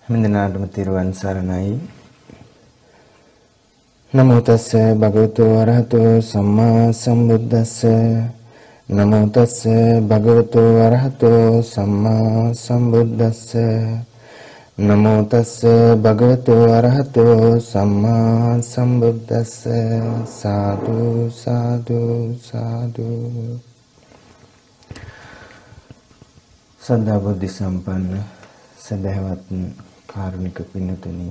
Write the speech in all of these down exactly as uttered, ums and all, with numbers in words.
හැමදිනාටම තිරුවන් සරණයි. නමෝ තස්ස භගවතු වරහතෝ සම්මා සම්බුද්දස්ස. නමෝ තස්ස භගවතු වරහතෝ සම්මා සම්බුද්දස්ස. නමෝ තස්ස භගවතු වරහතෝ සම්මා සම්බුද්දස්ස. සාදු සාදු සාදු. සදා බුද්ධ සම්පන්න සදහවත් කාරුණික පින්නතුනි,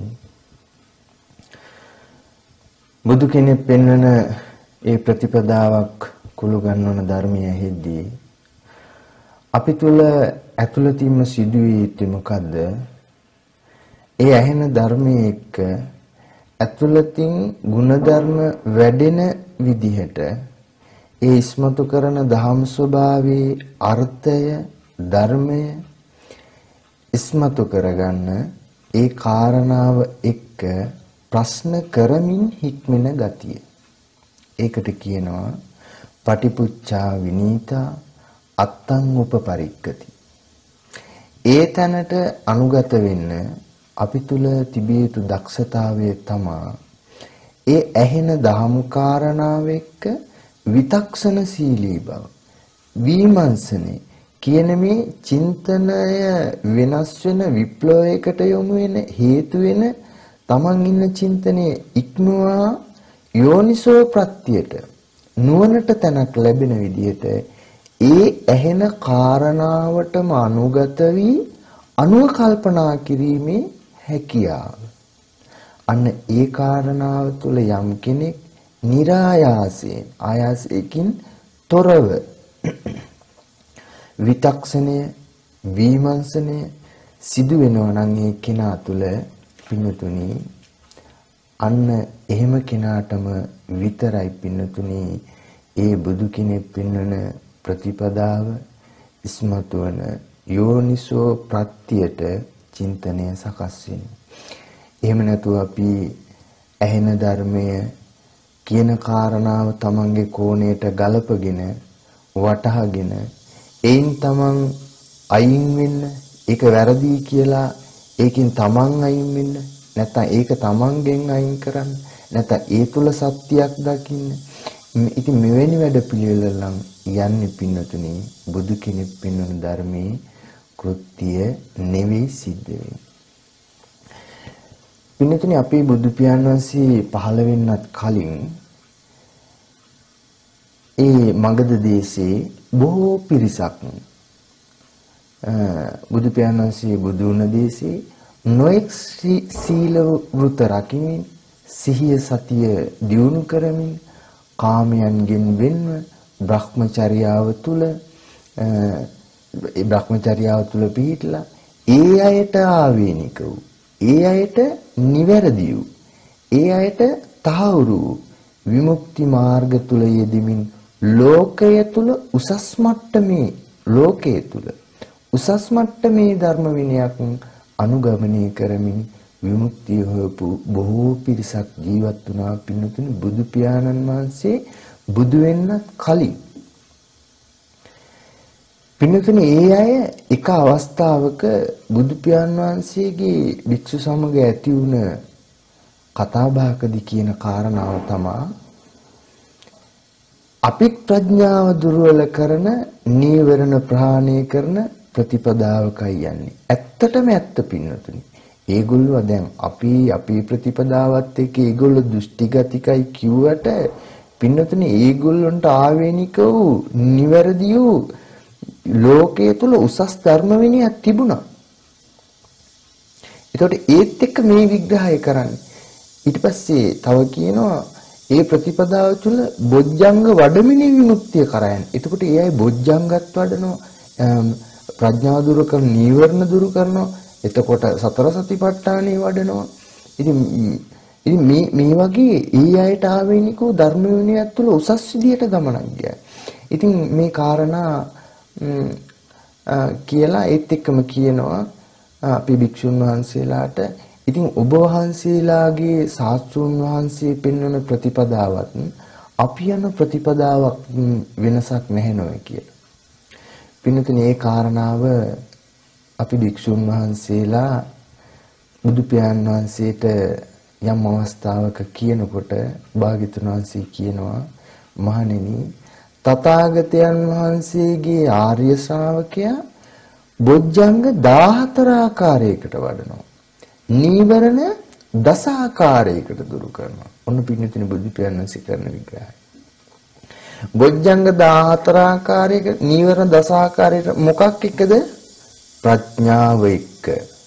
බුදු කෙනෙක් පෙන්වන ඒ ප්‍රතිපදාවක් කුළු ගන්නවන ධර්මයේ හෙද්දී අපි තුල ඇතුළතින්ම සිදුවී සිටි මොකද්ද? ඒ ඇහෙන ධර්මයේ එක්ක ඇතුළතින් ಗುಣධර්ම වැඩෙන විදිහට ඒ ඉස්මතු කරන ධම්ම ස්වභාවයේ අර්ථය ධර්මය ඉස්මතු කරගන්න ඒ කාරණාව එක්ක ප්‍රශ්න කරමින් හික්මෙන ගතිය. ඒකට කියනවා පටිපුච්ඡා විනීතා අත්තං උපපරික්කති. ඒ තැනට අනුගත වෙන්න අපි තුල තිබිය යුතු දක්ෂතාවය තමයි ඒ ඇහෙන දහම් කාරණාව එක්ක විතක්ෂණශීලී බව, විමර්ශනේ කියන මේ චින්තනය වෙනස් වෙන විප්ලවයකට යොමු වෙන හේතු වෙන තමන් ඉන්න චින්තනයේ ඉක්මවා යෝනිසෝ ප්‍රත්‍යයට නුවණට තැනක් ලැබෙන විදිහට ඒ ඇහෙන කාරණාවටම අනුගත වී අනුව කල්පනා කිරීමේ හැකියාව. අන්න ඒ කාරණාව තුළ යම් කෙනෙක් નિરાයාසයෙන් ආයාසයෙන් තොරව විතක්ෂණය විමර්ශනය සිදු වෙනවා නම් ඒ කෙනා තුළ පින්නතුනි, අන්න එහෙම කෙනාටම විතරයි පින්නතුනි ඒ බුදු කෙනෙක් පෙන්වන ප්‍රතිපදාව ඉස්මතු වන යෝනිසෝ ප්‍රත්‍යයට චින්තනය සකස් වෙන්නේ. එහෙම නැතුව අපි ඇහෙන ධර්මය කියන කාරණාව තමන්ගේ කෝණයට ගලපගෙන වටහාගෙන එයින් තමන් අයින් වෙන්න, ඒක වැරදි කියලා ඒකෙන් තමන් අයින් වෙන්න, නැත්නම් ඒක තමන්ගෙන් අයින් කරන්න, නැත්නම් ඒ තුල සත්‍යයක් දකින්න. ඉතින් මෙවැනි වැඩ පිළිවෙලෙන් යන්නේ පින්නතුනි බුදු කෙනෙක් පෙන්වන ධර්මයේ කෘත්‍ය නෙවෙයි සිද්ධ වෙන්නේ. පින්නතුනි අපේ බුදු පියාණන් වහන්සේ පහළ වෙන්නත් කලින් ඒ මගධ දේශේ බොහෝ පිරිසක් බුදු පියාණන් වහන්සේ බුදු වුණ දේශේ නොඑක් සීල වෘත රකිමින් සිහිය සතිය දියුණු කරමින් කාමයන්ගෙන් වෙන්ව බ්‍රහ්මචර්යාව තුල ඒ බ්‍රහ්මචර්යාව තුල පිහිටලා ඒ අයට ආවේනික වූ, ඒ අයට නිවැරදි වූ, ඒ අයට තහවුරු විමුක්ති මාර්ග තුල යෙදෙමින් ලෝකය තුල උසස් මට්ටමේ ලෝකයේ තුල උසස් මට්ටමේ ධර්ම විනයක් අනුගමනය කරමින් විමුක්තිය හොයපු බොහෝ පිරිසක් ජීවත් වුණා පින්නතුනි බුදු පියාණන් වහන්සේ බුදු වෙන්න කලින්. පින්නතුනි ඒ අය එක අවස්ථාවක බුදු පියාණන් වහන්සේගේ භික්ෂු සමග ඇති වුණ කතා බහකදී කියන කාරණාව තමයි අපි ප්‍රඥාව දුර්වල කරන නීවරණ ප්‍රහාණය කරන ප්‍රතිපදාවකයි යන්නේ. ඇත්තටම ඇත්ත පින්නතුනි. ඒගොල්ලෝ දැන් අපි අපේ ප්‍රතිපදාවත් එක්ක ඒගොල්ලෝ දෘෂ්ටිගතිකයි කිව්වට පින්නතුනි ඒගොල්ලන්ට ආවේනික වූ නිවැරදි වූ ලෝකයේ තුල උසස් ධර්ම විනයක් තිබුණා. ඒකට ඒත් එක්ක මේ විග්‍රහය කරන්නේ. ඊට පස්සේ තව කියනවා ඒ ප්‍රතිපදාව තුළ බොජ්ජංග වඩමිනි විමුක්තිය කරා යන. එතකොට ඒ අය බොජ්ජංගත් වඩනවා, ප්‍රඥාව දුරු කරන නීවරණ දුරු කරනවා. එතකොට සතර සතිපට්ඨානෙ වඩනවා. ඉතින් ඉතින් මේ මේ වගේ ඒ අයට ආවේනික ධර්ම විනයක් තුළ උසස් විදියට ගමනක් ගියා. ඉතින් මේ කාරණා කියලා ඒත් එක්කම කියනවා අපි භික්ෂුන් වහන්සේලාට ඉතින් ඔබ වහන්සේලාගේ ශාස්ත්‍රඥ වහන්සේ පෙන්වන ප්‍රතිපදාවත් අපි යන ප්‍රතිපදාවක් වෙනසක් නැහැ නෝයි කියලා. පින්නතුනේ ඒ කාරණාව අපි භික්ෂුන් වහන්සේලා බුදු පියාණන් වහන්සේට යම් අවස්ථාවක කියනකොට භාග්‍යතුන් වහන්සේ කියනවා මහණෙනි තථාගතයන් වහන්සේගේ ආර්ය ශ්‍රාවකයා බොජ්ජංග දාහතර ආකාරයකට වඩනවා. නීවරණ දස ආකාරයකට දුරු කරනවා. ඔන්න පින්නතින බුදු පියාණන් වහන්සේ කරන විග්‍රහය. බොජ්ජංග දාහතර ආකාරයක නීවරණ දස ආකාරයකට මොකක් එක්කද? ප්‍රඥාව එක්ක.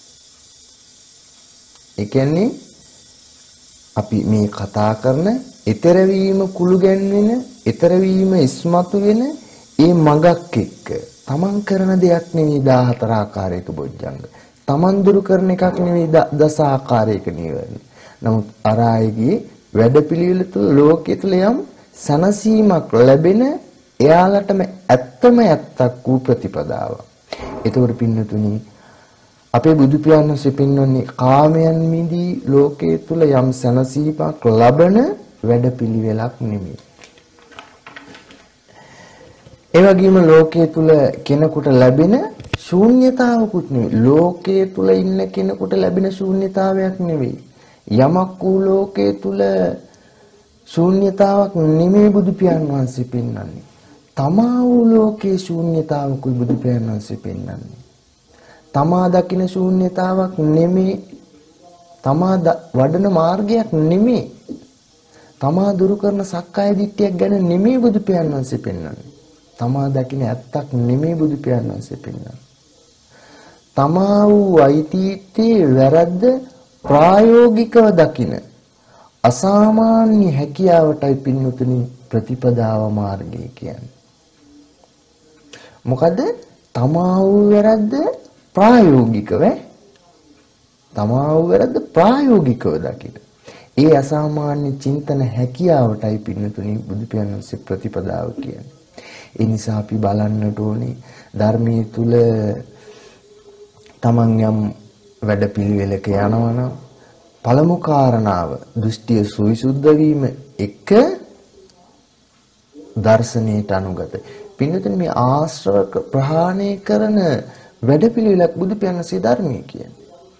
ඒ කියන්නේ අපි මේ කතා කරන ඊතර වීම කුළු ගැන්වෙන, ඊතර වීම ඉස්මතු වෙන ඒ මගක් එක්ක තමන් කරන දෙයක් නෙවෙයි දාහතර ආකාරයක බොජ්ජංග. තමන් දුරු කරන එකක් නෙවෙයි දස ආකාරයක නීවරණ. නමුත් අරායේගේ වැඩපිළිවෙල තුළ ලෝකයේ තුළ යම් සනසීමක් ලැබෙන එයාලටම ඇත්තම ඇත්තක් වූ ප්‍රතිපදාව. ඒතකොට පින්නතුනි අපේ බුදු පියාණන් වහන්සේ පෙන්වන්නේ කාමයන් මිදී ලෝකයේ තුල යම් සනසීමක් ලබන වැඩපිළිවෙලක් නෙමෙයි. ඒ වගේම ලෝකයේ තුල කෙනෙකුට ලැබෙන ශූන්‍යතාවකුත් නෙමෙයි. ලෝකයේ තුල ඉන්න කෙනෙකුට ලැබෙන ශූන්‍යතාවයක් නෙමෙයි. යමක් වූ ලෝකයේ තුල ශූන්‍යතාවක් නෙමෙයි බුදු පියාණන් වහන්සේ පෙන්වන්නේ. තමා වූ ලෝකයේ ශූන්‍යතාවකුයි බුදු පියාණන් වහන්සේ පෙන්වන්නේ. තමා දකින ශූන්‍යතාවක් නෙමෙයි. තමා වඩන මාර්ගයක් නෙමෙයි. තමා දුරු කරන සක්කාය දිට්ඨියක් ගැන නෙමෙයි බුදු පියාණන් වහන්සේ පෙන්වන්නේ. තමා දකින ඇත්තක් නෙමෙයි බුදු පියාණන් වහන්සේ පෙන්වන්නේ. තමා වූ අයිතිත්වයේ වැරද්ද ප්‍රායෝගිකව දකින අසාමාන්‍ය හැකියාවටයි පින්වතුනි ප්‍රතිපදාව මාර්ගය කියන්නේ. මොකද තමා වූ වැරද්ද ප්‍රායෝගිකව තමා වූ වැරද්ද ප්‍රායෝගිකව දකින. ඒ අසාමාන්‍ය චින්තන හැකියාවටයි පින්වතුනි බුදු පියාණන් වහන්සේ ප්‍රතිපදාව කියන්නේ. ඒ නිසා අපි බලන්නට ඕනේ ධර්මයේ තුල තමන් යම් වැඩපිළිවෙලක යනවා නම් පළමු කාරණාව දෘෂ්ටිය සුවිසුද්ධ වීම එක දර්ශනයට අනුගත. පින්නතුනි මේ ආශ්‍රව ප්‍රහාණය කරන වැඩපිළිවෙලක් බුදු පියාණන්සේ ධර්මයේ කියන්නේ.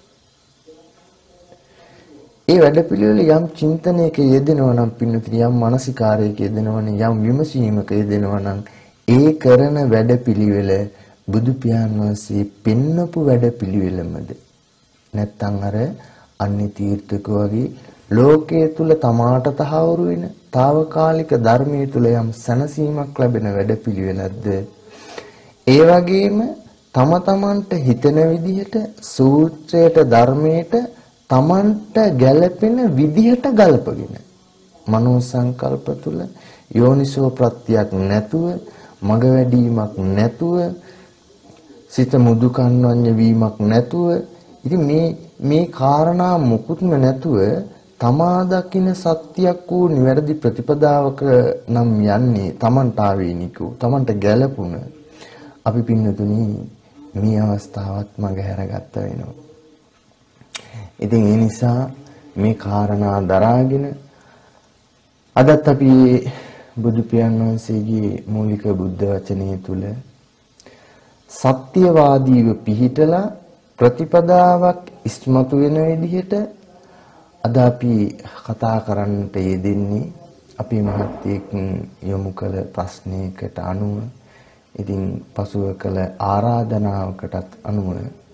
ඒ වැඩපිළිවෙල යම් චින්තනයක යෙදෙනවා නම් පින්නතුනි යම් මානසිකාරයක යෙදෙනවා නම් යම් විමසීමක යෙදෙනවා නම් ඒ කරන වැඩපිළිවෙල බුදු පියාණන් වහන්සේ පෙන්වපු වැඩපිළිවෙලමද නැත්නම් අර අන්‍ය තීර්ථකෝ වගේ ලෝකයේ තුල තමාට තහවුරු වෙන తాවකාලික ධර්මයේ තුල යම් සනසීමක් ලැබෙන වැඩපිළිවෙලක්ද ඒ වගේම තම තමන්ට හිතෙන විදිහට සූත්‍රයට ධර්මයට තමන්ට ගැළපෙන විදිහට ගල්පගෙන මනෝ සංකල්ප තුල යෝනිසෝ ප්‍රත්‍යක් නැතුව මග වැඩිවීමක් නැතුව සිත මුදු කන්වඤ්ඤ වීමක් නැතුව ඉතින් මේ මේ කාරණා මුකුත්ම නැතුව තමා දකින සත්‍යයක් වූ නිවැරදි ප්‍රතිපදාවක නම් යන්නේ තමන්ට ආවේනිකව තමන්ට ගැළපුණ අපි පින්නතුනි මේ අවස්ථාවත් මග හැරගත්ත වෙනවා. ඉතින් ඒ නිසා මේ කාරණා දරාගෙන අදත් අපි බුදු පියාණන් වහන්සේගේ මූලික බුද්ධ වචනය තුල සත්‍යවාදීව පිහිටලා ප්‍රතිපදාවක් ඉස්මතු වෙන විදිහට අද අපි කතා කරන්නට යෙදෙන්නේ අපේ මහත්යෙක් යොමු කළ ප්‍රශ්නයකට අනුව ඉතින් පසුව කළ ආරාධනාවකටත් අනුව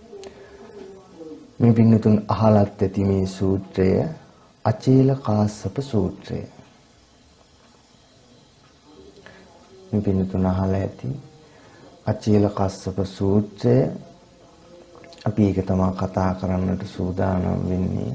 මේ පින්නතුන් අහලත් ඇති මේ සූත්‍රය අචේල කාශ්‍යප සූත්‍රය. මේ පින්නතුන් අහලා ඇති අචේල කාශ්‍යප සූත්‍රය අපි ඒක තමයි කතා කරන්නට සූදානම් වෙන්නේ.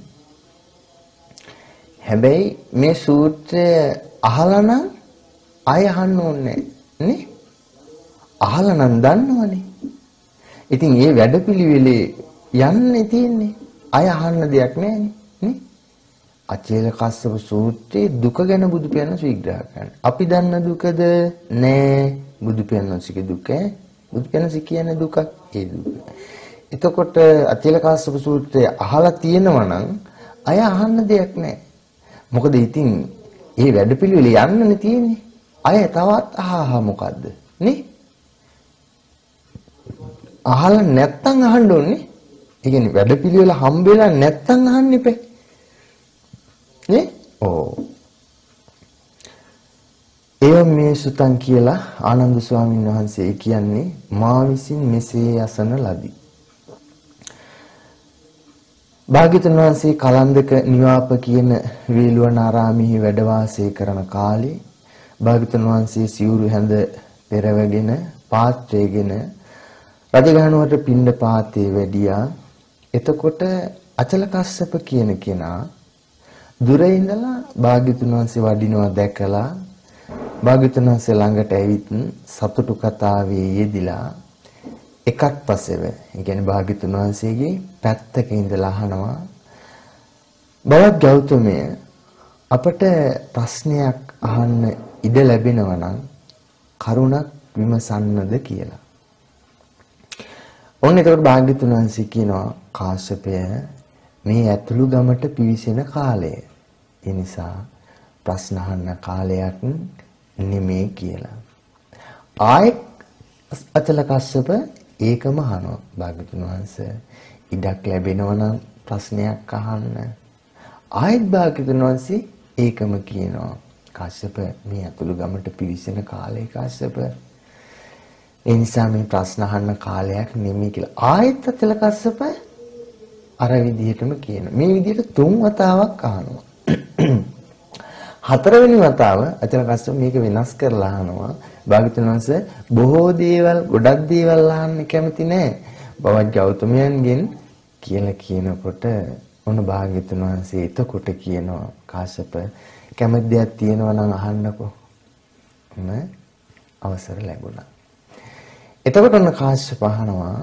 හැබැයි මේ සූත්‍රය අහලා නම් ආය අහන්න ඕනේ නේ. අහලා නම් දන්නවනේ. ඉතින් මේ වැඩපිළිවෙලේ යන්නේ තියෙන්නේ. ආය අහන්න දෙයක් නැහැ නේ. අචේල කාශ්‍යප සූත්‍රයේ දුක ගැන බුදු පියාණන් විග්‍රහ කරනවා. අපි දන්න දුකද නෑ බුදු පියාණන්ගේ දුක. බුදු පියාණන් කියන්නේ දුකක් ඒ දුක. එතකොට අචේල කාශ්‍යප සූත්‍රය අහලා තියෙනවා නම් අය අහන්න දෙයක් නැහැ. මොකද ඉතින් මේ වැඩපිළිවෙල යන්නනේ තියෙන්නේ. අය තවත් අහහා මොකද්ද නේ? අහලා නැත්තම් අහන්න ඕනේ ඒ කියන්නේ වැඩපිළිවෙල හම්බෙලා නැත්තම් අහන්න එපා. නේ? ඔව්. එය මේ සුතං කියලා ආනන්ද ස්වාමීන් වහන්සේ කියන්නේ මා විසින් මෙසේ අසන ලදී. භාග්‍යවතුන් වහන්සේ කලන්දක නිවාප කියන වේළුවනාරාමෙහි වැඩ වාසය කරන කාලේ භාග්‍යවතුන් වහන්සේ සිවුරු හැඳ පෙරවගෙන පාත්‍රයගෙන රජගහනුවරට පිණ්ඩපාතේ වැඩියා. එතකොට අචල කස්සප කියන කෙනා දුර ඉඳලා භාග්‍යවතුන් වහන්සේ වඩිනවා දැකලා භාග්‍යවතුන් වහන්සේ ළඟට ඇවිත් සතුටු කතාවේ යෙදිලා එකක් පසෙව, ඒ කියන්නේ භාග්‍යවතුන් වහන්සේගේ පැත්තක ඉඳලා අහනවා, බවත් ගෞතමය අපට ප්‍රශ්නයක් අහන්න ඉඩ ලැබෙනවා නම් කරුණක් විමසන්නද කියලා. ඔන්න එතකොට භාග්‍යවතුන් වහන්සේ කියනවා, කාශ්‍යපය මේ ඇතුළු ගමට පිවිසෙන කාලය. ඒ නිසා ප්‍රශ්න අහන්න කාලයක් නෙමේ කියලා. ආයෙත් අචල කස්සප ඒකම අහනවා, භාග්‍යවතුන් වහන්සේ ඉඩක් ලැබෙනවා නම් ප්‍රශ්නයක් අහන්න. ආයෙත් භාග්‍යවතුන් වහන්සේ ඒකම කියනවා, කාශ්‍යප මේ අතුළු ගමට පිවිසෙන කාලේ කාශ්‍යප. ඒ නිසා මේ ප්‍රශ්න අහන්න කාලයක් නෙමෙයි කියලා. ආයෙත් අචල කස්සප අර විදිහටම කියනවා. මේ විදිහට තුන් වතාවක් අහනවා. හතරවෙනි වතාව අචල කස්සප මේක වෙනස් කරලා අහනවා, භාග්‍යවතුන් වහන්සේ බොහෝ දේවල් ගොඩක් දේවල් අහන්න කැමති නෑ බවත් ගෞතමයන්ගෙන් කියලා කියනකොට ඔන්න භාග්‍යවතුන් වහන්සේ එතකොට කියනවා, කාශ්‍යප කැමති දෙයක් තියෙනවා නම් අහන්නකෝ. ඔන්න අවසර ලැබුණා. එතකොට ඔන්න කාශ්‍යප අහනවා,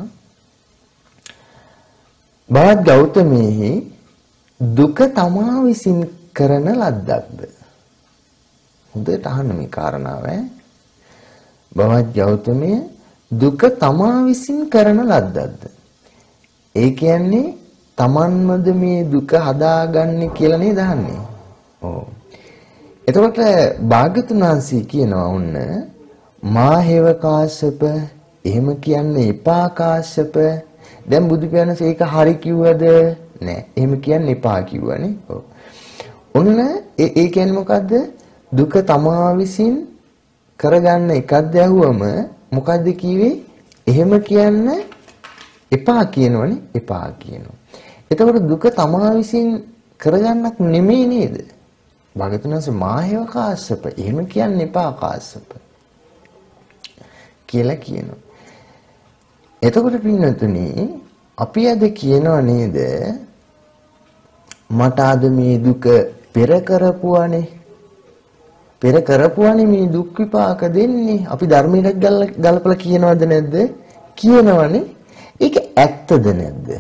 බවත් ගෞතමයෙහි දුක තමා විසින් කරන ලද්දක්ද? හොඳට අහන්න මේ කාරණාව ඈ. බවත් ගෞතමය දුක තමා විසින් කරන ලද්දක්ද? ඒ කියන්නේ තමන්මද මේ දුක හදාගන්නේ කියලා නේද අහන්නේ? ඔව්. එතකොට භාග්‍යවතුන් වහන්සේ කියනවා, ඔන්න මා හේව කාශ්‍යප එහෙම කියන්න එපා කාශ්‍යප. දැන් බුදු පියාණන් ඒක හරි කිව්වද? නෑ. එහෙම කියන්න එපා කිව්වනේ. ඔව්. ඔන්න ඒ ඒ කියන්නේ මොකද්ද? දුක තමා විසින් කරගන්න එකක්ද ඇහුවම මොකද්ද කිව්වේ? එහෙම කියන්න එපා කියනවනේ. එපා කියනවා. එතකොට දුක තමා විසින් කරගන්නක් නෙමෙයි නේද? භාග්‍යවතුන් වහන්සේ මාහේව කාශ්‍යප එහෙම කියන්න එපා කාශ්‍යප කියලා කියනවා. එතකොට පින්නතුනි අපි අද කියනවා නේද, මට අද මේ දුක පෙර කරපුවානේ. පෙර කරපුවානේ මේ දුක් විපාක දෙන්නේ. අපි ධර්මයට ගලපලා කියනවද නැද්ද? කියනවනේ. ඒක ඇත්තද නැද්ද?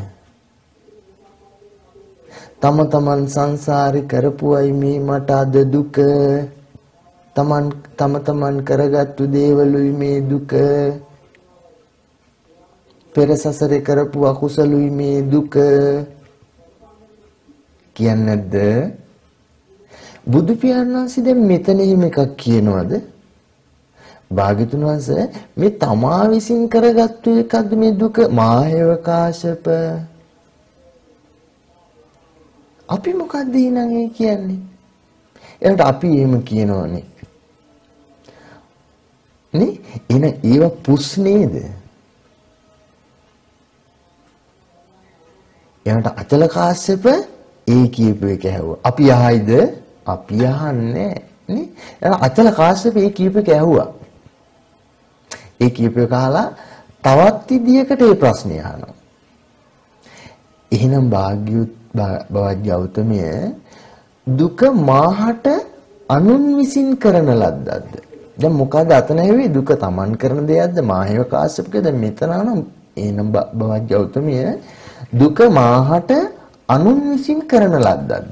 තම තමන් සංසාරේ කරපුවයි මේ මට අද දුක. තමන් තම තමන් කරගත්තු දේවලුයි මේ දුක. පෙර සසරේ කරපු අකුසලුයි මේ දුක. කියන්නේ නැද්ද? බුදු පියාණන් වහන්සේ දැන් මෙතන එහෙම එකක් කියනවද? භාග්‍යවතුන් වහන්සේ මේ තමා විසින් කරගත්තු එකක්ද මේ දුක? මාහේව කාශ්‍යප. අපි මොකක්ද ඊනං ඒ කියන්නේ? එහෙනම් අපි එහෙම කියනවනේ. නේ? එන ඒව පුස් නේද? එහෙනම් අචල කාශ්‍යප ඒ කියපු එක ඇහුවා. අපි අහයිද? අපි අහන්නේ නේ. එහෙනම් අචල කාශ්‍යප ඒ කියපු එක ඇහුවා. ඒ කියපු එක අහලා තවත් විදියකට ඒ ප්‍රශ්නේ අහනවා. එහෙනම් භාග්‍යවත් බවත් ගෞතමය දුක මාහට අනුන් විසින් කරන ලද්දක්ද? දැන් මොකද අතන හැවේ දුක තමන් කරන දෙයක්ද? මාහේව කාශ්‍යපක දැන් මෙතන නම් එහෙනම් බවත් ගෞතමය දුක මාහට අනුන් විසින් කරන ලද්දක්ද?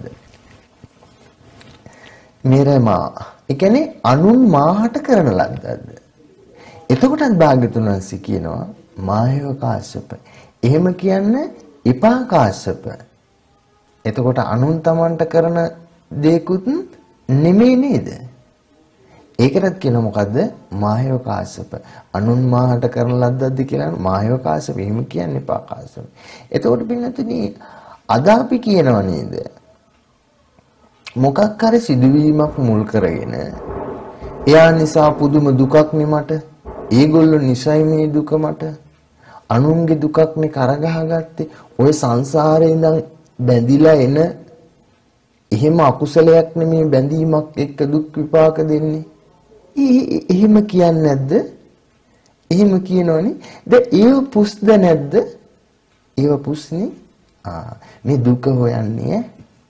මෙරමා ඒ කියන්නේ අනුන් මාහට කරන ලද්දක්ද? එතකොටත් භාග්‍යවතුන් වහන්සේ කියනවා, මාහේව කාශ්‍යප එහෙම කියන්න එපා කාශ්‍යප. එතකොට අනුන් තමන්ට කරන දේකුත් නෙමෙයි නේද? ඒකටත් කියන මොකද්ද? මාහේව කාශ්‍යප. අනුන් මාහට කරන ලද්දක්ද කියලා මාහේව කාශ්‍යප. එහෙම කියන්න එපා කාශ්‍යප. එතකොට පින්නතුනි අද අපි කියනව නේද? මොකක් හරි සිදුවීමක් මුල් කරගෙන එයා නිසා පුදුම දුකක් නේ මට. ඒගොල්ලෝ නිසයි මේ දුක මට. අනුන්ගේ දුකක් නේ කරගහගත්තේ. ඔය සංසාරේ ඉඳන් බැඳිලා එන එහෙම අකුසලයක් නෙමේ බැඳීමක් එක්ක දුක් විපාක දෙන්නේ. එහෙම කියන්නේ නැද්ද? එහෙම කියනෝනේ. දැන් ඒව පුස්ද නැද්ද? ඒව පුස්නේ. ආ මේ දුක හොයන්නේ.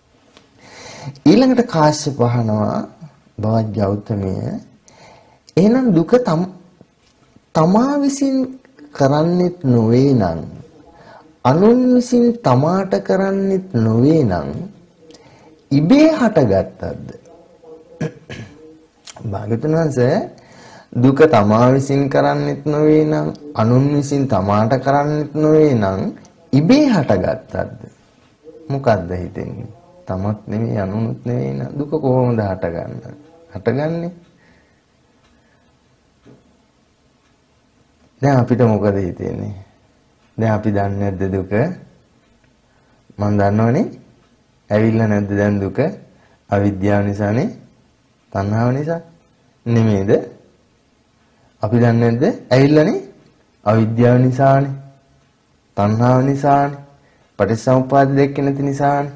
ඊළඟට කාශ්‍යප වහනවා බවත් ගෞතමය. එහෙනම් දුක තමා විසින් කරන්නෙත් නොවේ නම් අනුන් විසින් තමාට කරන්නෙත් නොවේ නම් ඉබේ හටගත්තද? භාග්‍යවතුන් වහන්සේ දුක තමා විසින් කරන්නෙත් නොවේ නම් අනුන් විසින් තමාට කරන්නෙත් නොවේ නම් ඉබේ හටගත්තද? මොකද්ද හිතෙන්නේ? තමත් නෙවෙයි අනුනුත් නෙවෙයි නම් දුක කොහොමද හටගන්නේ? හටගන්නේ දැන් අපිට මොකද හිතෙන්නේ? දැන් අපි දන්නේ නැද්ද දුක? මම දන්නවනේ. ඇවිල්ලා නැද්ද දැන් දුක? අවිද්‍යාව නිසානේ. තණ්හාව නිසා නෙමෙයිද? අපි දන්නේ නැද්ද? ඇවිල්ලානේ. අවිද්‍යාව නිසානේ. තණ්හාව නිසානේ. පටිච්චසමුප්පාද දෙක නැති නිසානේ.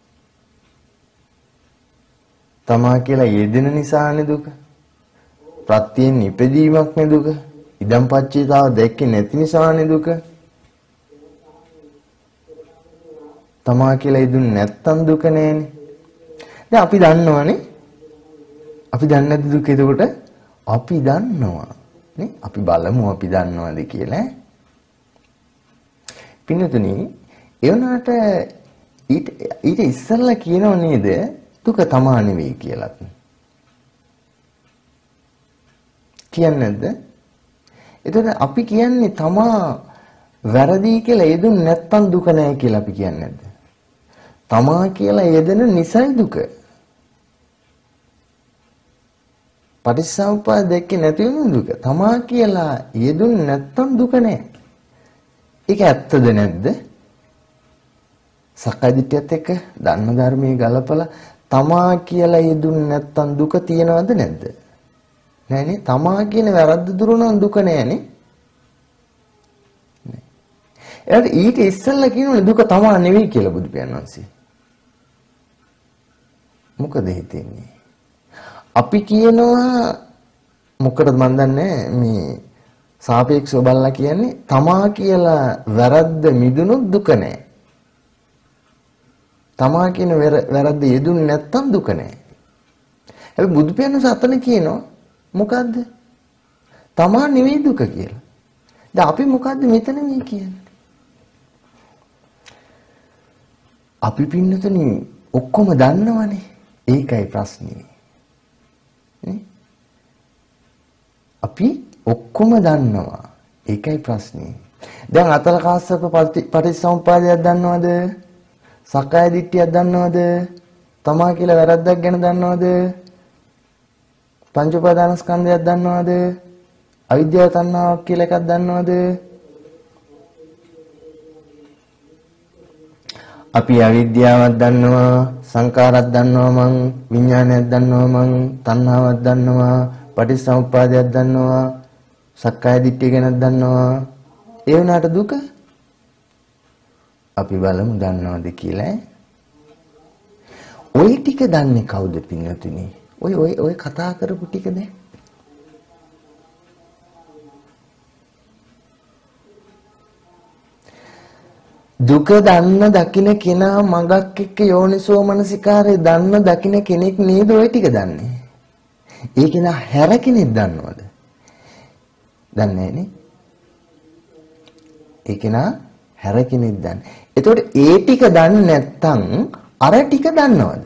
තමා කියලා යෙදෙන නිසානේ දුක. ප්‍රත්‍යයෙන් ඉපදීමක් නේ දුක. ඉදම් පච්චේතාව දැක්කේ නැති නිසානේ දුක. තමා කියලා ඉදුන්නේ නැත්තම් දුක නෑනේ. දැන් අපි දන්නවනේ. අපි දන්නේ නැද්ද දුක? එතකොට අපි දන්නවා නේ. අපි බලමු අපි දන්නවද කියලා. පින්නතුනි ඒ වුණාට ඊට ඊට ඉස්සෙල්ලා කියනව නේද දුක තමා නෙවෙයි කියලා. කියන්නේ නැද්ද? එතකොට අපි කියන්නේ තමා වැරදි කියලා යෙදුන් නැත්තම් දුක නැහැ කියලා අපි කියන්නේ නැද්ද? තමා කියලා යෙදෙන නිසයි දුක. පටිච්චසමුප්පාද දෙකේ නැති වෙන දුක. තමා කියලා යෙදුන් නැත්තම් දුක නැහැ. ඒක ඇත්තද නැද්ද? සක්කාය දිට්ඨියත් එක්ක ධර්ම ධර්මයේ ගලපලා තමා කියලා යෙදුන් නැත්තම් දුක තියනවද නැද්ද? නෑනේ. තමා කියන වැරද්ද දුරුනොත් දුක නෑනේ. නෑ. ඒකට ඊට ඉස්සෙල්ලා කියනවනේ දුක තමා නෙවෙයි කියලා බුදු පියාණන් වහන්සේ. මොකද හිතෙන්නේ? අපි කියනවා මොකටද මන් දන්නේ මේ සාපේක්ෂව බලලා කියන්නේ තමා කියලා වැරද්ද මිදුනොත් දුක නෑ. තමා කියන වැරද්ද යෙදුන් නැත්තම් දුක නෑ. හැබැයි බුදු පියාණන් සතන කියනවා මොකද්ද? තමා නෙවෙයි දුක කියලා. දැන් අපි මොකද්ද මෙතන මේ කියන්නේ? අපි පින්නතුනි ඔක්කොම දන්නවනේ. ඒකයි ප්‍රශ්නේ. අපි ඔක්කොම දන්නවා. ඒකයි ප්‍රශ්නේ. දැන් අතල කාස්සප පටිච්චසමුප්පාදයක් දන්නවද? සක්කාය දිට්ඨියක් දන්නවද? තමා කියලා වැරද්දක් ගැන දන්නවද? පංච උපාදානස්කන්ධයක් දන්නවද? අවිද්‍යාව තණ්හාවක් කියලා එකක් දන්නවද? අපි අවිද්‍යාවක් දන්නවා, සංකාරයක් දන්නවා මං, විඥානයක් දන්නවා මං, තණ්හාවක් දන්නවා, පටිච්චසමුප්පාදයක් දන්නවා, සක්කාය දිට්ඨිය ගැනත් දන්නවා. ඒ වුණාට දුක අපි බලමු දන්නවද කියලා. ওই ටික දන්නේ කවුද පින්නතුනි? ඔය ඔය ඔය කතා කරපු ටිකද? දුක දන්න දකින්න කෙනා මගක් එක්ක යෝනිසෝ මනසිකාරය දන්න දකින්න කෙනෙක් නේද ඔය ටික දන්නේ? ඒ කෙනා හැර කෙනෙක් දන්නවද? දන්නේ නැනේ. ඒ කෙනා හැර කෙනෙක් දන්නේ. එතකොට ඒ ටික දන්නේ නැත්නම් අර ටික දන්නවද?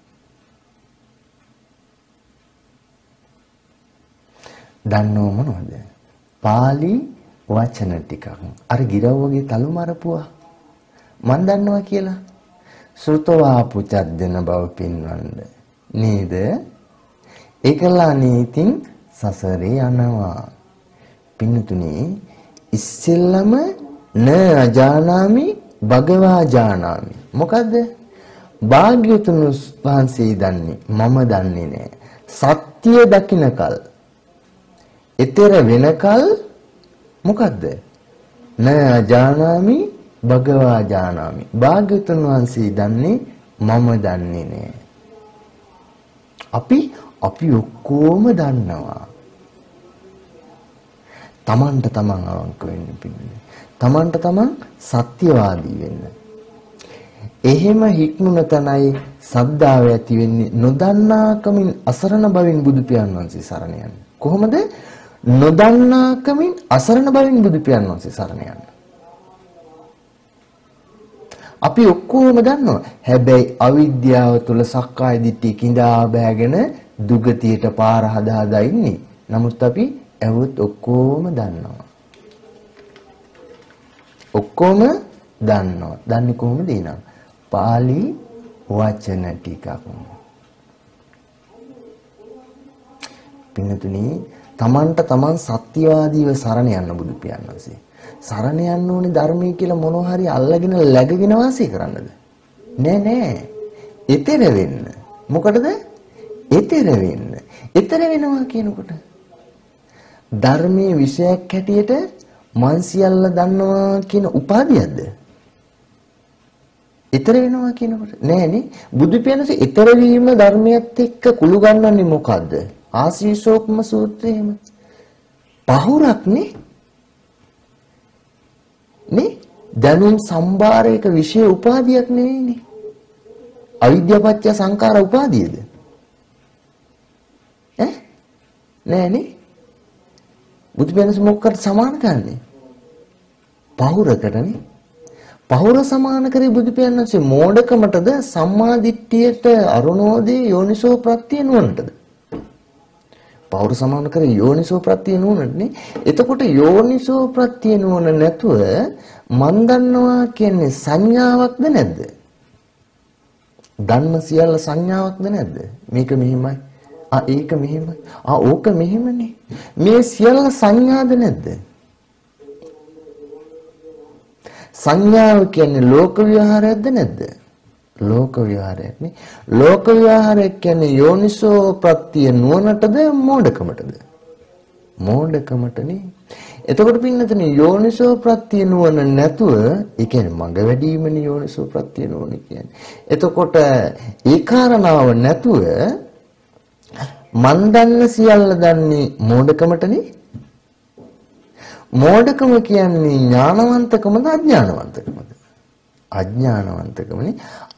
දන්නව මොනවද? පාලි වචන ටිකක්. අර ගිරව් වගේ තලු මරපුවා. මන් දන්නවා කියලා. සෘතවා පුචද්දන බව පින්වන්ද. නේද? ඒකලා නීතින් සසරේ යනවා. පින්තුනි ඉස්සෙල්ලම න අජානාමි භගවා ජානාමි. මොකද්ද? භාග්‍යවතුන් වහන්සේ දන්නේ මම දන්නේ නෑ. සත්‍ය දකින්නකල් ඊතර වෙනකල් මොකද්ද? න අජානාමි භගවා ජානාමි. භාග්‍යවතුන් වහන්සේ දන්නේ මම දන්නේ නෑ. අපි අපි ඔක්කොම දන්නවා. තමන්ට තමන් අවංක වෙන්න පිළිගන්න. තමන්ට තමන් සත්‍යවාදී වෙන්න. එහෙම හික්මුණ තනයි සද්ධාව ඇති වෙන්නේ. නොදන්නාකමින් අසරණ බවින් බුදු පියාණන් වහන්සේ සරණ යන්නේ. කොහොමද? නොදන්නාකමින් අසරණ බවින් බුදු පියාණන් වහන්සේ සරණ යන්නේ. අපි ඔක්කොම දන්නවා. හැබැයි අවිද්‍යාව තුළ සක්කාය දිට්ඨිය කිඳා බෑගෙන දුගතියට පාර හදා හදා ඉන්නේ. නමුත් අපි ඇහුවොත් ඔක්කොම දන්නවා. ඔක්කොම දන්නවා. දන්නේ කොහොමද එනම්? පාලි වචන ටිකක්. පින්නතුනි තමන්ට තමන් සත්‍යවාදීව සරණ යන්න බුදු පියාණන් වහන්සේ. සරණ යන්න ඕනේ ධර්මයේ කියලා මොනවා හරි අල්ලගෙන läගගෙන වාසය කරන්නද? නෑ නෑ. ඊතර වෙන්න. මොකටද? ඊතර වෙන්න. ඊතර වෙනවා කියනකොට ධර්මයේ විශයක් හැටියට මන් සියල්ල දන්නවා කියන උපාධියක්ද? ඊතර වෙනවා කියනකොට නෑනේ. බුදු පියාණන්සේ ඊතර වීම ධර්මයත් එක්ක කුළු ගන්නන්නේ මොකද්ද? ආසීසෝපම සූත්‍රයේම පහුරක්නේ නේ දැනුම් සම්භාරයක විශේෂ උපාධියක් නෙවෙයිනේ. අවිද්‍යාපත්‍ය සංඛාර උපාධියද? ඈ නෑනේ. බුදු පියාණන් මොකකට සමාන කරන්නේ? පහුරකටනේ. පහුර සමාන කරේ බුදු පියාණන්සේ මෝඩකමටද සම්මා දිට්ඨියට අරුණෝදේ යෝනිසෝ ප්‍රත්‍ය නුවණටද? පෞර සමාන කරේ යෝනිසෝ ප්‍රත්‍ය නුවණනේ. එතකොට යෝනිසෝ ප්‍රත්‍ය නුවණ නැතුව මන් දන්නවා කියන්නේ සංඥාවක්ද නැද්ද? දන්න සියල්ල සංඥාවක්ද නැද්ද? මේක මෙහිමයි. ආ ඒක මෙහිමයි. ආ ඕක මෙහිමනේ. මේ සියල්ල සංඥාද නැද්ද? සංඥාව කියන්නේ ලෝක විහාරයක්ද නැද්ද? ලෝක විහාරයක් නේ. ලෝක විහාරයක් කියන්නේ යෝනිසෝ ප්‍රත්‍ය නුවණටද මෝඩකමටද? මෝඩකමටනේ. එතකොට පින්නතනේ යෝනිසෝ ප්‍රත්‍ය නුවණ නැතුව ඒ කියන්නේ මඟ වැඩිමනේ යෝනිසෝ ප්‍රත්‍ය නුවණ කියන්නේ. එතකොට ඒ කාරණාව නැතුව මන් දන්න සියල්ල දන්නේ මෝඩකමටනේ. මෝඩකම කියන්නේ ඥානවන්තකමද අඥානවන්තකමද? අඥානවන්තකමනේ.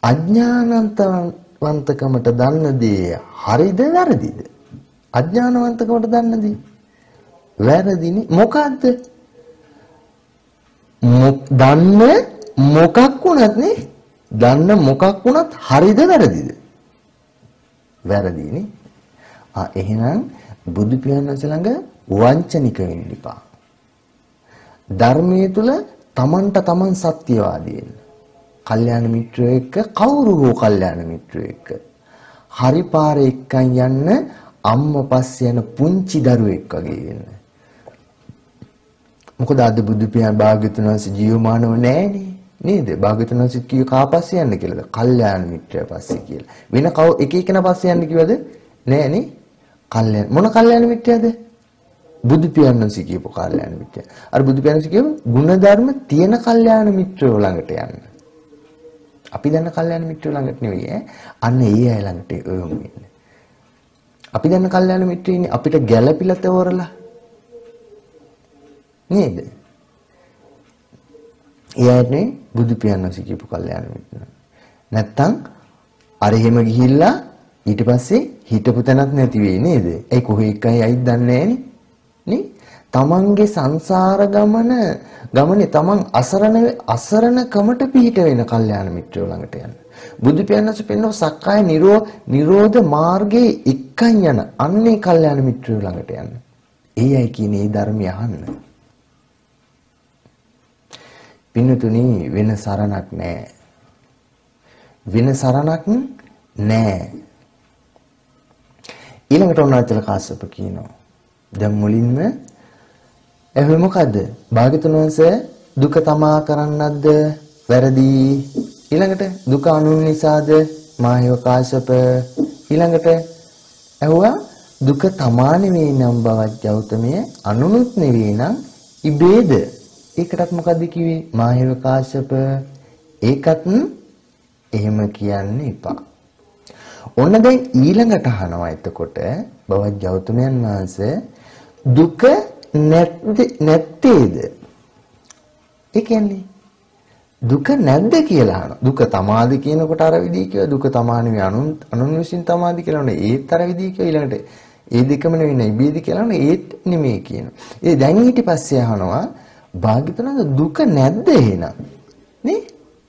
අඥානවන්තකමට දන්න දේ හරිද වැරදිද? අඥානවන්තකමට දන්න දේ වැරදිනේ. මොකද්ද? දන්න මොකක් වුණත් නේ දන්න මොකක් වුණත් හරිද වැරදිද? වැරදිනේ. ආ එහෙනම් බුදු පියාණන් ළඟ වංචනික වෙන්න එපා. ධර්මයේ තුල තමන්ට තමන් සත්‍යවාදී වෙන්න. කල්යාණ මිත්‍රයෝ එක්ක කවුරු හෝ කල්යාණ මිත්‍රයෝ එක්ක හරි පාරේ එක්කන් යන්න අම්මා පස්සේ යන පුංචි දරුවෙක් වගේ වෙන්න. මොකද අද බුදු පියාණන් භාග්‍යවතුන් වහන්සේ ජීවමානව නැහැනේ නේද? භාග්‍යවතුන් වහන්සේ කිව්ව කා පස්සේ යන්න කියලාද? කල්යාණ මිත්‍රයා පස්සේ කියලා. වෙන කව එක එකනා පස්සේ යන්න කිව්වද? නෑනේ. කල්යාණ මොන කල්යාණ මිත්‍රයාද? බුදු පියාණන් වහන්සේ කියපු කල්යාණ මිත්‍රයා. අර බුදු පියාණන් වහන්සේ කියපු ಗುಣධර්ම තියෙන කල්යාණ මිත්‍රයෝ ළඟට යන්න. අපි දන්න කල්යාණ මිත්‍රයෝ ළඟට නෙවෙයි ඈ. අන්න ඒ අය ළඟට යොමු වෙන්න. අපි දන්න කල්යාණ මිත්‍රයෝ ඉන්නේ අපිට ගැළපිලා තවරලා නේද? එයානේ බුදු පියාණන් වහන්සේ කියපු කල්යාණ මිත්‍රයෝ. නැත්තම් අර එහෙම ගිහිල්ලා ඊට පස්සේ හිතපු තැනක් නැති වෙයි නේද? ඒ කොහේ එකයි අයිත් දන්නේ නැහනේ. නේ? තමන්ගේ සංසාර ගමන ගමනේ තමන් අසරණ අසරණ කමට පිහිට වෙන කල්යාණ මිත්‍රයෝ ළඟට යන්න. බුදු පියාණන්සේ පෙන්වන සක්කාය නිරෝ නිරෝධ මාර්ගයේ එක්කන් යන අන්නේ කල්යාණ මිත්‍රයෝ ළඟට යන්න. ඒ අය කියන්නේ මේ ධර්මය අහන්න. පින්නතුනි වෙන සරණක් නැහැ. වෙන සරණක් නැහැ. ඊළඟට උන්වහන්සේ කාශ්‍යප කියනවා. දැන් මුලින්ම එහෙම මොකද්ද? භාග්‍යතුන් වහන්සේ දුක තමා කරන්නක්ද වැරදි? ඊළඟට දුක අනුන් නිසාද මාහේව කාශ්‍යප? ඊළඟට ඇහුවා දුක තමා නෙවෙයි නම් බවත් ගෞතමයේ අනුනුත් නෙවෙයි නම් ඉබේද? ඒකටත් මොකද්ද කිව්වේ? මාහේව කාශ්‍යප. ඒකත් එහෙම කියන්න එපා. ඔන්න දැන් ඊළඟට අහනවා එතකොට බවත් ගෞතමයන් වහන්සේ දුක නැද්ද නැත්තේද? ඒ කියන්නේ දුක නැද්ද කියලා අහනවා. දුක තමාද කියනකොට අර විදිහ කියව දුක තමා නෙවෙයි අනුන් අනුන් විසින් තමාද කියලා නේ ඒත් අර විදිහ කියව ඊළඟට ඒ දෙකම නෙවෙයි නෙබීද කියලා නේ ඒත් නෙමෙයි කියනවා. ඒ දැන් ඊට පස්සේ අහනවා භාග්‍යතුන් දුක නැද්ද එහෙනම්? නේ?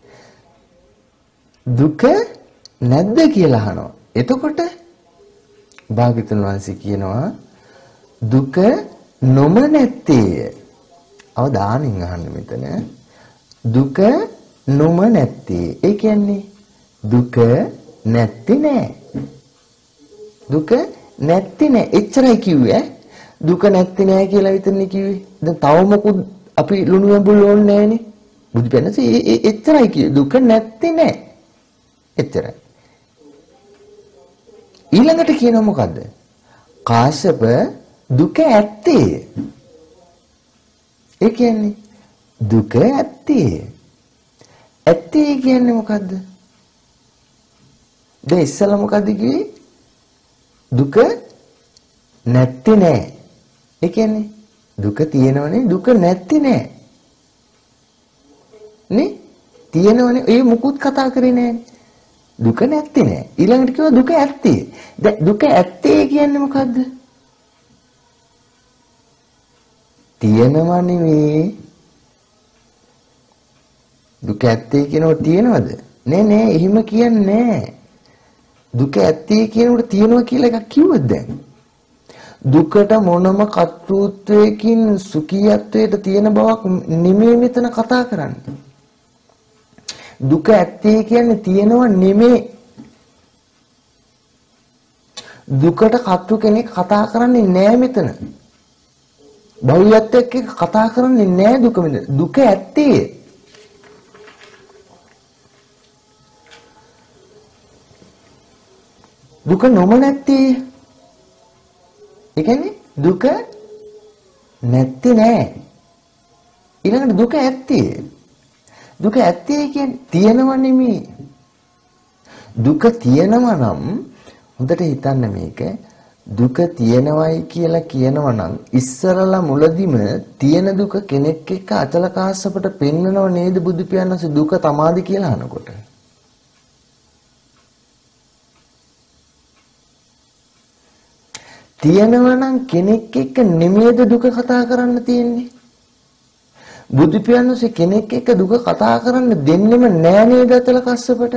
දුක නැද්ද කියලා අහනවා. එතකොට භාග්‍යතුන් වහන්සේ කියනවා දුක නොම නැත්තේය. අවදානින් අහන්න මෙතන. දුක නොම නැත්තේ. ඒ කියන්නේ දුක නැත්තේ නෑ. දුක නැත්තේ නෑ. එච්චරයි කිව්වේ. දුක නැත්තේ නෑ කියලා විතරනේ කිව්වේ. දැන් තව මොකුත් අපි ලුණු ඇඹුල් ඕනේ නෑනේ. බුදු පෙන්නසේ ඒ එච්චරයි කිව්වේ. දුක නැත්තේ නෑ. එච්චරයි. ඊළඟට කියනවා මොකද්ද? කාශ්‍යප දුක ඇත්තේ. ඒ කියන්නේ දුක ඇත්තේ. ඇත්තේ කියන්නේ මොකද්ද? දැන් ඉස්සෙල්ලා මොකද්ද කිව්වේ? දුක නැත්තේ නෑ. ඒ කියන්නේ දුක තියෙනවනේ දුක නැත්තේ නෑ. නේ? තියෙනවනේ ඒ මුකුත් කතා කරේ නෑනේ. දුක නැත්තේ නෑ. ඊළඟට කිව්වා දුක ඇත්තේ. දැන් දුක ඇත්තේ කියන්නේ මොකද්ද? තියෙනව නෙවෙයි. දුක ඇත්තේ කියනකොට තියෙනවද? නෑ නෑ එහෙම කියන්නේ නෑ. දුක ඇත්තේ කියනකොට තියෙනවා කියලා එකක් කිව්වද දැන්? දුකට මොනම කර්තෘත්වයකින් සුඛියත්වයට තියෙන බවක් නෙමෙයි මෙතන කතා කරන්නේ. දුක ඇත්තේ කියන්නේ තියෙනව නෙමෙයි. දුකට කර්තෘ කෙනෙක් කතා කරන්නේ නෑ මෙතන. බෞද්ධයත් එක්ක කතා කරන්නේ නෑ දුක මෙතන. දුක ඇත්තේ. දුක නොම නැත්තේ. ඒ කියන්නේ දුක නැත්තේ නෑ. ඊළඟට දුක ඇත්තේ. දුක ඇත්තේ කියන්නේ තියෙනව නෙමෙයි. දුක තියෙනවා නම් හොඳට හිතන්න මේක. දුක තියෙනවයි කියලා කියනවා නම් ඉස්සරලා මුලදිම තියෙන දුක කෙනෙක් එක්ක අචල කාශ්‍යපට පෙන්නනව නේද බුදු පියාණන්සේ දුක තමාද කියලා අහනකොට. තියෙනවා නම් කෙනෙක් එක්ක නෙමෙයිද දුක කතා කරන්න තියෙන්නේ? බුදු පියාණන්සේ කෙනෙක් එක්ක දුක කතා කරන්න දෙන්නෙම නෑ නේද අචල කාශ්‍යපට?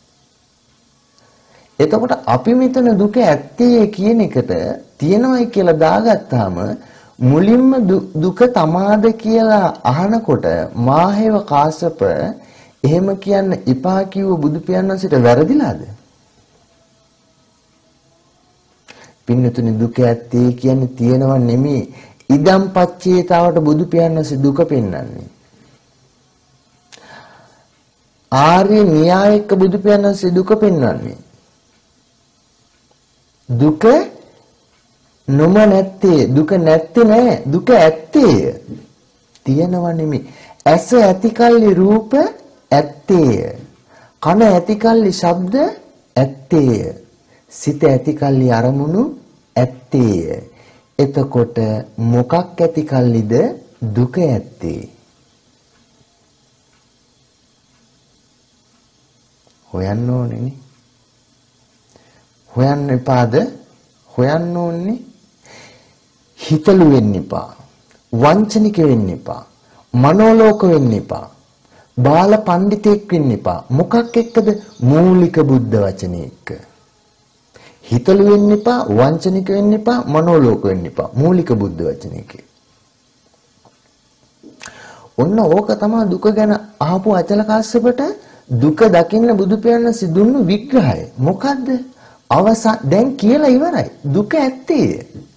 එතකොට අපි මෙතන දුක ඇත්තේ කියන එකට තියෙනවයි කියලා දාගත්තාම මුලින්ම දුක තමාද කියලා අහනකොට මාහේව කාශ්‍යප එහෙම කියන්න එපා කිව්ව බුදු පියාණන්සේට වැරදිලාද? පින්නතුනි දුක ඇත්තේ කියන්නේ තියෙනව නෙමෙයි. ඉදම් පච්චේතාවට බුදු පියාණන්සේ දුක පෙන්වන්නේ. ආර්ය න්‍යායික බුදු පියාණන්සේ දුක පෙන්වන්නේ. දුක නොම නැත්තේ දුක නැත්තේ නෑ දුක ඇත්තේ තියෙනව නෙමෙයි. ඇස ඇතිකල්ලි රූප ඇත්තේ. කන ඇතිකල්ලි ශබ්ද ඇත්තේ. සිත ඇතිකල්ලි අරමුණු ඇත්තේ. එතකොට මොකක් ඇතිකල්ලිද දුක ඇත්තේ? හොයන්න ඕනේ. හොයන්න එපාද? හොයන්න ඕනේ. හිතලු වෙන්න එපා. වංචනික වෙන්න එපා. මනෝලෝක වෙන්න එපා. බාල පඬිතෙක් වෙන්න එපා. මොකක් එක්කද? මූලික බුද්ධ වචනේ එක්ක. හිතලු වෙන්න එපා, වංචනික වෙන්න එපා, මනෝලෝක වෙන්න එපා. මූලික බුද්ධ වචනේ එක්ක. ඔන්න ඕක තමයි දුක ගැන අහපු අචල කාශ්‍යපට දුක දකින්න බුදු පියාණන් සිදුන්නු විග්‍රහය. මොකද්ද? අවසන් දැන් කියලා ඉවරයි. දුක ඇත්තේ.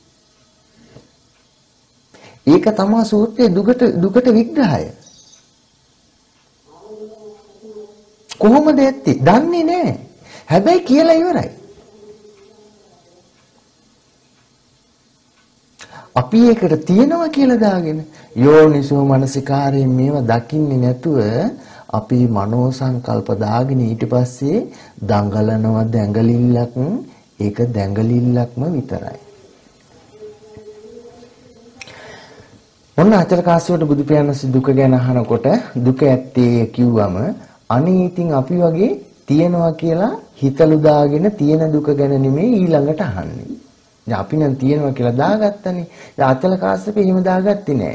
ඒක තමයි සූත්‍රයේ දුකට දුකට විග්‍රහය. කොහොමද ඇත්තේ? දන්නේ නැහැ. හැබැයි කියලා ඉවරයි. අපි ඒකට තියනවා කියලා දාගෙන යෝනිසෝ මනසිකාරයෙන් මේවා දකින්නේ නැතුව අපි මනෝ සංකල්ප දාගෙන ඊට පස්සේ දඟලනවා දැඟලිල්ලක්. ඒක දැඟලිල්ලක්ම විතරයි. ඔන්න අචල කාශ්‍යපට බුදු පියාණන් දුක ගැන අහනකොට දුක ඇත්තේ කිව්වම අනේ ඉතින් අපි වගේ තියනවා කියලා හිතලු දාගෙන තියෙන දුක ගැන නෙමෙයි ඊළඟට අහන්නේ. දැන් අපි නම් තියනවා කියලා දාගත්තනේ. දැන් අචල කාශ්‍යප එහෙම දාගත්තේ නෑ.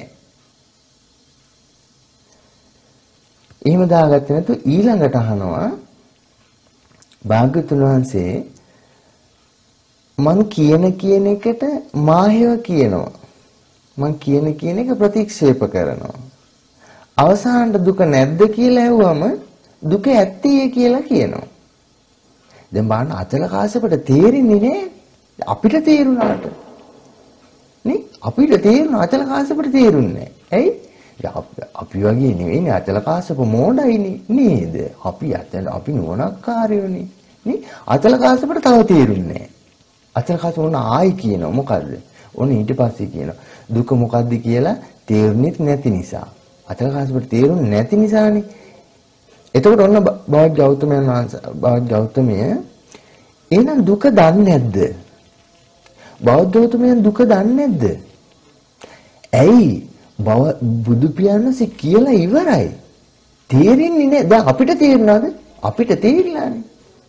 එහෙම දාගත්තේ නැතු ඊළඟට අහනවා භාග්‍යතුන් වහන්සේ මං කියන කියන එකට මාහෙව කියනවා. මං කියන කියන එක ප්‍රතික්ෂේප කරනවා. අවසානට දුක නැද්ද කියලා ඇහුවම දුක ඇත්තේ කියලා කියනවා. දැන් බලන්න අචල කාශ්‍යපට තේරෙන්නේ නෑ. අපිට තේරුණාට නේ අපිට තේරුණා අචල කාශ්‍යපට තේරුන්නේ නෑ. ඇයි? අපි වගේ නෙවෙයිනේ අචල කාශ්‍යප මෝඩයිනේ නේද? අපි අචල අපි නුවණක්කාරයෝනේ නේ. අචල කාශ්‍යපට තව තේරුන්නේ නෑ. අචල කාශ්‍යප උන ආයි කියනවා මොකද්ද? ඔන්න ඊට පස්සේ කියනවා දුක මොකද්ද කියලා තේරුන්නේ නැති නිසා. අචල කාශ්‍යපට තේරුන්නේ නැති නිසානේ. එතකොට ඔන්න බෞද්ධ ගෞතමයන් වහන්සේ බෞද්ධ ගෞතමය එහෙනම් දුක දන්නේ නැද්ද? බෞද්ධ ගෞතමයන් දුක දන්නේ නැද්ද? ඇයි? බුදු පියාණන්සේ කියලා ඉවරයි. තේරෙන්නේ නැහැ. දැන් අපිට තේරුණාද? අපිට තේරිලානේ.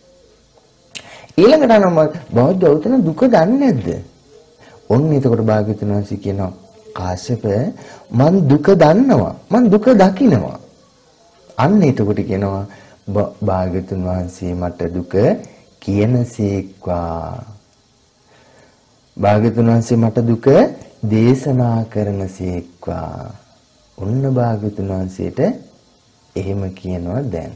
ඊළඟට නම් බෞද්ධ ගෞතම දුක දන්නේ නැද්ද? ඔන්න එතකොට භාග්‍යවතුන් වහන්සේ කියනවා කාශ්‍යප මං දුක දන්නවා. මං දුක දකිනවා. අන්න එතකොට කියනවා භාග්‍යවතුන් වහන්සේ මට දුක කියනසේක්වා. භාග්‍යවතුන් වහන්සේ මට දුක දේශනා කරනසේක්වා. ඔන්න භාග්‍යවතුන් වහන්සේට එහෙම කියනවා දැන්.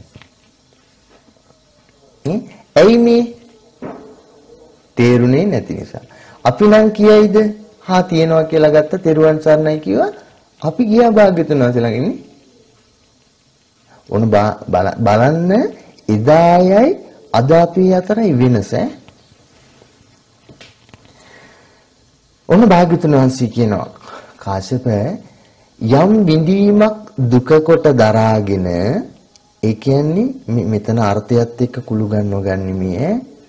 නේ? ඇයි මේ? තේරුනේ නැති නිසා. අපි නම් කියයිද? හා තියනවා කියලා ගත්ත තෙරුවන් සරණයි කිව්වා. අපි ගියා භාග්‍යවතුන් වහන්සේ ළඟ ඉන්නේ. ඔන්න බලන්න එදායයි අද අපි අතරයි වෙනස. ඔන්න භාග්‍යවතුන් වහන්සේ කියනවා කාශ්‍යප යම් විඳීමක් දුක කොට දරාගෙන ඒ කියන්නේ මෙතන අර්ථයත් එක්ක කුළු ගන්නව ගන්න මේ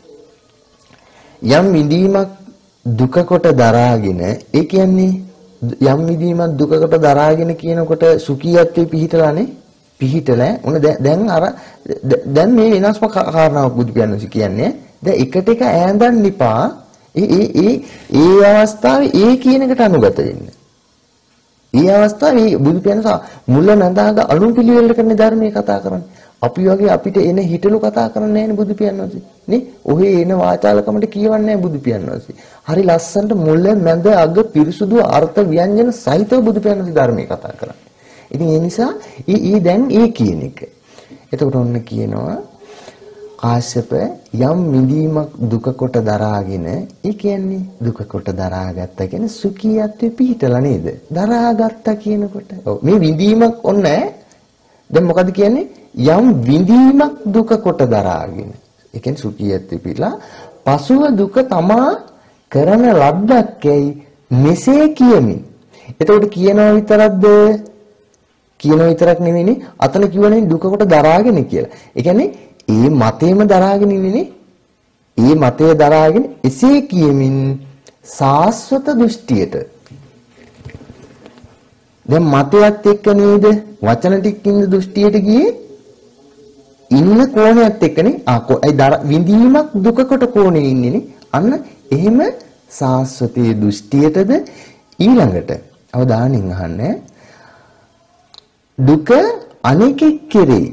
යම් විඳීමක් දුක කොට දරාගෙන ඒ කියන්නේ යම් විඳීමක් දුක කොට දරාගෙන කියනකොට සුඛියත්වේ පිහිටලානේ පිහිටලා උන දැන් අර දැන් මේ වෙනස්ම කාරණාවක් බුදු පියාණන් කියන්නේ දැන් එකට එක ඈඳන් ඉපා ඒ ඒ ඒ ඒ අවස්ථාවේ ඒ කියන එකට අනුගත වෙන්න. ඒ අවස්ථාවේ බුදු පියාණන් මුල නඳාග අනුපිළිවෙල කරන ධර්මයේ කතා කරන්නේ. අපි වගේ අපිට එන හිතලු කතා කරන්නේ නැහැ නේ බුදු පියාණන් නේ. ඔහේ එන වාචාලකමට කියවන්නේ නැහැ බුදු පියාණන්. හරි ලස්සනට මුල මැද අග පිරිසුදු අර්ථ ව්‍යංජන සහිතව බුදු පියාණන් ධර්මයේ කතා කරන්නේ. ඉතින් ඒ නිසා ඊ ඊ දැන් ඒ කියන එක. එතකොට ඔන්න කියනවා කාශ්‍යප යම් විඳීමක් දුක කොට දරාගෙන ඒ කියන්නේ දුක කොට දරාගත්තා කියන්නේ සුඛියත්වේ පිහිටලා නේද? දරාගත්තා කියනකොට. ඔව් මේ විඳීමක් ඔන්න දැන් මොකද කියන්නේ? යම් විඳීමක් දුක කොට දරාගෙන. ඒ කියන්නේ සුඛියත්වේ පිහිටලා පසුව දුක තමා කරන ලද්දක්යි මෙසේ කියමින්. එතකොට කියනවා විතරක්ද? කියනවා විතරක් නෙවෙයිනේ අතන කියවනේ දුක කොට දරාගෙන කියලා. ඒ කියන්නේ ඒ මතේම දරාගෙන ඉන්නේ. ඒ මතය දරාගෙන එසේ කියමින් සාස්වත දෘෂ්ටියට. දැන් මතයත් එක්ක නේද වචන ටිකකින් දෘෂ්ටියට ගියේ ඉන්න කෝණයත් එක්කනේ. ආ කොයි විඳීමක් දුක කොට කෝණේ ඉන්නේනේ. අන්න එහෙම සාස්වතයේ දෘෂ්ටියටද ඊළඟට අවධානයෙන් අහන්නේ දුක අනෙකෙක් කෙරෙහි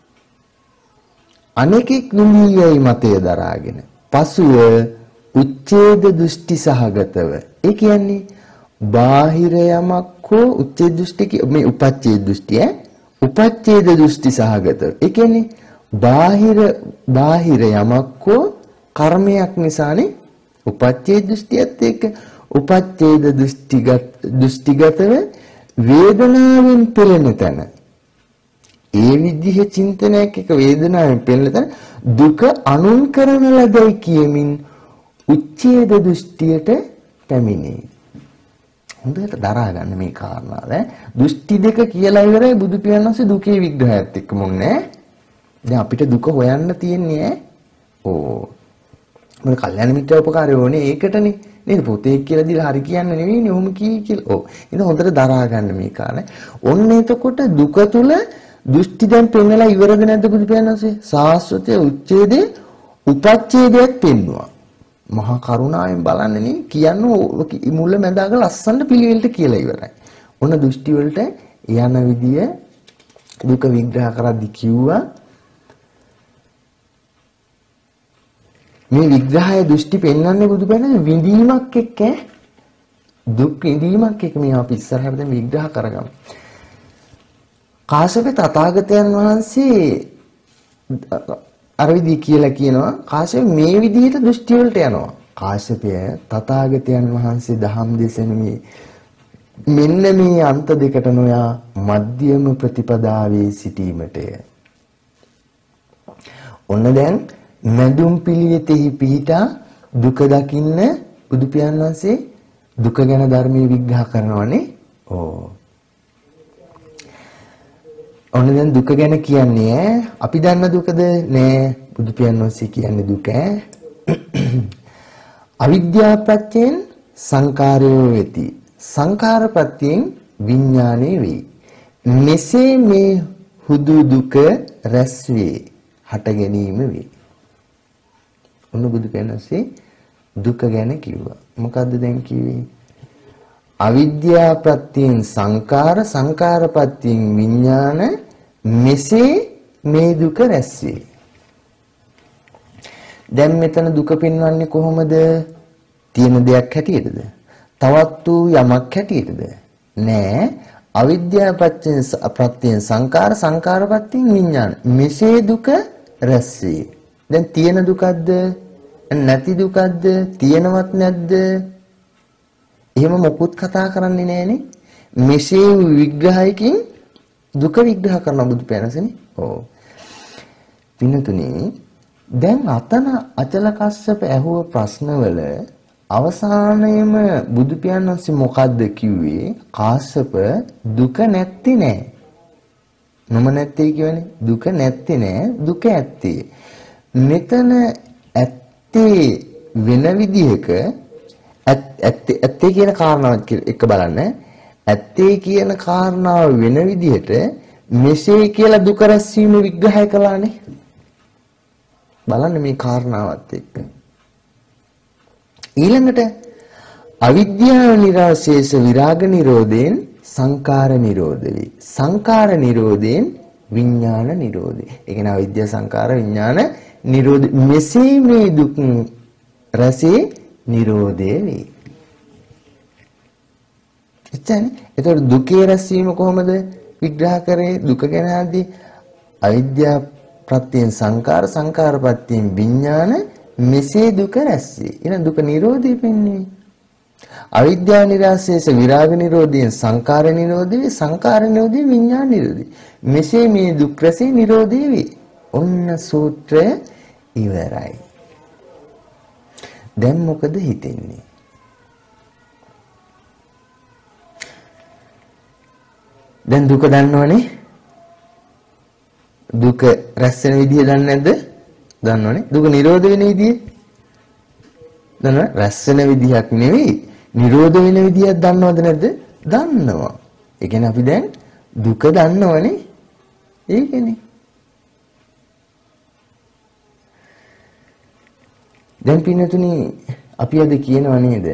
අනෙකෙක් නිමියයි මතය දරාගෙන පසුව උච්ඡේද දෘෂ්ටි සහගතව ඒ කියන්නේ බාහිර යමක් හෝ උච්ඡේද දෘෂ්ටි මේ උපච්ඡේද දෘෂ්ටි ඈ උපච්ඡේද දෘෂ්ටි සහගතව ඒ කියන්නේ බාහිර බාහිර යමක් හෝ කර්මයක් නිසානේ උපච්ඡේද දෘෂ්ටියත් එක්ක උපච්ඡේද දෘෂ්ටිගත දෘෂ්ටිගතව වේදනාවෙන් පෙළෙන තැන ඒ විදිහ චින්තනයක් එක වේදනාවෙන් පෙළෙන තැන දුක අනුන් කරන ලදයි කියමින් උච්ඡේද දෘෂ්ටියට පැමිණේ. හොඳට දරා ගන්න මේ කාරණාව ඈ. දෘෂ්ටි දෙක කියලා ඉවරයි බුදු පියාණන් වහන්සේ දුකේ විග්‍රහයත් එක්ක මොන්නේ. දැන් අපිට දුක හොයන්න තියෙන්නේ ඈ. ඕ. මොන කල්යනා මිත්‍ර උපකාරය ඕනේ ඒකටනේ. නේද? පොතේ කියලා දීලා හරි කියන්නේ නෙවෙයිනේ. ඔහොම කී කියලා. ඔව්. ඉතින් හොඳට දරා ගන්න මේ කාරණේ. ඔන්න එතකොට දුක තුල දෘෂ්ටි දැන් පෙන්නලා ඉවරද නැද්ද බුදු පියාණන් වහන්සේ? සාස්වතයේ උච්ඡේදේ උපච්ඡේදයක් පෙන්නවා. මහා කරුණාවෙන් බලන්නනේ කියන්නේ මුල මැදාක ලස්සනට පිළිවෙලට කියලා ඉවරයි. ඔන්න දෘෂ්ටි වලට යන විදිය දුක විග්‍රහ කරද්දි කිව්වා මේ විග්‍රහය දෘෂ්ටි පෙන්වන්නේ බුදු බණ විඳීමක් එක්ක දුක් විඳීමක් එක්ක මේ අපි ඉස්සරහට දැන් විග්‍රහ කරගමු. කාශ්‍යප තථාගතයන් වහන්සේ අර විදිහ කියලා කියනවා කාශ්‍යප මේ විදිහට දෘෂ්ටි වලට යනවා. කාශ්‍යපය තථාගතයන් වහන්සේ දහම් දේශනාවේ මෙන්න මේ අන්ත දෙකට නොයා මධ්‍යම ප්‍රතිපදාවේ සිටීමටය. ඔන්න දැන් මඳුම් පිළිවෙතෙහි පිහිටා දුක දකින්න බුදු පියාණන් වහන්සේ දුක ගැන ධර්මයේ විග්‍රහ කරනවානේ. ඕ. ඔන්න දැන් දුක ගැන කියන්නේ අපි දන්න දුකද නෑ බුදු පියාණන් වහන්සේ කියන්නේ දුක අවිද්‍යා ප්‍රත්‍යයෙන් සංකාරය වෙති. සංකාර ප්‍රත්‍යයෙන් විඥානය වේ. මෙසේ මේ හුදු දුක රැස් වේ. හට ගැනීම වේ. ඔන්න බුදු පියාණන්සේ දුක ගැන කිව්වා. මොකද්ද දැන් කිව්වේ? අවිද්‍යා ප්‍රත්‍යයෙන් සංකාර සංකාර ප්‍රත්‍යයෙන් විඥාන මෙසේ මේ දුක රැස් වේ. දැන් මෙතන දුක පෙන්වන්නේ කොහොමද? තියෙන දෙයක් හැටියටද? තවත් වූ යමක් හැටියටද? නෑ. අවිද්‍යා ප්‍රත්‍යයෙන් සංකාර සංකාර ප්‍රත්‍යයෙන් විඥාන මෙසේ දුක රැස් වේ. දැන් තියෙන දුකක්ද නැති දුකක්ද තියෙනවත් නැද්ද? එහෙම මොකුත් කතා කරන්නේ නෑනේ. මෙසේ විග්‍රහයකින් දුක විග්‍රහ කරන බුදු පියාණන්සනේ. ඔව්. පින්නතුනේ දැන් අතන අචල කස්සප ඇහුව ප්‍රශ්නවල අවසානයේම බුදු පියාණන්සේ මොකද්ද කිව්වේ? කාශ්‍යප දුක නැත්තේ නෑ. නොම නැත්තේ කියන්නේ දුක නැත්තේ නෑ දුක ඇත්තේ. මෙතන ඇත්තේ වෙන විදිහක ඇත්තේ ඇත්තේ කියන කාරණාවත් එක බලන්න. ඇත්තේ කියන කාරණාව වෙන විදිහට මෙසේ කියලා දුක රැස්වීම විග්‍රහය කළානේ. බලන්න මේ කාරණාවත් එක්ක. ඊළඟට අවිද්‍යාව නිරෝධේස විරාග නිරෝධයෙන් සංකාර නිරෝධ වේ. සංකාර නිරෝධයෙන් විඥාන නිරෝධය. ඒ කියන්නේ අවිද්‍යා සංකාර විඥාන නිරෝධ මෙසේ මේ දුක් රසේ නිරෝධය වේ. එතන එතකොට දුකේ රැස්වීම කොහොමද විග්‍රහ කරේ? දුක ගැන ආදී අවිද්‍යා ප්‍රත්‍යයෙන් සංකාර සංකාර ප්‍රත්‍යයෙන් විඥාන මෙසේ දුක රැස්වේ. එහෙනම් දුක නිරෝධය වෙන්නේ. අවිද්‍යා නිරාශේෂ විරාග නිරෝධයෙන් සංකාර නිරෝධේ සංකාර නිරෝධේ විඥාන නිරෝධේ. මෙසේ මේ දුක් රැසේ නිරෝධය වේ. ඔන්න සූත්‍රය ඉවරයි. දැන් මොකද හිතෙන්නේ? දැන් දුක දන්නවනේ. දුක රැස් වෙන විදිය දන්නේ නැද්ද? දන්නවනේ. දුක නිරෝධ වෙන විදිය දන්නවද? රැස් වෙන විදියක් නෙවෙයි නිරෝධ වෙන විදියක් දන්නවද නැද්ද? දන්නවා. ඒ කියන්නේ අපි දැන් දුක දන්නවනේ. ඒකනේ. දැන් පින්නතුනි අපි අද කියනවා නේද?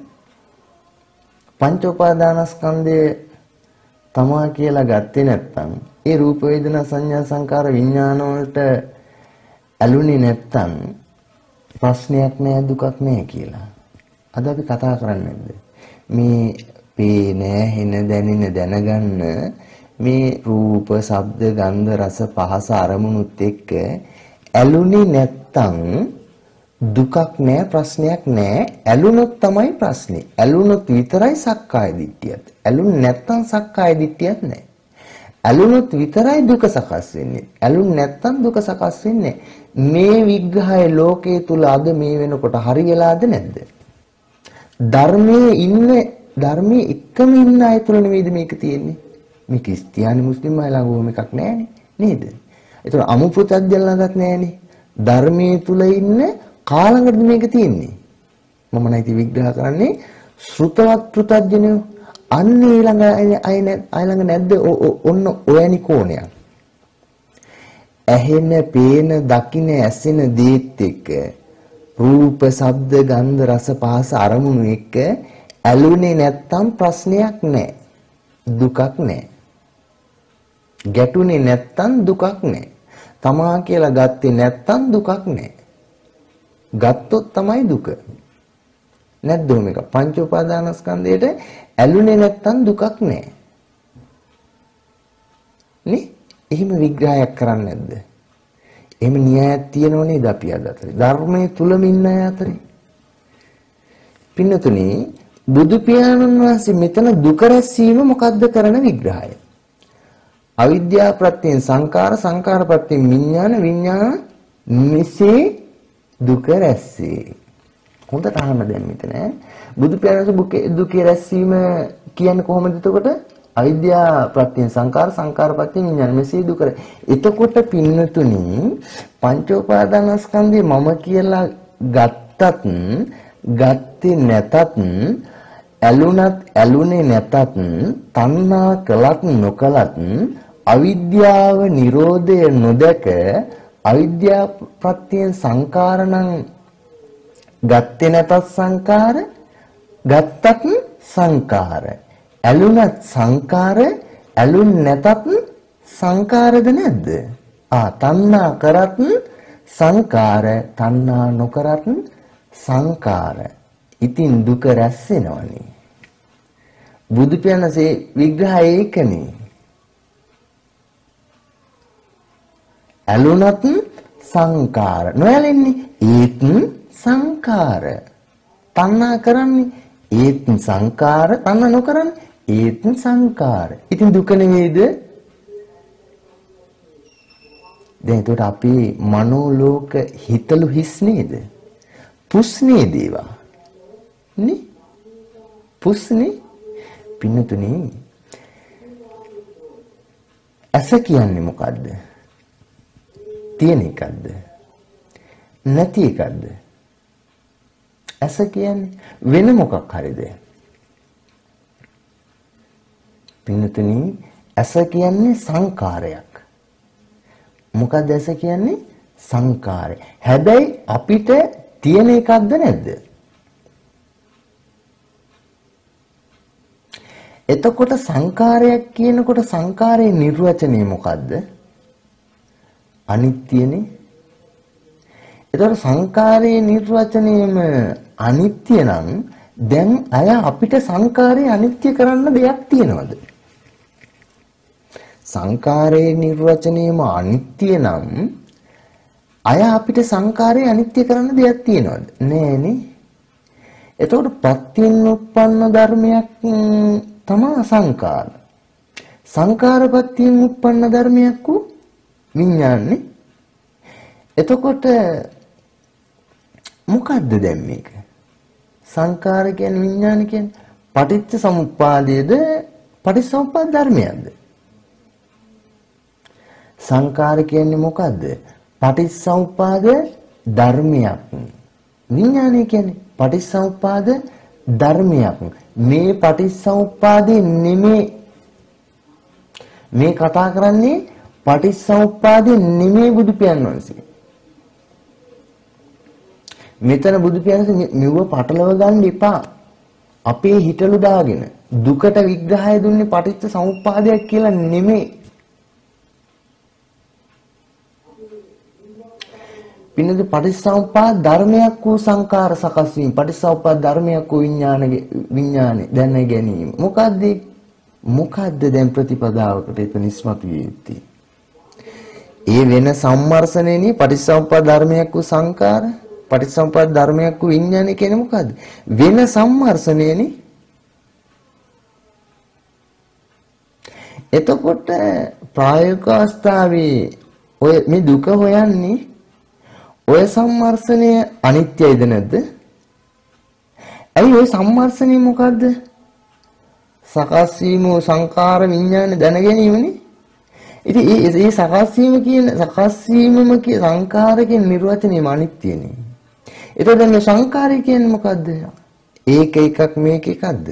පංච උපාදානස්කන්ධය තමා කියලා ගත්තේ නැත්නම් ඒ රූප වේදනා සංඥා සංකාර විඥාන වලට ඇලුනේ නැත්නම් ප්‍රශ්නයක් නෑ දුකක් නෑ කියලා. අද අපි කතා කරන්නේ නැද්ද? මේ පේන, හෙන, දැනෙන, දැනගන්න මේ රූප, ශබ්ද, ගන්ධ, රස, පහස අරමුණුත් එක්ක ඇලුනේ නැත්නම් දුකක් නෑ ප්‍රශ්නයක් නෑ. ඇලුනොත් තමයි ප්‍රශ්නේ. ඇලුනොත් විතරයි සක්කාය දිට්ඨියත්. ඇලුන් නැත්තම් සක්කාය දිට්ඨියක් නෑ. ඇලුනොත් විතරයි දුක සකස් වෙන්නේ. ඇලුන් නැත්තම් දුක සකස් වෙන්නේ මේ විග්‍රහය ලෝකයේ තුල අද මේ වෙනකොට හරියලාද නැද්ද? ධර්මයේ ඉන්න ධර්මයේ එකම ඉන්න අය තුල නෙවෙයිද මේක තියෙන්නේ? මේ ක්‍රිස්තියානි මුස්ලිම් අය ළඟ ඕම එකක් නෑනේ නේද? ඒතර අමුපුතක් ළඟත් නෑනේ. ධර්මයේ තුල ඉන්න කාලඟටද මේක තියෙන්නේ? මම නැති විග්‍රහ කරන්නේ ශ්‍රුතවත් පෘතජ්ජනෝ අන්න ඊළඟ අය ළඟ නැද්ද ඔන්න ඔයනි කෝණයක්. ඇහෙන, පේන, දකින, ඇසෙන දේත් එක්ක රූප, ශබ්ද, ගන්ධ, රස, පහස අරමුණු එක්ක ඇලුනේ නැත්තම් ප්‍රශ්නයක් නැහැ. දුකක් නැහැ. ගැටුනේ නැත්තම් දුකක් නැහැ. තමා කියලා ගත්තේ නැත්තම් දුකක් නැහැ. ගත්තොත් තමයි දුක. නැද්ද මේක? පංච උපාදානස්කන්ධයට ඇලුනේ නැත්තම් දුකක් නැහැ. නේ? එහෙම විග්‍රහයක් කරන්නේ නැද්ද? එහෙම න්‍යායක් තියෙනව නේද අපි අද අතරේ? ධර්මයේ තුලම ඉන්න අය අතරේ. පින්නතුනි බුදු පියාණන් වහන්සේ මෙතන දුක රැස්වීම මොකද්ද කරන විග්‍රහය? අවිද්‍යා ප්‍රත්‍යයෙන් සංකාර, සංකාර ප්‍රත්‍යයෙන් විඥාන, විඥාන මෙසේ දුක රැස්සේ. හොඳට අහන්න දැන් මෙතන බුදු පියාණන්ගේ දුකේ රැස්වීම කියන්නේ කොහොමද එතකොට? අවිද්‍යා ප්‍රත්‍යයෙන් සංකාර, සංකාර ප්‍රත්‍යයෙන් විඥාන මෙසේ දුක. එතකොට පින්නතුනි පංච උපාදානස්කන්ධය මම කියලා ගත්තත් ගත්තේ නැතත් ඇලුනත් ඇලුනේ නැතත් තණ්හා කළත් නොකළත් අවිද්‍යාව නිරෝධය නොදක අවිද්‍යා ප්‍රත්‍යයෙන් සංකාර නම් ගත්තේ නැතත් සංකාර ගත්තත් සංකාර ඇලුනත් සංකාර ඇලුන් නැතත් සංකාරද නැද්ද? ආ තණ්හා කරත් සංකාර තණ්හා නොකරත් සංකාර. ඉතින් දුක රැස් වෙනවනේ. බුදු පියාණන්සේ විග්‍රහය ඒකනේ. ඇලුනත් සංකාර නොඇලෙන්නේ ඒත් සංකාර. තණ්හා කරන්නේ ඒත් සංකාර. තණ්හා නොකරන්නේ ඒත් සංකාර. ඉතින් දුක නෙවෙයිද? දැන් ඒකට අපි මනෝලෝක හිතලු හිස් නේද? පුස් නේද ඒවා? නේ? පුස්නේ? පින්නතුනි ඇස කියන්නේ මොකද්ද? තියෙන එකක්ද? නැති එකක්ද? ඇස කියන්නේ වෙන මොකක් හරිද? පින්නතුනි ඇස කියන්නේ සංකාරයක්. මොකක්ද ඇස කියන්නේ? සංකාරය. හැබැයි අපිට තියෙන එකක්ද නැද්ද? එතකොට සංකාරයක් කියනකොට සංකාරයේ නිර්වචනය මොකද්ද? අනිත්‍යනේ. එතකොට සංකාරයේ නිර්වචනයම අනිත්‍ය නම් දැන් අය අපිට සංකාරයේ අනිත්‍ය කරන්න දෙයක් තියනවද? සංකාරයේ නිර්වචනයම අනිත්‍ය නම් අය අපිට සංකාරයේ අනිත්‍ය කරන්න දෙයක් තියනවද? නෑනේ. එතකොට ප්‍රත්‍යයෙන් උප්පන්න ධර්මයක් තමයි සංකාර. සංකාරපත්‍යයෙන් උප්පන්න ධර්මයක් වූ විඥානේ. එතකොට මොකද්ද දැන් මේක? සංකාර කියන්නේ විඥාන කියන්නේ පටිච්ච සමුප්පාදයේද පටිච්චසමුප්පාද ධර්මයක්ද? සංකාර කියන්නේ මොකද්ද? පටිච්චසමුප්පාද ධර්මයක්. විඥානය කියන්නේ පටිච්චසමුප්පාද ධර්මයක්. මේ පටිච්චසමුප්පාදේ නෙමේ මේ කතා කරන්නේ පටිච්චසමුප්පාදේ නෙමේ බුදු පියාණන් වහන්සේ. මෙතන බුදු පියාණන් මෙව පටලව ගන්න එපා. අපේ හිතලු දාගෙන දුකට විග්‍රහය දුන්නේ පටිච්චසමුප්පාදයක් කියලා නෙමේ. පින්නද පටිච්චසමුප්පාද ධර්මයක් වූ සංකාර සකස් වීම පටිච්චසමුප්පාද ධර්මයක් වූ විඥානගේ විඥානේ දැන ගැනීම. මොකද්ද මොකද්ද දැන් ප්‍රතිපදාවකට එතන ඉස්මතු විය යුත්තේ? ඒ වෙන සම්මර්ෂණේනේ පටිච්චසමුප්පාද ධර්මයක් වූ සංකාර පටිච්චසමුප්පාද ධර්මයක් වූ විඥානය කියන්නේ මොකද්ද? වෙන සම්මර්ෂණයනේ. එතකොට ප්‍රායෝගික අවස්ථාවේ ඔය මේ දුක හොයන්නේ ඔය සම්මර්ෂණය අනිත්‍යයිද නැද්ද? ඇයි ඔය සම්මර්ෂණය මොකද්ද? සකස් වීම සංකාර විඥාන දැන ගැනීමනේ. ඉතින් මේ මේ සකස් වීම කියන සකස් වීමම කිය සංකාර කියන නිර්වචනයම අනිත්‍යනේ. එතකොට මේ සංකාරය කියන්නේ මොකද්ද? ඒක එකක් මේක එකක්ද?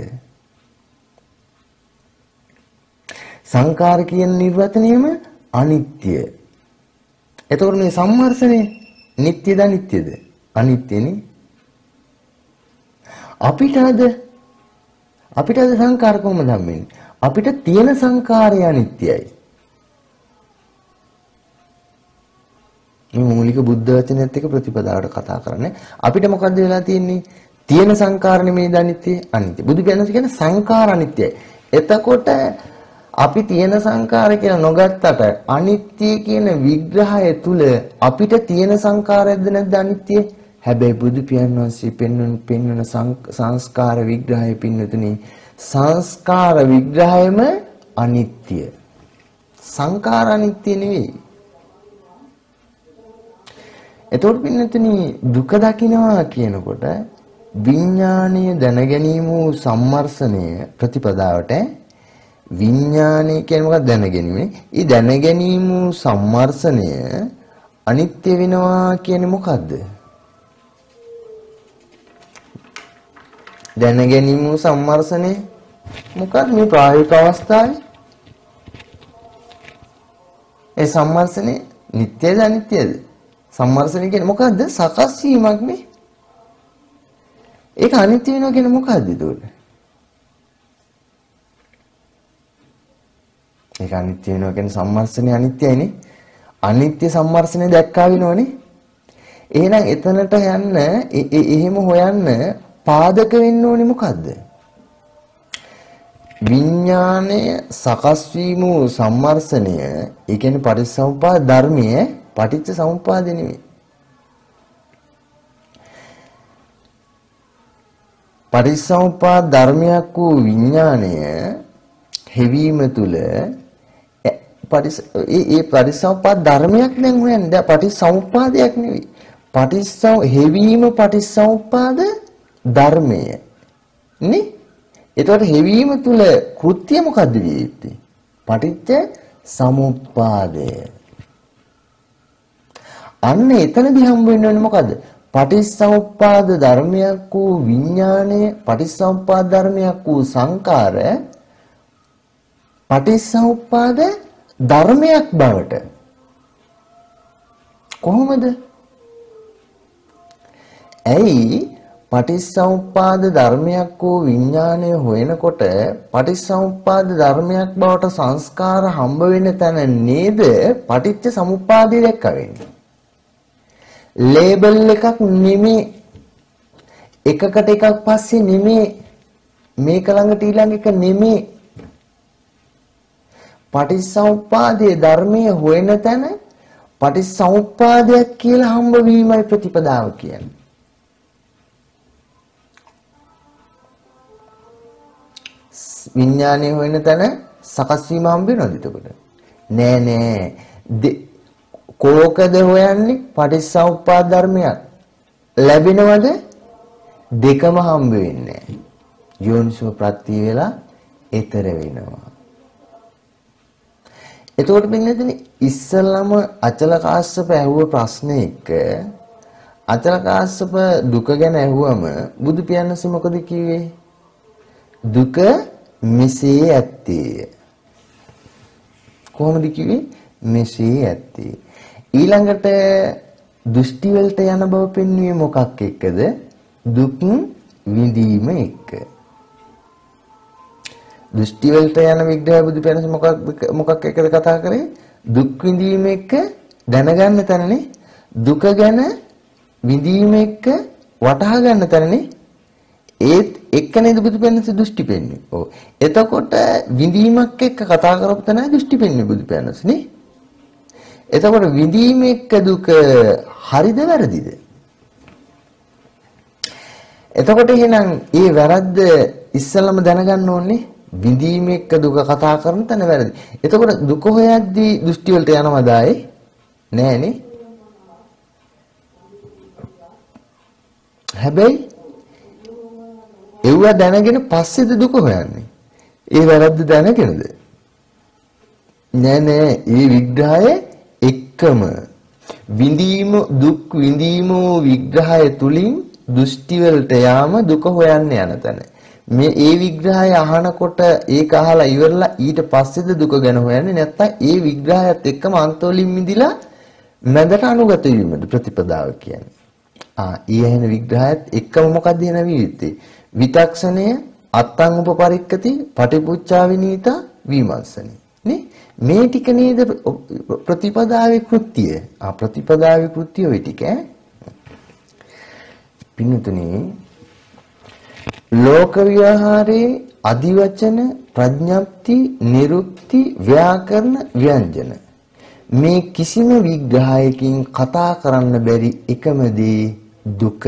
සංකාර කියන නිර්වචනයම අනිත්‍ය. එතකොට මේ සම්මර්ෂණය නිට්ටයද අනිත්‍යද? අනිත්‍යනේ. අපිට අද අපිට අද සංකාර කොහොමද හම්බෙන්නේ? අපිට තියෙන සංකාරය අනිත්‍යයි. මේ මූලික බුද්ධ වචනයත් එක්ක ප්‍රතිපදාවට කතා කරන්නේ. අපිට මොකද්ද වෙලා තියෙන්නේ? තියෙන සංකාර නෙමෙයි අනිත්‍ය අනිත්‍ය. බුදු පියාණන් කියන්නේ සංකාර අනිත්‍යයි. එතකොට අපි තියෙන සංකාර කියලා නොගත්තට අනිත්‍ය කියන විග්‍රහය තුල අපිට තියෙන සංකාරයක්ද නැද්ද අනිත්‍ය? හැබැයි බුදු පියාණන් වහන්සේ පෙන්වන පෙන්වන සංස්කාර විග්‍රහය පින්නතුනි සංස්කාර විග්‍රහයම අනිත්‍ය. සංකාර අනිත්‍ය නෙවෙයි. එතකොට පින්නතුනි දුක දකින්නවා කියනකොට විඥානීය දැනගැනීම වූ සම්මර්ෂණය ප්‍රතිපදාවට විඥානය කියන්නේ මොකක්ද දැනගැනීම. ඊ දැනගැනීම වූ සම්මර්ෂණය අනිත්‍ය වෙනවා කියන්නේ මොකද්ද? දැනගැනීම වූ සම්මර්ෂණය මොකක්ද මේ ප්‍රායෝගික අවස්ථාවේ? ඒ සම්මර්ෂණය නිට්ටයද අනිත්‍යද? සම්මර්ෂණය කියන්නේ මොකද්ද? සකස් වීමක් නේ. ඒක අනිත්‍ය වෙනවා කියන්නේ මොකද්ද ඒකට? ඒක අනිත්‍ය වෙනවා කියන්නේ සම්මර්ෂණය අනිත්‍යයිනේ. අනිත්‍ය සම්මර්ෂණය දැක්කා වෙනවනේ. එහෙනම් එතනට යන්න එහෙම හොයන්න පාදක වෙන්න ඕනේ මොකද්ද? විඥාණය සකස් වීම සම්මර්ෂණය. ඒ කියන්නේ පටිච්චසමුප්පාද ධර්මයේ පටිච්ච සමුප්පාද නෙමෙයි. පටිච්චසමුප්පාද ධර්මයක් වූ විඥාණය හෙවීම තුල පටිච්ච ඒ පටිච්චසමුප්පාද ධර්මයක් දැන් හොයන්නේ. දැන් පටිච්චසමුප්පාදයක් නෙවෙයි. පටිච්චසම හෙවීම පටිච්චසමුප්පාද ධර්මය නේ. එතකොට හෙවීම තුල කෘත්‍ය මොකද්ද විය යුත්තේ? පටිච්ච සමුප්පාදය. අන්න එතනදී හම්බ වෙන්නේ මොකද්ද? පටිච්චසමුප්පාද ධර්මයක් වූ විඥාණය, පටිච්චසමුප්පාද ධර්මයක් වූ සංකාර පටිච්චසමුප්පාද ධර්මයක් බවට. කොහොමද? ඇයි පටිච්චසමුප්පාද ධර්මයක් වූ විඥාණය හොයනකොට පටිච්චසමුප්පාද ධර්මයක් බවට සංස්කාර හම්බ වෙන තැන නේද පටිච්ච සමුප්පාදය දැක්ක වෙන්නේ. ලේබල් එකක් නෙමෙයි. එකකට එකක් පස්සේ නෙමෙයි. මේක ළඟට ඊළඟ එක නෙමෙයි. පටිච්චසමුප්පාදයේ ධර්මයේ හොයන තැන පටිච්චසමුප්පාදයක් කියලා හම්බ වීමයි ප්‍රතිපදාව කියන්නේ. විඥානය හොයන තැන සකස් වීම හම්බ වෙනවද එතකොට? නෑ නෑ. කෝකද හොයන්නේ? පටිච්චසමුප්පාද ධර්මයක්. ලැබෙනවද? දෙකම හම්බ වෙන්නේ නෑ. යෝනිසෝ ප්‍රත්‍ය වෙලා ඊතර වෙනවා. එතකොට පින්නදෙනි ඉස්සල්ලාම අචල කාශ්‍යප ඇහුව ප්‍රශ්නේ එක අචල කාශ්‍යප දුක ගැන ඇහුවම බුදු පියාණන් මොකද කිව්වේ? දුක මෙසේ ඇත්තේ. කොහොමද කිව්වේ? මෙසේ ඇත්තේ. ඊළඟට දෘෂ්ටි වලට යන බව පෙන්වුවේ මොකක් එක්කද? දුක් විඳීම එක්ක. දෘෂ්ටි වලට යන විග්‍රහය බුදු පියාණන් මොකක් මොකක් එක්කද කතා කරේ? දුක් විඳීම එක්ක දැනගන්න තැනනේ. දුක ගැන විඳීම එක්ක වටහා ගන්න තැනනේ. ඒත් එක්ක නේද බුදු පියාණන් දෘෂ්ටි පෙන්වන්නේ. ඔව්. එතකොට විඳීමක් එක්ක කතා කරපු තැනයි දෘෂ්ටි පෙන්වන්නේ බුදු පියාණන් නේ. එතකොට විඳීම එක්ක දුක හරිද වැරදිද? එතකොට එහෙනම් ඒ වැරද්ද ඉස්සෙල්ලම දැනගන්න ඕනේ. විඳීම එක්ක දුක කතා කරන තැන වැරදි. එතකොට දුක හොයද්දී දෘෂ්ටි වලට යනවද ආයේ? නෑනේ. හැබැයි ඒව දැනගෙන පස්සේද දුක හොයන්නේ. ඒ වැරද්ද දැනගෙනද? නෑ නෑ. ඒ විග්‍රහය එක්කම විඳීම දුක් විඳීම විග්‍රහය තුලින් දෘෂ්ටි වලට යාම දුක හොයන්න යන තැන. මේ ඒ විග්‍රහය අහනකොට ඒක අහලා ඉවරලා ඊට පස්සේද දුක ගැන හොයන්නේ නැත්නම් ඒ විග්‍රහයත් එක්කම අන්තවලින් මිදිලා මැදට අනුගත වීමද ප්‍රතිපදාව කියන්නේ. ආ ඊ ඇහෙන විග්‍රහයත් එක්කම මොකක්ද එන විවිත්තේ? විතක්ෂණය අත්තං උපපරික්කති පටිපුච්චා විනීතා විමර්ශනයි. නේ? මේ ටික නේද ප්‍රතිපදාවේ කෘත්‍යය. ආ ප්‍රතිපදාවේ කෘත්‍යය ඔය ටික ඈ. පින්නතුනේ ලෝක ව්‍යවහාරයේ අදිවචන ප්‍රඥප්ති නිරුක්ති ව්‍යාකරණ ව්‍යංජන මේ කිසිම විග්‍රහයකින් කතා කරන්න බැරි එකම දේ දුක.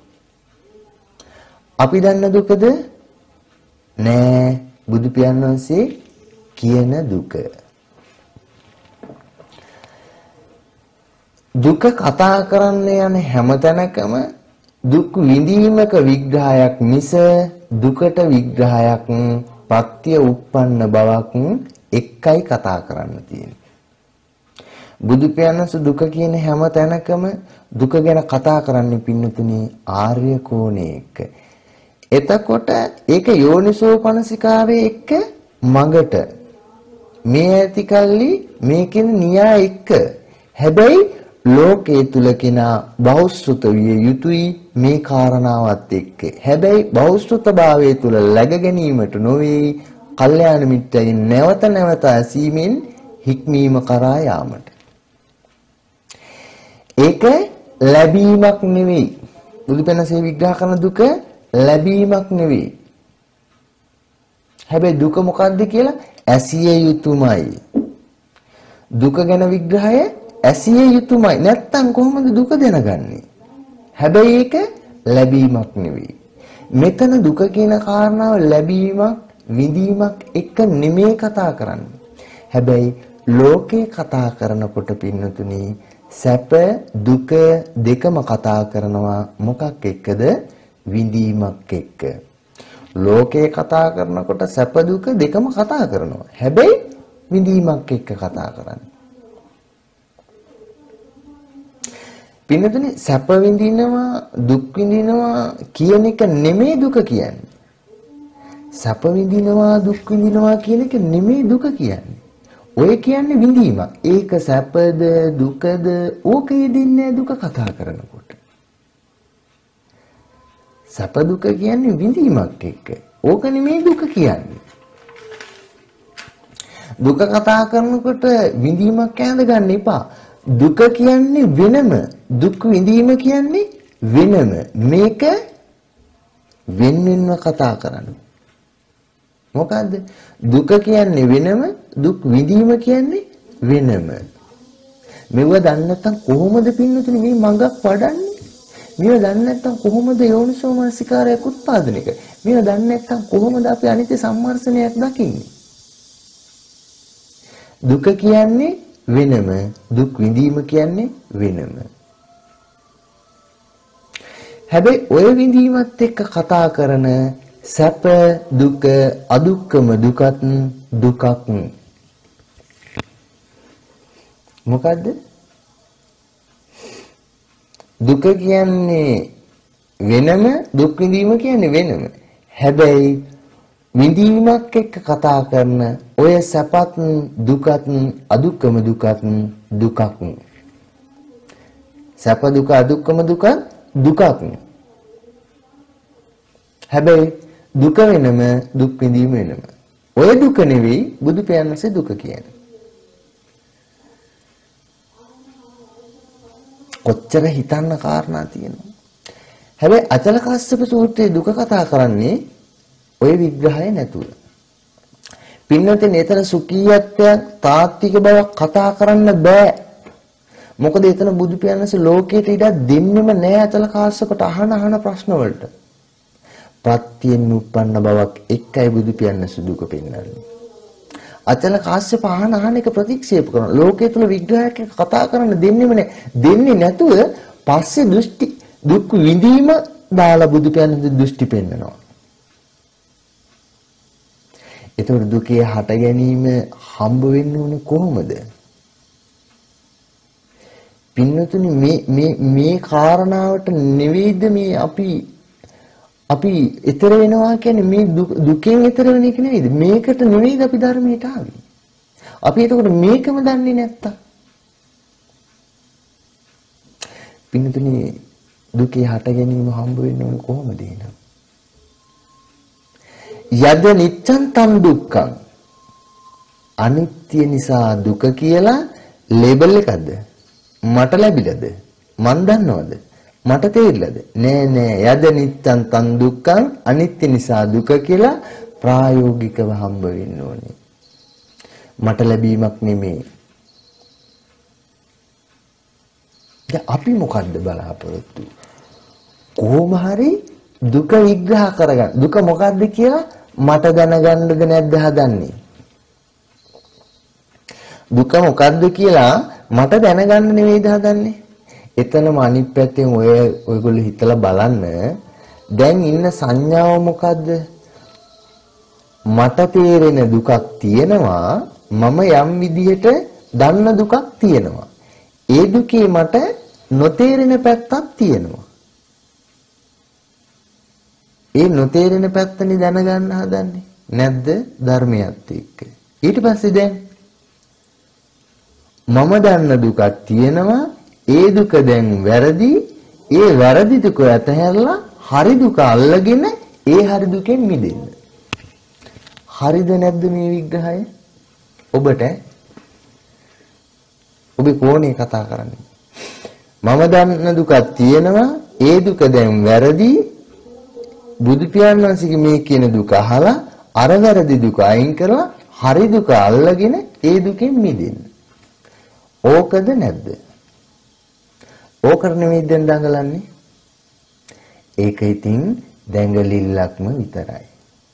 අපි දන්න දුකද? නෑ, බුදු පියාණන් වහන්සේ කියන දුක. දුක කතා කරන්න යන හැම තැනකම දුක් විඳීමක විග්‍රහයක් මිස දුකට විග්‍රහයක් පත්‍ය උප්පන්න බවක් එක්කයි කතා කරන්න තියෙන්නේ. බුදු පියාණන් දුක කියන හැම තැනකම දුක ගැන කතා කරන්න පින්නතුනි ආර්ය කෝණයක. එතකොට ඒක යෝනිසෝ පනසිකාරයේ එක්ක මගට මේ ඇති කල්ලි මේකෙන න්‍යාය එක්ක. හැබැයි ලෝකයේ තුල කෙනා බෞද්ධ විය යුතුයි මේ කාරණාවත් එක්ක. හැබැයි බෞද්ධතාවයේ තුල läග ගැනීමට නොවේ කල්යාණ මිත්‍රයන් නැවත නැවත ඇසීමෙන් හික්මීම කරා යාමට. ඒක ලැබීමක් නෙවෙයි. බුදුපෙනසේ විග්‍රහ කරන දුක ලැබීමක් නෙවෙයි. හැබැයි දුක මොකක්ද කියලා ඇසිය යුතුමයි. දුක ගැන විග්‍රහය ඇසිය යුතුමයි. නැත්තම් කොහොමද දුක දැනගන්නේ? හැබැයි ඒක ලැබීමක් නෙවෙයි. මෙතන දුක කියන කාරණාව ලැබීමක් විඳීමක් එක නෙමෙයි කතා කරන්නේ. හැබැයි ලෝකේ කතා කරනකොට පින්නතුනි සැප දුක දෙකම කතා කරනවා මොකක් එක්කද? විඳීමක් එක්ක. ලෝකේ කතා කරනකොට සැප දුක දෙකම කතා කරනවා. හැබැයි විඳීමක් එක්ක කතා කරන්නේ. පින්නතුනි සැප විඳිනවා දුක් විඳිනවා කියන එක නෙමෙයි දුක කියන්නේ. සැප විඳිනවා දුක් විඳිනවා කියන එක නෙමෙයි දුක කියන්නේ. ඔය කියන්නේ විඳීමක්. ඒක සැපද දුකද ඕකේ දෙන්නේ දුක කතා කරනකොට. සැප දුක කියන්නේ විඳීමක් එක්ක. ඕක නෙමෙයි දුක කියන්නේ. දුක කතා කරනකොට විඳීමක් ඈඳ ගන්න එපා. දුක කියන්නේ වෙනම, දුක් විඳීම කියන්නේ වෙනම. මේක වෙන වෙනම කතා කරන්නේ. මොකද්ද? දුක කියන්නේ වෙනම, දුක් විඳීම කියන්නේ වෙනම. මෙව දන්නේ නැත්නම් කොහොමද පින්නතුනි මේ මඟක් වඩන්නේ? මේව දන්නේ නැත්නම් කොහොමද යෝනිසෝ මනසිකාරයක් උත්පාදනය කරන්නේ? මේව දන්නේ නැත්නම් කොහොමද අපි අනිත්‍ය සම්මර්ෂණයක් දකින්නේ? දුක කියන්නේ වෙනම, දුක් විඳීම කියන්නේ වෙනම. හැබැයි ඔය විඳීමත් එක්ක කතා කරන සැප දුක අදුක්කම දුකත් දුකක්. මොකද්ද? දුක කියන්නේ වෙනම, දුක් විඳීම කියන්නේ වෙනම. හැබැයි විඳීමක් එක්ක කතා කරන ඔය සැපත් දුකත් අදුක්කම දුකත් දුකක්. සැප දුක අදුක්කම දුක දුකක්. හැබැයි දුක වෙනම, දුක් විඳීම වෙනම. ඔය දුක නෙවෙයි බුදු පියාණන්සේ දුක කියන්නේ. කොච්චර හිතන්න කාරණා තියෙනවා. හැබැයි අචල කස්සප සූත්‍රයේ දුක කතා කරන්නේ ඔය විග්‍රහය නැතුව. පින්නතේ එතන සුඛීයත්වයක් තාත්වික බවක් කතා කරන්න බෑ. මොකද එතන බුදු පියාණන්සේ ලෝකයට ඉඩ දෙන්නෙම නෑ අචල කස්සපට අහන අහන ප්‍රශ්න වලට. ප්‍රත්‍යයෙන් උප්පන්න බවක් එක්කයි බුදු පියාණන් සුදුක පෙන්වන්නේ. අචල කාශ්‍යප ආහන ආහන එක ප්‍රතික්ෂේප කරන ලෝකයේ තුල විග්‍රහයක් කතා කරන්න දෙන්නෙම නැහැ. දෙන්නේ නැතුව පස්සේ දෘෂ්ටි දුක් විඳීම දාලා බුදු පියාණන් දෘෂ්ටි පෙන්වනවා. ඒතකොට දුකේ හට ගැනීම හම්බ වෙන්න ඕනේ කොහොමද? පින්නතුනි මේ මේ මේ කාරණාවට නෙවෙයිද මේ අපි අපි ඊතර වෙනවා කියන්නේ මේ දුකෙන් ඊතර වෙන එක නෙවෙයිද? මේකට නෙවෙයිද අපි ධර්මයට ආවේ. අපි එතකොට මේකම දන්නේ නැත්තම් පින්නතුනි දුකේ හට ගැනීම හම්බ වෙන්න ඕනේ කොහොමද එහෙනම්? යද නිච්ඡන් තන් දුක්ඛං අනිත්‍ය නිසා දුක කියලා ලේබල් එකක්ද මට ලැබිලාද මන් දන්නවද මට තේරිලාද නෑ නෑ යද නිච්ඡන් තන් දුක්ඛං අනිත්‍ය නිසා දුක කියලා ප්‍රායෝගිකව හම්බ වෙන්න ඕනේ මට ලැබීමක් නෙමෙයි. දැන් අපි මොකද්ද බලාපොරොත්තු කොහොම හරි දුක විග්‍රහ කරගන්න දුක මොකද්ද කියලා මට දැනගන්නද නැද්ද හදන්නේ? දුක මොකද්ද කියලා මට දැනගන්න නෙවෙයිද හදන්නේ? එතනම අනිත් පැත්තෙන් ඔය ඔයගොල්ලෝ හිතලා බලන්න දැන් ඉන්න සංඥාව මොකද්ද? මට තේරෙන දුකක් තියෙනවා මම යම් විදිහට දන්න දුකක් තියෙනවා. ඒ දුකේ මට නොතේරෙන පැත්තක් තියෙනවා. ඒ නොතේරෙන පැත්තනේ දැනගන්න හදන්නේ නැද්ද ධර්මයත් එක්ක. ඊට පස්සේ දැන් මම දන්න දුකක් තියෙනවා ඒ දුක දැන් වැරදි ඒ වැරදි දුක ඇතහැරලා හරි දුක අල්ලගෙන ඒ හරි දුකෙන් මිදෙන්න. හරිද නැද්ද මේ විග්‍රහය? ඔබට ඔබ කොහොනේ කතා කරන්නේ? මම දන්න දුකක් තියෙනවා ඒ දුක දැන් වැරදි බුදු පියාණන් වහන්සේගේ මේ කියන දුක අහලා අර වැරදි දුක අයින් කරලා හරි දුක අල්ලගෙන ඒ දුකෙන් මිදෙන්න. ඕකද නැද්ද? ඕකට නෙමෙයි දැන් දඟලන්නේ. ඒක ඉතින් දැඟලිල්ලක්ම විතරයි.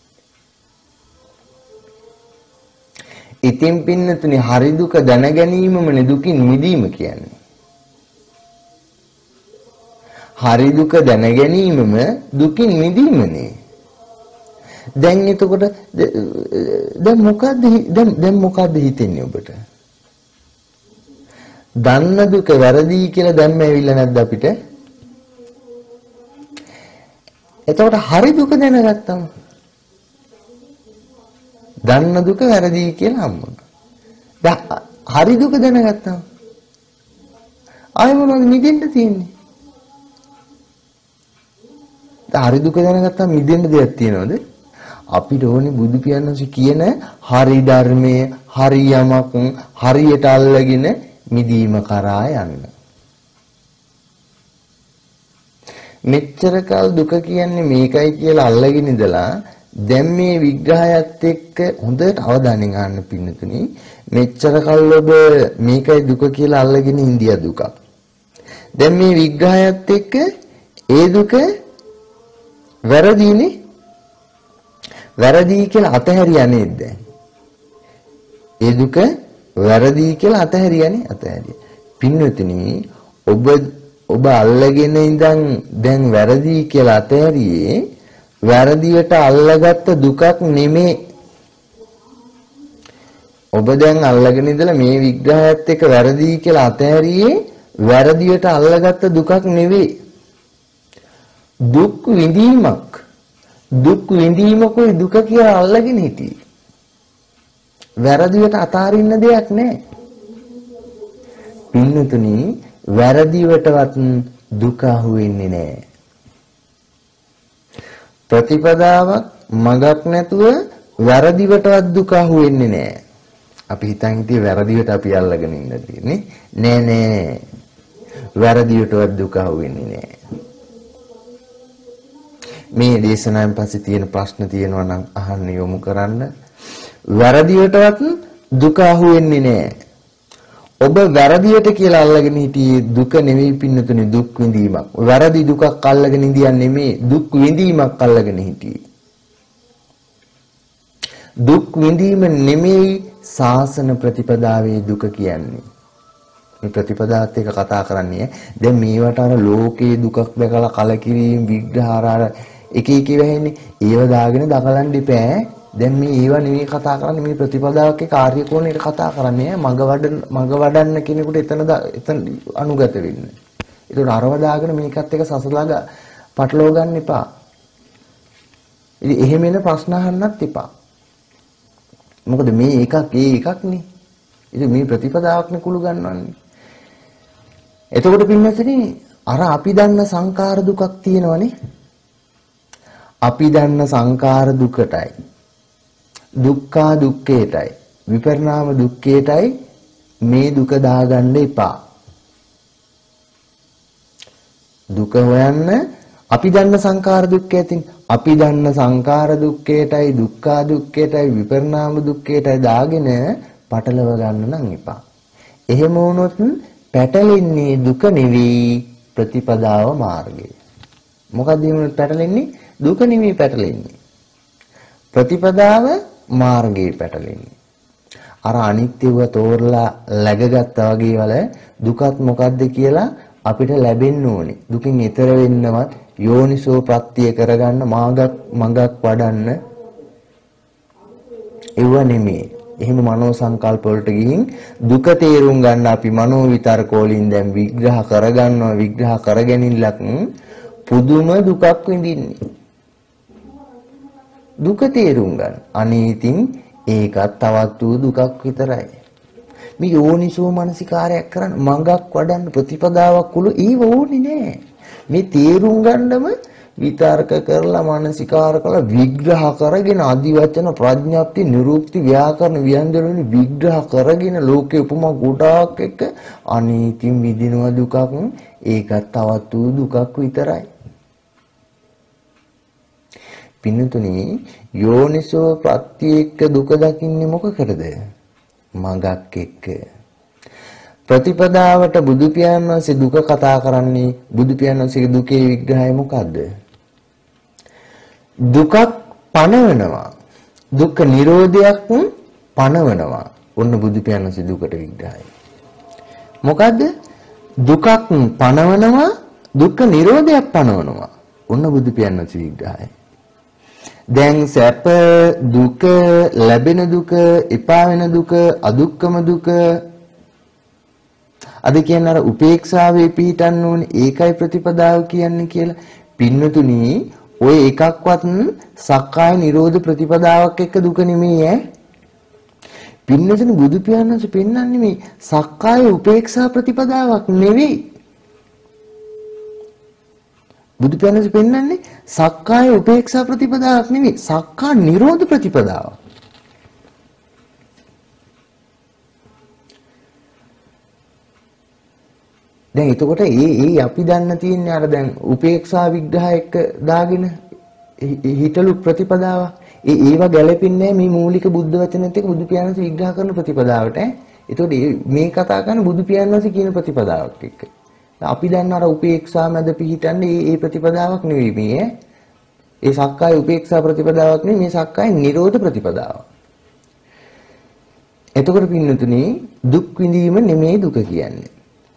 ඉතින් පින්නතුනි හරි දුක දැන ගැනීමමනේ දුකින් මිදීම කියන්නේ. හරි දුක දැන ගැනීමම දුකින් මිදීමනේ. දැන් එතකොට දැන් මොකද්ද දැන් දැන් මොකද්ද හිතෙන්නේ ඔබට? දන්න දුක වැරදි කියලා දැම්ම ඇවිල්ලා නැද්ද අපිට? එතකොට හරි දුක දැනගත්තම දන්න දුක වැරදි කියලා හම්බුණා. දැන් හරි දුක දැනගත්තම ආයෙ මොනවද මිදෙන්න තියෙන්නේ? හරි දුක දැනගත්තාම මිදෙන්න දෙයක් තියනවද? අපිට ඕනේ බුදු පියාණන් කියන හරි ධර්මයේ හරි යමක් හරියට අල්ලගෙන මිදීම කරා යන්න. මෙච්චර කල් දුක කියන්නේ මේකයි කියලා අල්ලගෙන ඉඳලා දැන් මේ විග්‍රහයත් එක්ක හොඳට අවධානයෙන් අහන්න පින්නතුනි. මෙච්චර කල් ඔබ මේකයි දුක කියලා අල්ලගෙන ඉඳියා දුක. දැන් මේ විග්‍රහයත් එක්ක ඒ දුක වැරදීනේ වැරදි කියලා අතහැරියා නේද දැන්? ඒ දුක වැරදි කියලා අතහැරියානේ අතහැරියා. පින්වතුනි ඔබ ඔබ අල්ලගෙන ඉඳන් දැන් වැරදි කියලා අතහැරියේ වැරදියට අල්ලගත්ත දුකක් නෙමේ. ඔබ දැන් අල්ලගෙන ඉඳලා මේ විග්‍රහයත් එක්ක වැරදි කියලා අතහැරියේ වැරදියට අල්ලගත්ත දුකක් නෙවෙයි. දුක් විඳීමක් දුක් විඳීමකුයි දුක කියලා අල්ලගෙන හිටියේ. වැරදියට අතාරින්න දෙයක් නැහැ. පින්නතුනි වැරදිවටවත් දුක අහුවෙන්නේ නැහැ. ප්‍රතිපදාවක් මගක් නැතුව වැරදිවටවත් දුක අහුවෙන්නේ නැහැ. අපි හිතන් හිටියේ වැරදිවට අපි අල්ලගෙන ඉන්න තියෙන්නේ. නෑ නෑ. වැරදිවටවත් දුක අහුවෙන්නේ නැහැ. මේ දේශනාවෙන් පස්සේ තියෙන ප්‍රශ්න තියෙනවා නම් අහන්න යොමු කරන්න. වැරදිවටවත් දුක අහුවෙන්නේ නැහැ. ඔබ වැරදියට කියලා අල්ලගෙන හිටියේ දුක නෙවෙයි පින්නතුනේ දුක් විඳීමක්. වැරදි දුකක් අල්ලගෙන ඉඳියන් නෙමෙයි දුක් විඳීමක් අල්ලගෙන හිටියේ. දුක් විඳීම නෙමෙයි සාසන ප්‍රතිපදාවේ දුක කියන්නේ. මේ ප්‍රතිපදාවත් එක කතා කරන්නේ දැන් මේවට අර ලෝකේ දුකක් දැකලා කලකිරීම විග්‍රහාර එක එක වෙන්නේ ඒව දාගෙන දකලන්න ඉපෑ. දැන් මේ ඒව නෙමෙයි කතා කරන්නේ මේ ප්‍රතිපදාවක කාර්ය කෝණයට කතා කරන්නේ මග වඩන මග වඩන්න කෙනෙකුට එතන එතන අනුගත වෙන්න. ඒකට අරව දාගෙන මේකත් එක සසලලා පටලව ගන්න එපා. ඉතින් එහෙම එන ප්‍රශ්න අහන්නත් එපා. මොකද මේ එකක් ඒ එකක් නේ. ඉතින් මේ ප්‍රතිපදාවක්නේ කුළු ගන්නවන්නේ. එතකොට පින්නතනේ අර අපි දන්න සංකාර දුකක් තියෙනවනේ. අපි දන්න සංකාර දුකටයි දුක්ඛා දුක්ඛේටයි විපරිණාම දුක්ඛේටයි මේ දුක දාගන්න එපා. දුක හොයන්න අපි දන්න සංකාර දුක්ඛයකින් අපි දන්න සංකාර දුක්ඛේටයි දුක්ඛා දුක්ඛේටයි විපරිණාම දුක්ඛේටයි දාගෙන පටලව ගන්න නම් එපා. එහෙම වුණොත් පැටලෙන්නේ දුක නෙවෙයි ප්‍රතිපදාව මාර්ගය. මොකක්ද මේ පැටලෙන්නේ? දුක නෙවෙයි පැටලෙන්නේ. ප්‍රතිපදාව මාර්ගයේ පැටලෙන්නේ. අර අනිත්‍යව තෝරලා läගගත්තා වගේ වල දුකත් මොකද්ද කියලා අපිට ලැබෙන්න ඕනේ. දුකින් ඈතර වෙන්නවත් යෝනිසෝ ප්‍රත්‍ය කරගන්න මාගක් මඟක් වඩන්න ඒව නෙමෙයි. එහෙම මනෝ සංකල්ප වලට ගිහින් දුක තේරුම් ගන්න අපි මනෝ විතර්ක වලින් දැන් විග්‍රහ කරගන්නවා විග්‍රහ කරගෙනින්නලක් පුදුම දුකක් විඳින්නේ. දුක තේරුම් ගන්න. අනේ ඉතින් ඒකත් තවත් වූ දුකක් විතරයි. මේ යෝනිසෝ මනසිකාරයක් කරන්න මඟක් වඩන්න ප්‍රතිපදාවක් කුළු ඒව ඕනේ නෑ. මේ තේරුම් ගන්නම විතර්ක කරලා මානසිකාර කරලා විග්‍රහ කරගෙන අදි වචන ප්‍රඥාප්ති නිරූක්ති ව්‍යාකරණ ව්‍යංජන වලින් විග්‍රහ කරගෙන ලෝකේ උපමා ගොඩාක් එක්ක අනීතින් විඳිනවා දුකක් ඒකත් තවත් වූ දුකක් විතරයි. පින්නතුනි යෝනිසෝ ප්‍රත්‍යේක දුක දකින්නේ මොකකටද? මගක් එක්ක. ප්‍රතිපදාවට බුදු පියාණන් වහන්සේ දුක කතා කරන්නේ බුදු පියාණන් වහන්සේගේ දුකේ විග්‍රහය මොකද්ද? දුකක් පණවනවා. දුක්ඛ නිරෝධයක් පණවනවා. ඔන්න බුදු පියාණන් වහන්සේ දුකට විග්‍රහය. මොකද්ද? දුකක් පණවනවා දුක්ඛ නිරෝධයක් පණවනවා. ඔන්න බුදු පියාණන් වහන්සේ විග්‍රහය. දැන් සැප දුක ලැබෙන දුක එපා වෙන දුක අදුක්කම දුක අද කියන්නේ අර උපේක්ෂාවේ පිහිටන්න ඕනේ ඒකයි ප්‍රතිපදාව කියන්නේ කියලා පින්නතුනි ඔය එකක්වත් සක්කාය නිරෝධ ප්‍රතිපදාවක් එක්ක දුක නෙමෙයි ඈ පින්නතුනි බුදු පියාණන් වහන්සේ පෙන්වන්නේ මේ සක්කාය උපේක්ෂා ප්‍රතිපදාවක් නෙවෙයි බුදු පියාණන් පෙන්වන්නේ සක්කාය උපේක්ෂා ප්‍රතිපදාවක් නෙවෙයි සක්කා නිරෝධ ප්‍රතිපදාවක්. දැන් එතකොට ඒ ඒ අපි දන්න තියෙන්නේ අර දැන් උපේක්ෂා විග්‍රහය එක්ක දාගෙන හිතලු ප්‍රතිපදාව. ඒ ඒව ගැලපෙන්නේ මේ මූලික බුද්ධ වචනත් එක්ක බුදු පියාණන් විග්‍රහ කරන ප්‍රතිපදාවට ඈ. එතකොට මේ කතා කරන බුදු පියාණන් කියන ප්‍රතිපදාවක් එක්ක. අපි දැන් අර උපේක්ෂා මැද පිහිටන්නේ මේ ප්‍රතිපදාවක් නෙවෙයි මේ ඒ සක්කාය උපේක්ෂා ප්‍රතිපදාවක් නෙවෙයි මේ සක්කාය නිරෝධ ප්‍රතිපදාවක්. එතකොට පින්නතුනේ දුක් විඳීම නෙමෙයි දුක කියන්නේ.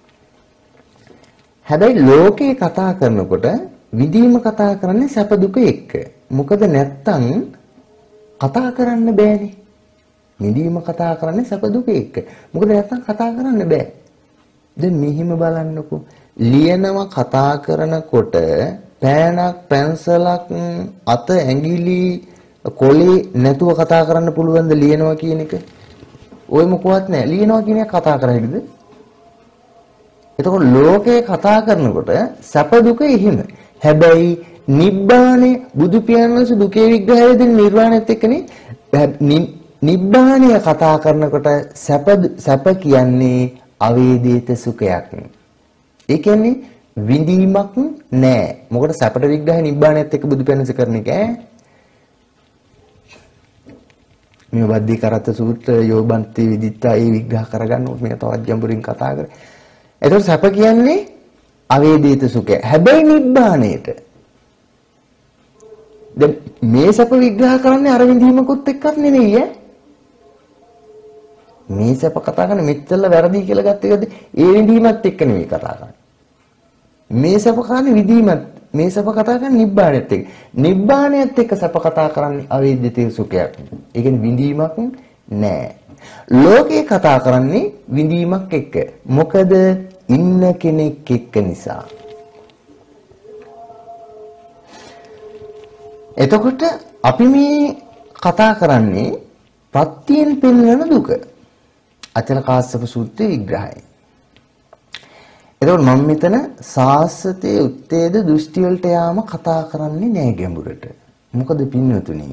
හැබැයි ලෝකේ කතා කරනකොට විඳීම කතා කරන්නේ සැප දුක එක්ක. මොකද නැත්තම් කතා කරන්න බෑනේ. විඳීම කතා කරන්නේ සැප දුක එක්ක. මොකද නැත්තම් කතා කරන්න බෑ. දැන් මෙහිම බලන්නකෝ ලියනව කතා කරනකොට පෑනක් පැන්සලක් අත ඇඟිලි කොලේ නැතුව කතා කරන්න පුළුවන්ද ලියනවා කියන එක? ඔය මොකවත් නැහැ. ලියනවා කියන එක කතා කරයිද? එතකොට ලෝකේ කතා කරනකොට සැප දුක එහෙම. හැබැයි නිබ්බානේ බුදු පියාණන්සේ දුකේ විග්‍රහය දෙන නිර්වාණයත් එක්කනේ නිබ්බානය කතා කරනකොට සැප සැප කියන්නේ අවේදිත සුඛයක්. ඒ කියන්නේ විඳීමක් නෑ. මොකද සැපට විග්‍රහය නිබ්බානයත් එක්ක බුදු පියාණන්සේ කරන එක ඈ. මේ වද්දී කරත් සූත්‍ර යෝබන්ති විදිත්තා ඒ විග්‍රහ කරගන්න ඕනේ. මේක තවත් ගැඹුරින් කතා කරේ. එතකොට සැප කියන්නේ අවේදිත සුඛය. හැබැයි නිබ්බාණයට. දැන් මේ සැප විග්‍රහ කරන්නේ අර විඳීමකුත් එක්කත් නෙවෙයි ඈ. මේ සැප කතා කරන්නේ මෙච්චර වැරදි කියලා ගත්ත එකද ඒ විඳීමත් එක්ක නෙවෙයි කතා කරන්නේ. මේ සැප කරන්නේ විඳීමත් මේ සැප කතා කරන්නේ නිබ්බාණයත් එක්ක. නිබ්බාණයත් එක්ක සැප කතා කරන්නේ අවේදිත සුඛයක්. ඒ කියන්නේ විඳීමක් නෑ. ලෝකේ කතා කරන්නේ විඳීමක් එක්ක. මොකද ඉන්න කෙනෙක් එක්ක නිසා. එතකොට අපි මේ කතා කරන්නේ ප්‍රත්‍යයෙන් පෙන්වන දුක. අචල කාශ්‍යප සූත්‍රයේ විග්‍රහය. එතකොට මම මෙතන සාස්වතයේ උත්තේද දෘෂ්ටි වලට යාම කතා කරන්නේ නෑ ගැඹුරට. මොකද පින්වතුනි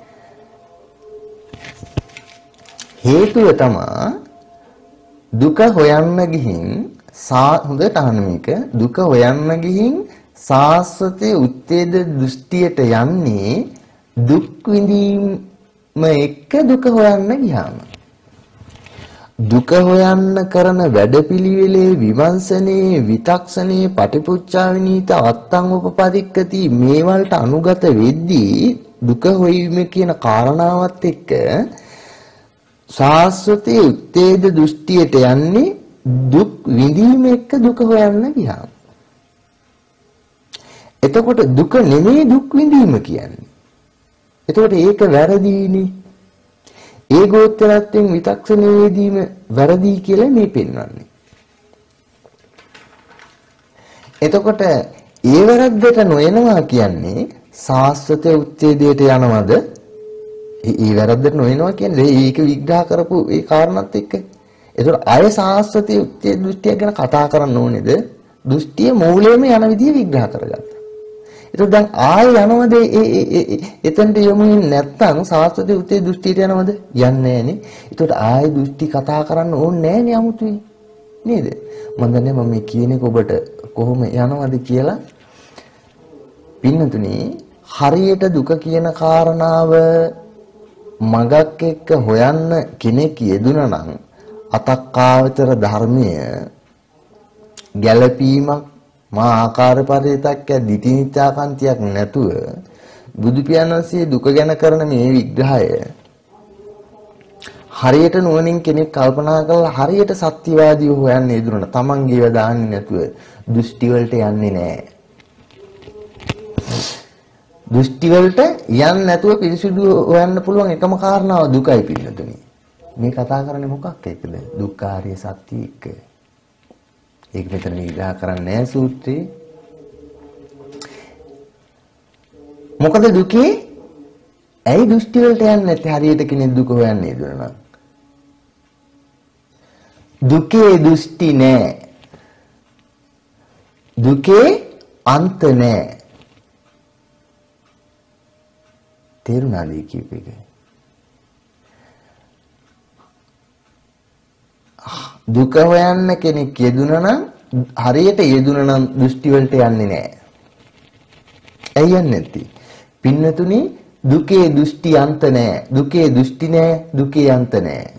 හේතුව තමයි දුක හොයන්න ගිහින් හොඳට අහන්න මේක දුක හොයන්න ගිහින් සාස්වතයේ උත්තේද දෘෂ්ටියට යන්නේ දුක් විඳීම එක්ක දුක හොයන්න ගියාම දුක හොයන්න කරන වැඩපිළිවෙලේ විමර්ශනයේ විතක්ෂණයේ පටිපුච්චා විනීත අත්තං උපපදික්කති මේ වලට අනුගත වෙද්දී දුක හොයීම කියන කාරණාවත් එක්ක සාස්වතයේ උත්තේද දෘෂ්ටියට යන්නේ දුක් විඳීම එක්ක දුක හොයන්න ගියාම එතකොට දුක නෙමෙයි දුක් විඳීම කියන්නේ. එතකොට ඒක වැරදීනේ. ඒ ගෝත්‍රයෙන් විතක්ෂණයේදීම වැරදි කියලා මේ පෙන්වන්නේ. එතකොට ඒ වැරද්දට නොයනවා කියන්නේ සාස්වතයේ උච්ඡේදයට යනවද? ඒ වැරද්දට නොයනවා කියන්නේ ඒක විග්‍රහ කරපු ඒ කාරණාත් එක්ක. එතකොට අය සාස්වතයේ උච්ඡේද දෘෂ්ටිය ගැන කතා කරන්න ඕනේද? දෘෂ්ටිය මූලයේම යන විදිය විග්‍රහ කරගත්තා. එතකොට දැන් ආයෙ යනවද ඒ එතනට යමු නැත්තම් සාස්වතයේ උත්තේ දෘෂ්ටියට යනවද? යන්නේ නැහනේ. එතකොට ආයෙ දෘෂ්ටි කතා කරන්න ඕනේ නැහනේ 아무තුයි. නේද? මම දන්නේ මම මේ කියන එක ඔබට කොහොම යනවද කියලා. පින්නතුනි හරියට දුක කියන කාරණාව මගක් එක්ක හොයන්න කෙනෙක් යෙදුනා නම් අතක්කාවතර ධර්මය ගැළපීමක් මා ආකාර පරිතක්ක දිටිනිච්ඡාකාන්තියක් නැතුව බුදු පියාණන්සේ දුක ගැන කරන මේ විග්‍රහය හරියට නුවණින් කෙනෙක් කල්පනා කරලා හරියට සත්‍යවාදීව හොයන්න යෙදුණා තමන්ගේව දාන්නේ නැතුව දෘෂ්ටි වලට යන්නේ නැහැ. දෘෂ්ටි වලට යන්නේ නැතුව පිරිසුදු හොයන්න පුළුවන් එකම කාරණාව දුකයි පිළිතුරේ. මේ කතා කරන්නේ මොකක් එක්කද? දුක්ඛාරිය සත්‍ය එක්ක. ඒක මෙතන විග්‍රහ කරන්නේ නැහැ සූත්‍රේ. මොකද දුකේ ඇයි දෘෂ්ටි වලට යන්නේ නැත්තේ? හරියට කෙනෙක් දුක හොයන්නේ දුන්නා. දුකේ දෘෂ්ටි නැහැ. දුකේ අන්ත නැහැ. තේරුණාද කියප එක? දුක හොයන්න කෙනෙක් යෙදුණා නම් හරියට යෙදුණා නම් දෘෂ්ටි වලට යන්නේ නැහැ. ඇයි යන්නේ නැත්තේ? පින්නතුනි දුකේ දෘෂ්ටි අන්ත නැහැ. දුකේ දෘෂ්ටි නැහැ. දුකේ අන්ත නැහැ.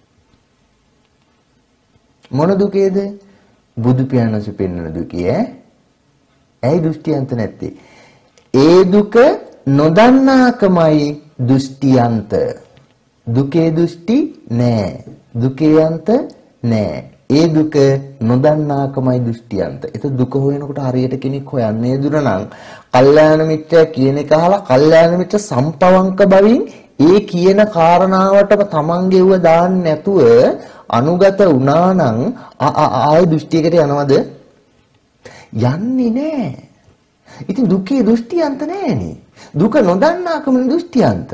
මොන දුකේද? බුදු පියාණන්සේ පෙන්වන දුකේ ඈ. ඇයි දෘෂ්ටි අන්ත නැත්තේ? ඒ දුක නොදන්නාකමයි දෘෂ්ටි අන්ත. දුකේ දෘෂ්ටි නැහැ. දුකේ අන්ත නෑ. ඒ දුක නොදන්නාකමයි දෘෂ්ටියන්ත. ඒක දුක හොයනකොට හරියට කෙනෙක් හොයන්නේ දුර නම් කල්යාණ මිත්‍යා කියන එක අහලා කල්යාණ මිත්‍යා සම්පවංක බවින් ඒ කියන කාරණාවටම තමන්ගේව දාන්න නැතුව අනුගත වුණා නම් ආය දෘෂ්ටියකට යනවද? යන්නේ නෑ. ඉතින් දුකේ දෘෂ්ටියන්ත නෑනේ. දුක නොදන්නාකම දෘෂ්ටියන්ත.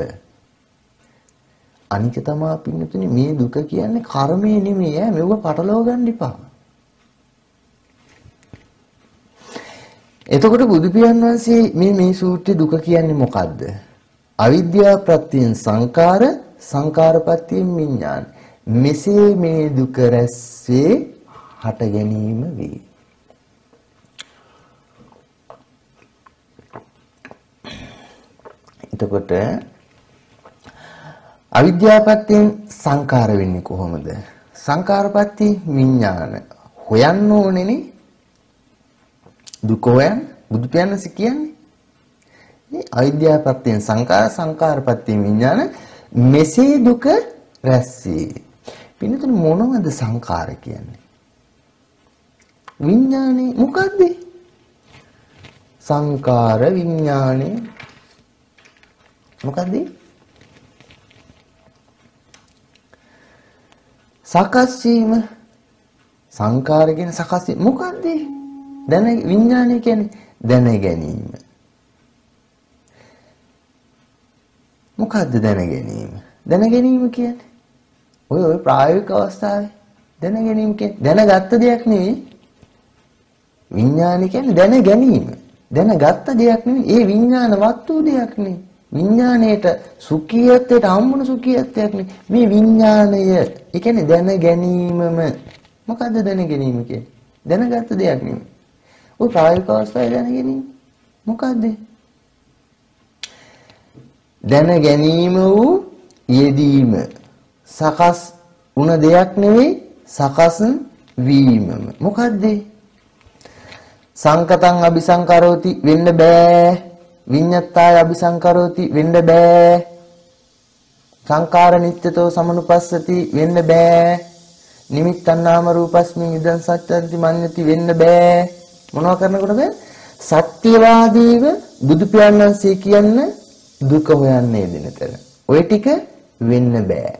අනික තමයි පින්නතුනි මේ දුක කියන්නේ කර්මය නෙමෙයි ඈ මෙව පටලව ගන්න එපා. එතකොට බුදු පියාණන් වහන්සේ මේ මේ සූත්‍රයේ දුක කියන්නේ මොකද්ද? අවිද්‍යාව ප්‍රත්‍යයෙන් සංකාර සංකාරපත්‍යයෙන් විඥාන. මෙසේ මේ දුක රැස්සේ හට ගැනීම වේ. එතකොට අවිද්‍යාවපත්‍යෙන් සංකාර වෙන්නේ කොහොමද? සංකාරපත්‍ය විඥාන හොයන්න ඕනේනේ. දුක හොයන්න බුදු පියාණන් කියන්නේ. මේ අවිද්‍යාවපත්‍යෙන් සංකාර සංකාරපත්‍යෙන් විඥාන මෙසේ දුක රැස්සේ. පින්නතුනේ මොනවද සංකාර කියන්නේ? විඥානේ මොකද්ද? සංකාර විඥානේ මොකද්ද? සකස් වීම සංකාර කියන සකස් වීම මොකද්ද? දැන විඥානය කියන්නේ දැන ගැනීම. මොකද්ද දැන ගැනීම? දැන ගැනීම කියන්නේ ඔය ඔය ප්‍රායෝගික අවස්ථාවේ දැන ගැනීම කියන්නේ දැනගත්ත දෙයක් නෙවෙයි. විඥානය කියන්නේ දැන ගැනීම. දැනගත්ත දෙයක් නෙවෙයි. ඒ විඥානවත් වූ දෙයක් නෙවෙයි. විඥාණයට සුඛියත්වයට හම්බුන සුඛියත්වයක් නෙවෙයි. මේ විඥාණය ඒ කියන්නේ දැන ගැනීමම. මොකද්ද දැන ගැනීම කියන්නේ? දැනගත්ත දෙයක් නෙවෙයි. ඔය ප්‍රායෝගික අවස්ථාවේ දැන ගැනීම මොකද්ද? දැන ගැනීම වූ යෙදීම සකස් වුණ දෙයක් නෙවෙයි සකස් වීමම. මොකද්ද? සංකතං අபிසංකරෝති වෙන්න බෑ. විඤ්ඤාතාය අபிසංකරෝති වෙන්න බෑ. සංකාර නිත්‍යතෝ සමනුපස්සති වෙන්න බෑ. නිමිත්තං නාම රූපස්මින් ඉදං සත්‍යන්ති මඤ්ඤති වෙන්න බෑ. මොනවා කරනකොටද? සත්‍යවාදීව බුදු පියාණන් වහන්සේ කියන්න දුක හොයන්නේ දෙනතර. ඔය ටික වෙන්න බෑ.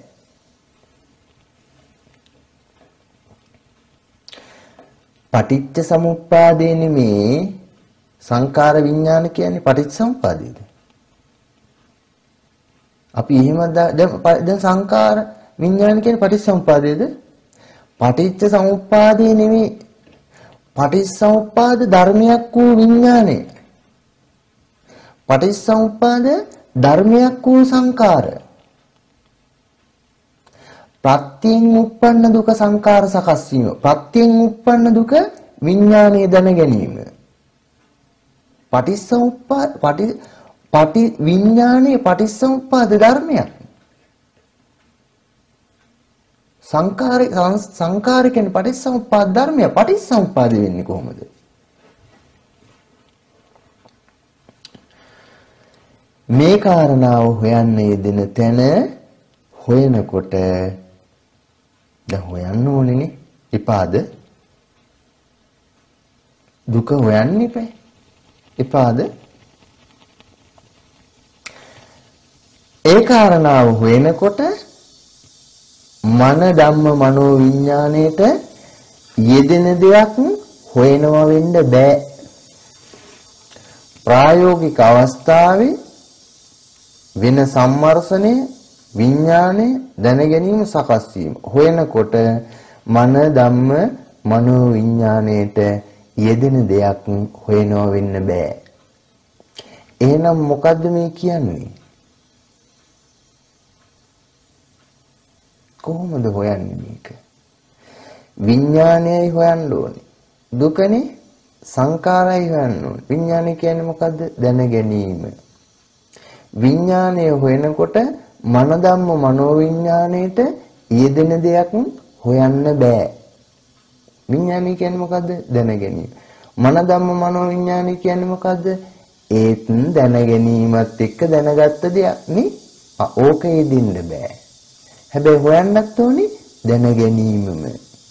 පටිච්ච සමුප්පාදේ නෙමේ සංකාර විඥාන කියන්නේ පටිච්ච සමුප්පාදේද? අපි එහෙම දැන් සංකාර විඥාන කියන්නේ පටිච්ච සමුප්පාදේද? පටිච්ච සමුප්පාදේ නෙමේ පටිච්ච සමුප්පාද ධර්මයක් වූ විඥානය. පටිච්ච සමුප්පාද ධර්මයක් වූ සංකාර. ප්‍රත්‍යයෙන් උප්පන්න දුක සංකාර සකස් වීම. ප්‍රත්‍යයෙන් උප්පන්න දුක විඥානයේ දැන ගැනීම. පටිච්චසමුප්පාද පටි පටි විඥානයේ පටිච්චසමුප්පාද ධර්මයක්. සංකාරේ සංකාර කියන්නේ පටිච්චසමුප්පාද ධර්මයක්. පටිච්චසමුප්පාද වෙන්නේ කොහොමද? මේ කාරණාව හොයන්න යෙදෙන තැන හොයනකොට දැන් හොයන්න ඕනේනේ. එපාද දුක හොයන්න ඉපේ. එපාද ඒ කාරණාව හොයනකොට මන ධම්ම මනෝ විඥාණයට යෙදෙන දෙයක් හොයනවා වෙන්න බෑ. ප්‍රායෝගික අවස්ථාවේ වෙන සම්මර්ෂණය විඥානය දැන ගැනීම සකස් වීම හොයනකොට මන ධම්ම මනෝ විඥාණයට යෙදෙන දෙයක් හොයනවා වෙන්න බෑ. එහෙනම් මොකද්ද මේ කියන්නේ? කොහොමද හොයන්නේ මේක? විඥානයයි හොයන්න ඕනේ. දුකනේ සංකාරයි හොයන්න ඕනේ. විඥානය කියන්නේ මොකද්ද? දැන ගැනීම. විඥානය හොයනකොට මන ධම්ම මනෝ විඥාණයට යෙදෙන දෙයක් හොයන්න බෑ. විඥානය කියන්නේ මොකද්ද? දැන ගැනීම. මන ධම්ම මනෝ විඥානය කියන්නේ මොකද්ද? ඒත් දැන ගැනීමත් එක්ක දැනගත්ත දෙයක් නේ. ඕක යෙදෙන්න බෑ. හැබැයි හොයන්නත් ඕනේ දැන ගැනීමම.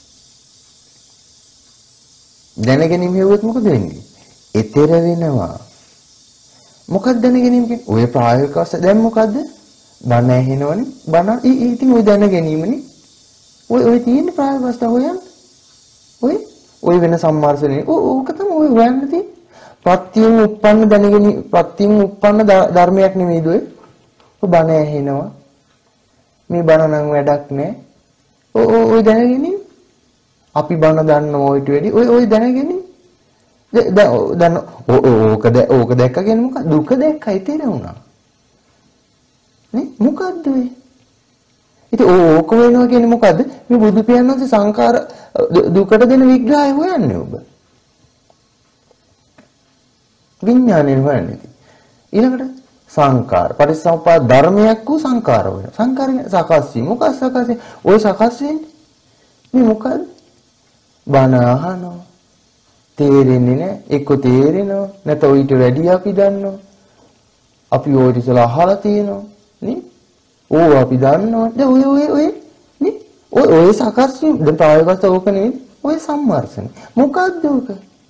දැන ගැනීම හෙව්වොත් මොකද වෙන්නේ? ඊතර වෙනවා. මොකක්ද දැන ගැනීම කියන්නේ? ඔය ප්‍රායෝගික අවස්ථාව දැන් මොකද්ද? බණ ඇහෙනවනේ. බණ ඉතින් ඔය දැන ගැනීමනේ. ඔය ඔය තියෙන ප්‍රායෝගික අවස්ථාව හොයන්න. ඔය ඔය වෙන සම්මාර්ෂණේ ඕක තමයි ඔය හොයන්න තියෙන්නේ. ප්‍රත්‍යයෙන් උප්පන්න දැන ගැනීම ප්‍රත්‍යයෙන් උප්පන්න ධර්මයක් නෙමෙයිද ඔය? ඔය බණ ඇහෙනවා. මේ බණ නම් වැඩක් නෑ. ඔය ඔය දැන ගැනීම. අපි බණ දන්නවා ඔයිට වැඩි. ඔය ඔය දැන ගැනීම. දැන් ඕක ඕක දැක්ක කියන්නේ මොකක්ද? දුක දැක්කයි තේරුණා. නේ මොකද්ද ඔය? ඉතින් ඕක වෙනවා කියන්නේ මොකද්ද? මේ බුදු පියාණන් වහන්සේ සංකාර දුකට දෙන විග්‍රහය හොයන්නේ ඔබ. විඥානය හොයන්නේ. ඊළඟට සංකාර. පටිච්චසමුප්පාද ධර්මයක් වූ සංකාර වෙනවා. සංකාරනේ සකස් වීම. මොකක් සකස් වෙන්නේ? ඔය සකස් වෙන්නේ. මේ මොකද? බණ අහනවා. තේරෙන්නේ නැහැ. එක්ක තේරෙනවා. නැත්නම් ඊට වැඩි අපි දන්නවා. අපි ඔය ඉතලා අහලා තියෙනවා. නේ? ඕව අපි දන්නවා. දැන් ඔය ඔය ඔය නේ? ඔය ඔය සකස් වීම දැන් ප්‍රායෝගිකව ඕක නෙවෙයි. ඔය සම්මර්ෂණ. මොකක්ද ඕක?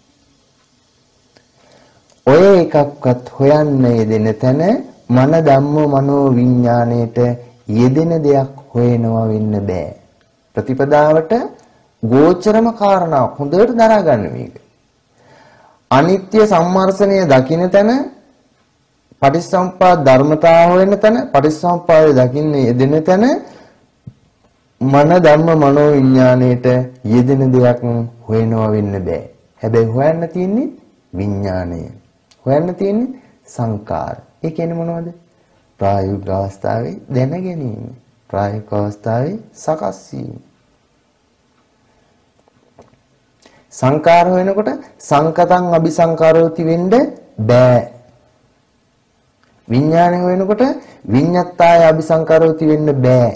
ඔය එකක්වත් හොයන්න යෙදෙන තැන මන ධම්ම මනෝ විඥාණයට යෙදෙන දෙයක් හොයනවා වෙන්න බෑ. ප්‍රතිපදාවට ගෝචරම කාරණාවක් හොඳට දරා ගන්න මේක. අනිත්‍ය සම්මර්ෂණය දකින්න තැන පටිච්චසමුප්පාද ධර්මතාව හොයන තැන පටිච්චසමුප්පාදය දකින්න යෙදෙන තැන මන ධම්ම මනෝ විඥාණයට යෙදෙන දෙයක් හොයනවා වෙන්න බෑ. හැබැයි හොයන්න තියෙන්නේ විඥාණය. හොයන්න තියෙන්නේ සංකාර. ඒ කියන්නේ මොනවද? ප්‍රායෝගික අවස්ථාවේ දැන ගැනීම. ප්‍රායෝගික අවස්ථාවේ සකස් වීම. සංකාර වෙනකොට සංකතං අபிසංකාරෝති වෙන්න බෑ. විඥානය වෙනකොට විඤ්ඤාත්තාය අபிසංකාරෝති වෙන්න බෑ.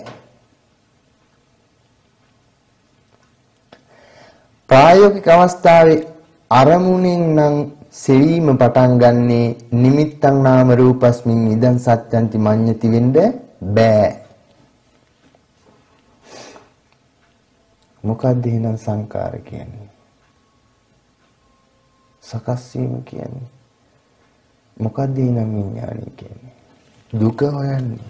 ප්‍රායෝගික අවස්ථාවේ අරමුණෙන් නම් සෙවීම පටන් ගන්නේ නිමිත්තං නාම රූපස්මින් ඉදං සත්‍යන්ති මඤ්ඤති වෙන්න බෑ. මොකක්ද එහෙනම් සංකාර කියන්නේ? සකස් වීම කියන්නේ. මොකක්ද එහෙනම් විඥානය කියන්නේ? දුක හොයන්නේ.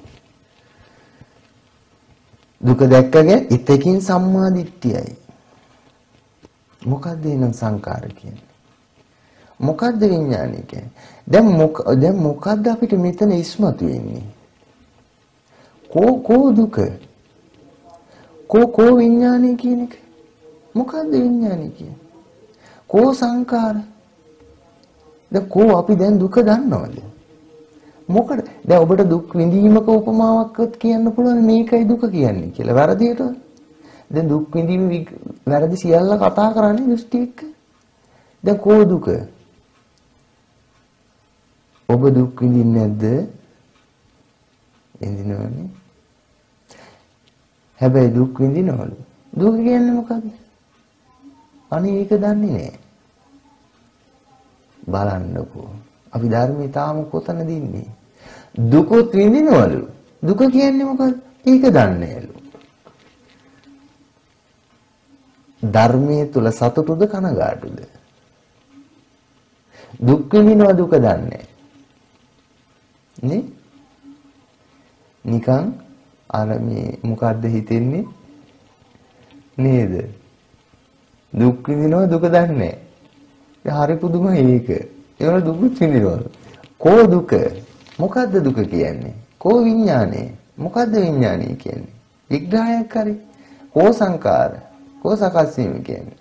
දුක දැක්කගේ ඉතකින් සම්මා දිට්ඨියයි. මොකක්ද එහෙනම් සංකාර කියන්නේ? මොකද්ද විඥානය කියන්නේ? දැන් මොක දැන් මොකද්ද අපිට මෙතන ඉස්මතු වෙන්නේ? කෝ කෝ දුක? කෝ කෝ විඥානය කියන එක? මොකද්ද විඥානය කියන්නේ? කෝ සංකාර? දැන් කෝ අපි දැන් දුක දන්නවද? මොකද? දැන් ඔබට දුක් විඳීමක උපමාවක්වත් කියන්න පුළුවන් මේකයි දුක කියන්නේ කියලා. වැරදියට. දැන් දුක් විඳීම වැරදි සියල්ල කතා කරන්නේ දෘෂ්ටි එක්ක. දැන් කෝ දුක? ඔබ දුක් විඳින්නේ නැද්ද? විඳිනවනේ. හැබැයි දුක් විඳිනවලු. දුක කියන්නේ මොකක්ද? අනේ ඒක දන්නේ නැහැ. බලන්නකෝ. අපි ධර්මයේ තාම කොතනද ඉන්නේ? දුකත් විඳිනවලු. දුක කියන්නේ මොකක්ද? ඒක දන්නේ නැලු. ධර්මයේ තුල සතුටුද කනගාටුද? දුක් විඳිනවා දුක දන්නේ නේ? නිකන් අර මේ මොකද්ද හිතෙන්නේ නේද? දුක් විඳිනවා දුක දන්නේ. ඒ හරි පුදුමයි ඒක. ඒවල දුක් විඳිනවා. කෝ දුක? මොකද්ද දුක කියන්නේ? කෝ විඥානය? මොකද්ද විඥානය කියන්නේ? විග්‍රහයක් හරි. කෝ සංකාර? කෝ සකස් වීම කියන්නේ?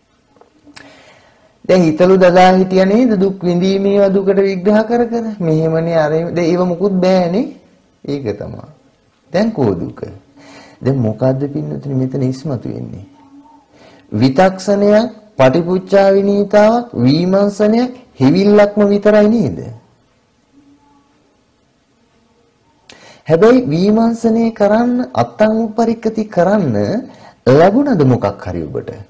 දැන් හිතලු දදා හිටියා නේද දුක් විඳීමේව දුකට විග්‍රහ කර කර මෙහෙමනේ අර දැන් ඒව මුකුත් බෑනේ. ඒක තමයි. දැන් කෝ දුක? දැන් මොකද්ද පින්නතුනි මෙතන ඉස්මතු වෙන්නේ? විතක්ෂණයක්, පටිපුච්චා විනීතාවක්, විමර්ශනයක්, හිවිල්ලක්ම විතරයි නේද? හැබැයි විමර්ශනය කරන්න අත්තං උපරික්කති කරන්න ලැබුණද මොකක් හරි ඔබට? ඒ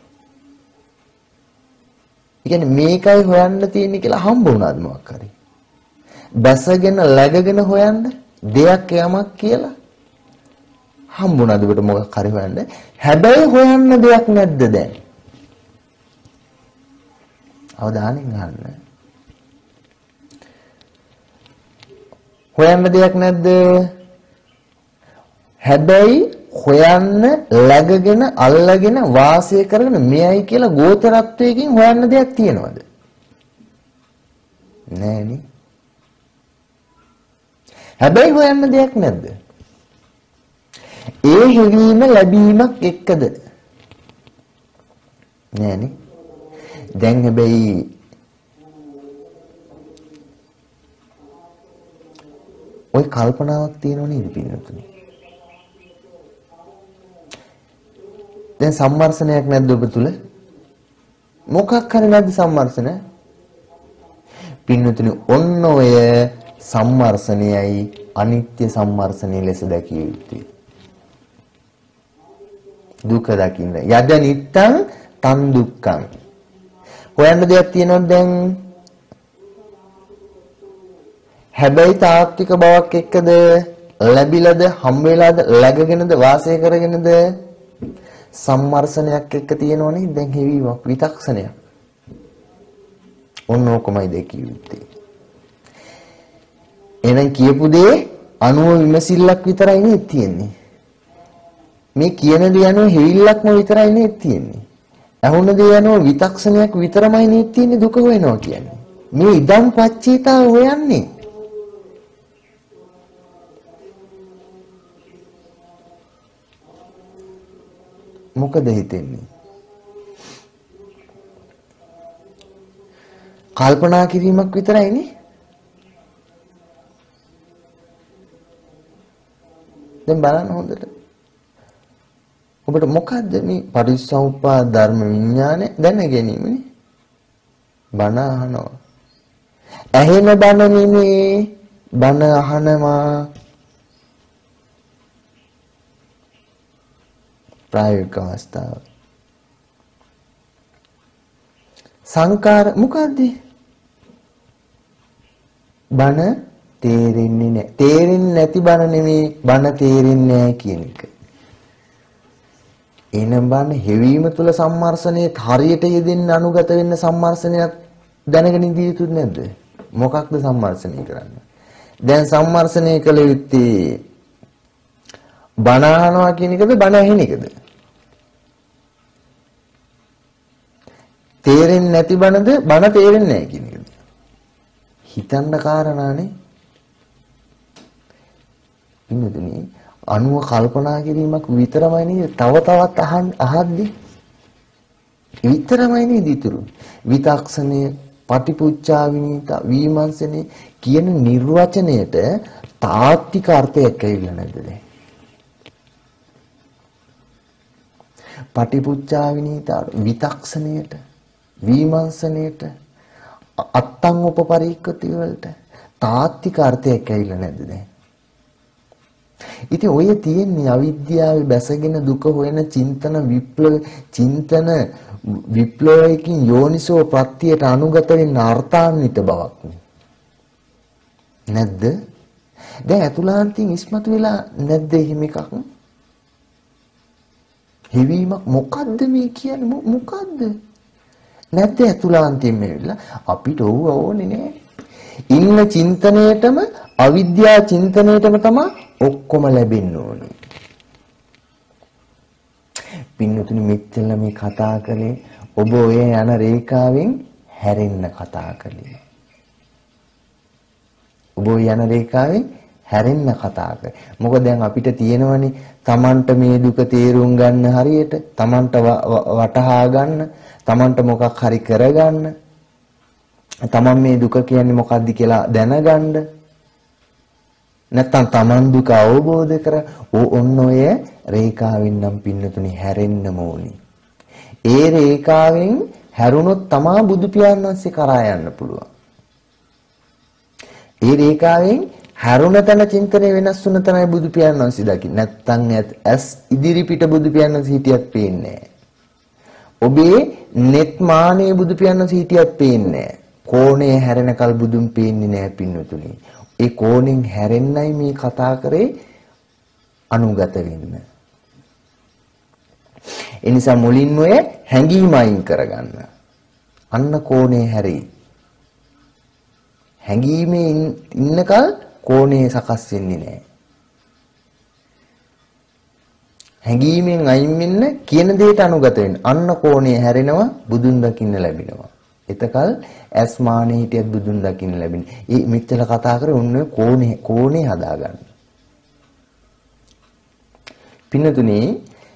කියන්නේ මේකයි හොයන්න තියෙන්නේ කියලා හම්බ වුණාද මොකක් හරි? බැසගෙන läගගෙන හොයන්න දෙයක් යමක් කියලා හම්බුණාද ඔබට මොකක් හරි හොයන්න? හැබැයි හොයන්න දෙයක් නැද්ද දැන්? අවධානයෙන් අහන්න. හොයන්න දෙයක් නැද්ද? හැබැයි හොයන්න läගගෙන අල්ලගෙන වාසය කරගෙන මෙයයි කියලා ගෝචරත්වයකින් හොයන්න දෙයක් තියනවද? නෑනේ. හැබැයි හොයන්න දෙයක් නැද්ද? ඒ හිවීම ලැබීමක් එක්කද? නෑනේ. දැන් හැබැයි ඔය කල්පනාවක් තියෙනව නේද පින්නතුනි? දැන් සම්මර්ෂණයක් නැද්ද ඔබ තුල? මොකක් හරි නැද්ද සම්මර්ෂණ? පින්නතුනි ඔන්න ඔය සම්මර්ෂණයයි අනිත්‍ය සම්මර්ෂණය ලෙස දැකිය යුතුයි. දුක දකින්න. යද නිත්තං තන් දුක්ඛං. හොයන්න දෙයක් තියෙනවද දැන්? හැබැයි තාත්වික බවක් එක්කද ලැබිලාද හම් වෙලාද läගගෙනද වාසය කරගෙනද සම්මර්ෂණයක් එක්ක තියෙනවනේ දැන් හැවීමක් විතක්ෂණයක්. ඔන්න ඕකමයි දැකිය යුත්තේ. එහෙනම් කියපු දේ අනුව විමසිල්ලක් විතරයි නේ තියෙන්නේ. මේ කියන දේ අනුව හේවිල්ලක්ම විතරයි නේ තියෙන්නේ. අහුන දේ අනුව විතක්ෂණයක් විතරමයි නේ තියෙන්නේ දුක වෙනවා කියන්නේ. මේ ඉදම් පච්චේතා හොයන්නේ. මොකද හිතෙන්නේ? කල්පනා කිරීමක් විතරයි නේ. දැන් බලන්න හොඳට. ඔබට මොකද්ද මේ පටිච්චසමුප්පාද ධර්ම විඥානය දැන ගැනීමනේ? බණ අහනවා. ඇහෙන බණ නෙමේ බණ අහනවා. ප්‍රායෝගික අවස්ථාව. සංකාර මොකද්ද? බණ තේරෙන්නේ නැහැ. තේරෙන්නේ නැති බණ නෙමෙයි බණ තේරෙන්නේ නැහැ කියන එක. එනම් බණ හෙවීම තුල සම්මර්ෂණයේ හරියට යෙදෙන්න අනුගත වෙන්න සම්මර්ෂණයක් දැනගෙන ඉඳී යුතුද නැද්ද? මොකක්ද සම්මර්ෂණය කරන්නේ? දැන් සම්මර්ෂණය කළ යුත්තේ බණ අහනවා කියන එකද බණ ඇහෙන එකද? තේරෙන්නේ නැති බණද බණ තේරෙන්නේ නැහැ කියන එකද? හිතන්න කාරණානේ. ඉන්නදුනේ අනුව කල්පනා කිරීමක් විතරමයි නේද? තව තවත් අහන් අහද්දි විතරමයි නේද ඉතුරු. විතක්ෂණය, පටිපුච්චා විනීත, විමර්ශනය කියන නිර්වචනයට තාත්වික අර්ථයක් ඇවිල්ලා නැද්ද දැන්? පටිපුච්චා විනීත විතක්ෂණයට, විමර්ශනයට, අත්තං උපපරික්කති වලට තාත්වික අර්ථයක් ඇවිල්ලා නැද්ද දැන්? ඉතින් ඔය තියෙන්නේ අවිද්‍යාවේ බැසගෙන දුක හොයන චින්තන විප්ලව චින්තන විප්ලවයකින් යෝනිසෝ ප්‍රත්‍යයට අනුගත වෙන්න අර්ථාන්විත බවක් නැද්ද? දැන් අතුලාන්තින් ඉස්මතු වෙලා නැද්ද එහෙම එකක්? හිවීමක් මොකද්ද මේ කියන්නේ මොකද්ද? නැද්ද අතුලාන්තින් මෙවිලා අපිට ඕව ඕනේ නෑ. ඉන්න චින්තනයේටම අවිද්‍යා චින්තනයේටම තමයි ඔක්කොම ලැබෙන්න ඕනේ. පින්නතුනි මෙච්චර මේ කතා කරේ ඔබ ඔය යන රේඛාවෙන් හැරෙන්න කතා කළේ. ඔබ ඔය යන රේඛාවෙන් හැරෙන්න කතා කරේ. මොකද දැන් අපිට තියෙනවනේ Tamanට මේ දුක තේරුම් ගන්න හරියට, Tamanට වටහා ගන්න, Tamanට මොකක් හරි කරගන්න, Taman මේ දුක කියන්නේ මොකක්ද කියලා දැනගන්න. නැත්තම් Taman දුක අවබෝධ කර ඔන්න ඔය රේඛාවෙන් නම් පින්නතුනි හැරෙන්න ඕනි. ඒ රේඛාවෙන් හැරුණොත් තමා බුදු පියාණන් වහන්සේ කරා යන්න පුළුවන්. ඒ රේඛාවෙන් හැරුණ තැන චින්තනය වෙනස් වුණ තැනයි බුදු පියාණන් වහන්සේ දකින්නේ. නැත්තම් ඇස් ඉදිරි පිට බුදු පියාණන් වහන්සේ හිටියත් පේන්නේ නැහැ. ඔබේ net මානේ බුදු පියාණන් වහන්සේ හිටියත් පේන්නේ නැහැ. කෝණේ හැරෙනකල් බුදුන් පේන්නේ නැහැ පින්නතුනි. ඒ කෝණෙන් හැරෙන්නයි මේ කතා කරේ අනුගත වෙන්න. ඒ නිසා මුලින්ම ඔය හැඟීම අයින් කරගන්න. අන්න කෝණේ හැරෙයි. හැඟීමේ ඉන්නකල් කෝණේ සකස් වෙන්නේ නැහැ. හැඟීමෙන් අයින් වෙන්න කියන දෙයට අනුගත වෙන්න. අන්න කෝණේ හැරෙනවා බුදුන් දකින්න ලැබෙනවා. එතකල් ඇස්මානේ හිටියත් බුදුන් දකින්න ලැබෙන්නේ. මේ මෙච්චර කතා කරේ ඔන්න කෝණේ කෝණේ හදාගන්න. පින්නතුනේ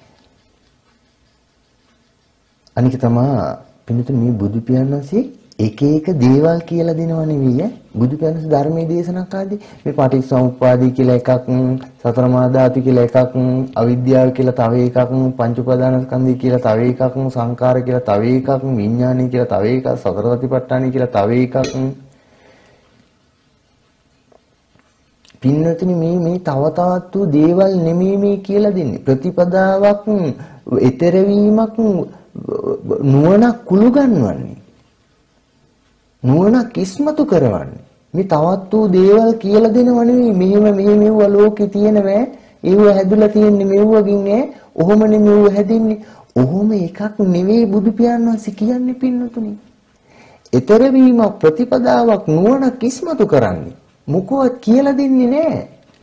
අනික තමයි පින්නතුනේ මේ බුදු පියාණන්සේ එක එක දේවල් කියලා දෙනව නෙවෙයි ඈ. බුදු පියාණන්සේ ධර්මයේ දේශනා කාදී මේ පටිච්චසමුප්පාදේ කියලා එකක්, සතර මහා ධාතු කියලා එකක්, අවිද්‍යාව කියලා තව එකක්, පංච උපාදානස්කන්ධය කියලා තව එකක්, සංකාර කියලා තව එකක්, විඥානය කියලා තව එකක්, සතර සතිපට්ඨානය කියලා තව එකක්. පින්නතුනි මේ මේ තව තවත් වූ දේවල් නෙමෙයි මේ කියලා දෙන්නේ. ප්‍රතිපදාවක්, ඊතර වීමක්, නුවණක් කුළු ගන්නවන්නේ. නුවණක් ඉස්මතු කරවන්නේ. මේ තවත් වූ දේවල් කියලා දෙනව නෙවෙයි. මෙහෙම මෙහෙම මෙව්ව ලෝකේ තියෙනවා. ඒව හැදුලා තියෙන්නේ මෙව්වකින් ඈ. ඔහොම නෙමෙයි හැදින්නේ. ඔහොම එකක් නෙවෙයි බුදු පියාණන් වහන්සේ කියන්නේ පින්නතුනි. ඊතර වීම ප්‍රතිපදාවක් නුවණක් ඉස්මතු කරන්නේ. මොකවත් කියලා දෙන්නේ නැහැ.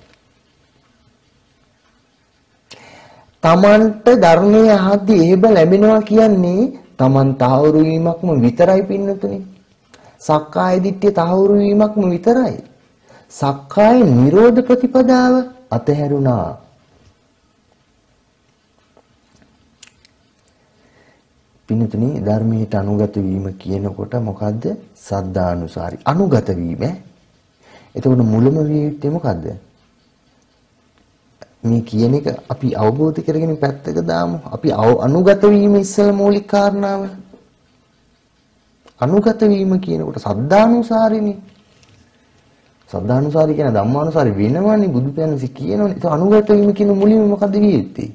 තමන්ට ධර්මයේ අහද්දී එහෙම ලැබෙනවා කියන්නේ තමන් තහවුරු වීමක්ම විතරයි පින්නතුනි. සක්කාය දිට්ඨිය තහවුරු වීමක්ම විතරයි. සක්කාය නිරෝධ ප්‍රතිපදාව අතහැරුණා. පින්නතුනි ධර්මයට අනුගත වීම කියනකොට මොකද්ද? සද්ධානුසාරි. අනුගත වීම. එතකොට මුලම විය යුත්තේ මොකද්ද? මේ කියන එක අපි අවබෝධ කරගෙන පැත්තක දාමු. අපි අනුගත වීම ඉස්සල මූලික කාරණාව. අනුගත වීම කියනකොට සද්ධානුසාරිනේ. සද්ධානුසාරි කියන ධම්මානුසාරි වෙනවනේ බුදු පියාණන්සේ කියනවනේ. ඒක අනුගත වීම කියන මුලින්ම මොකද්ද විය යුත්තේ?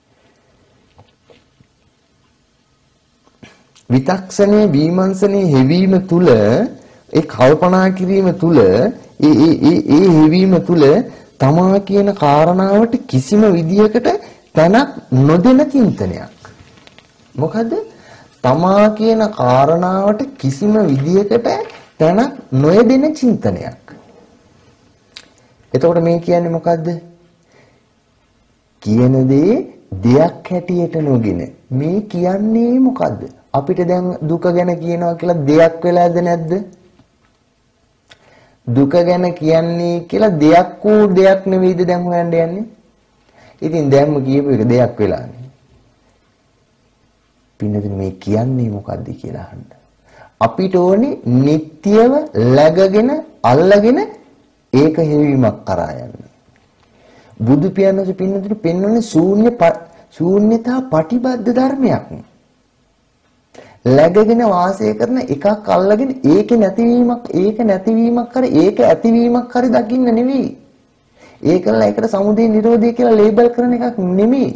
විතක්ෂණේ විමර්ශනේ හෙවීම තුල ඒ කල්පනා කිරීම තුල ඒ ඒ ඒ ඒ හෙවීම තුල තමා කියන කාරණාවට කිසිම විදියකට තැනක් නොදෙන චින්තනයක්. මොකද තමා කියන කාරණාවට කිසිම විදියකට තැනක් නොයදෙන චින්තනයක්. එතකොට මේ කියන්නේ මොකද්ද? කියන දේ දෙයක් හැටියට නොගෙන මේ කියන්නේ මොකද්ද? අපිට දැන් දුක ගැන කියනවා කියලා දෙයක් වෙලාද නැද්ද? දුක ගැන කියන්නේ කියලා දෙයක් වූ දෙයක් නෙවෙයිද දැන් හොයන්න යන්නේ? ඉතින් දැන්ම කියපු එක දෙයක් වෙලානේ. පින්නදින මේ කියන්නේ මොකද්ද කියලා අහන්න. අපිට ඕනේ නිට්ටියව läගගෙන අල්ලගෙන ඒක හේවීමක් කරා යන්න. බුදු පියාණන්සේ පින්නදින පෙන්වන්නේ ශූන්‍ය ශූන්‍යතා පටිබද්ධ ධර්මයක්. läගගෙන වාසය කරන එකක් අල්ලගෙන ඒක නැතිවීමක් ඒක නැතිවීමක් කර ඒක ඇතිවීමක් හරි දකින්න නෙවෙයි. ඒකල ඒකට සමුදය නිරෝධය කියලා ලේබල් කරන එකක් නෙමෙයි.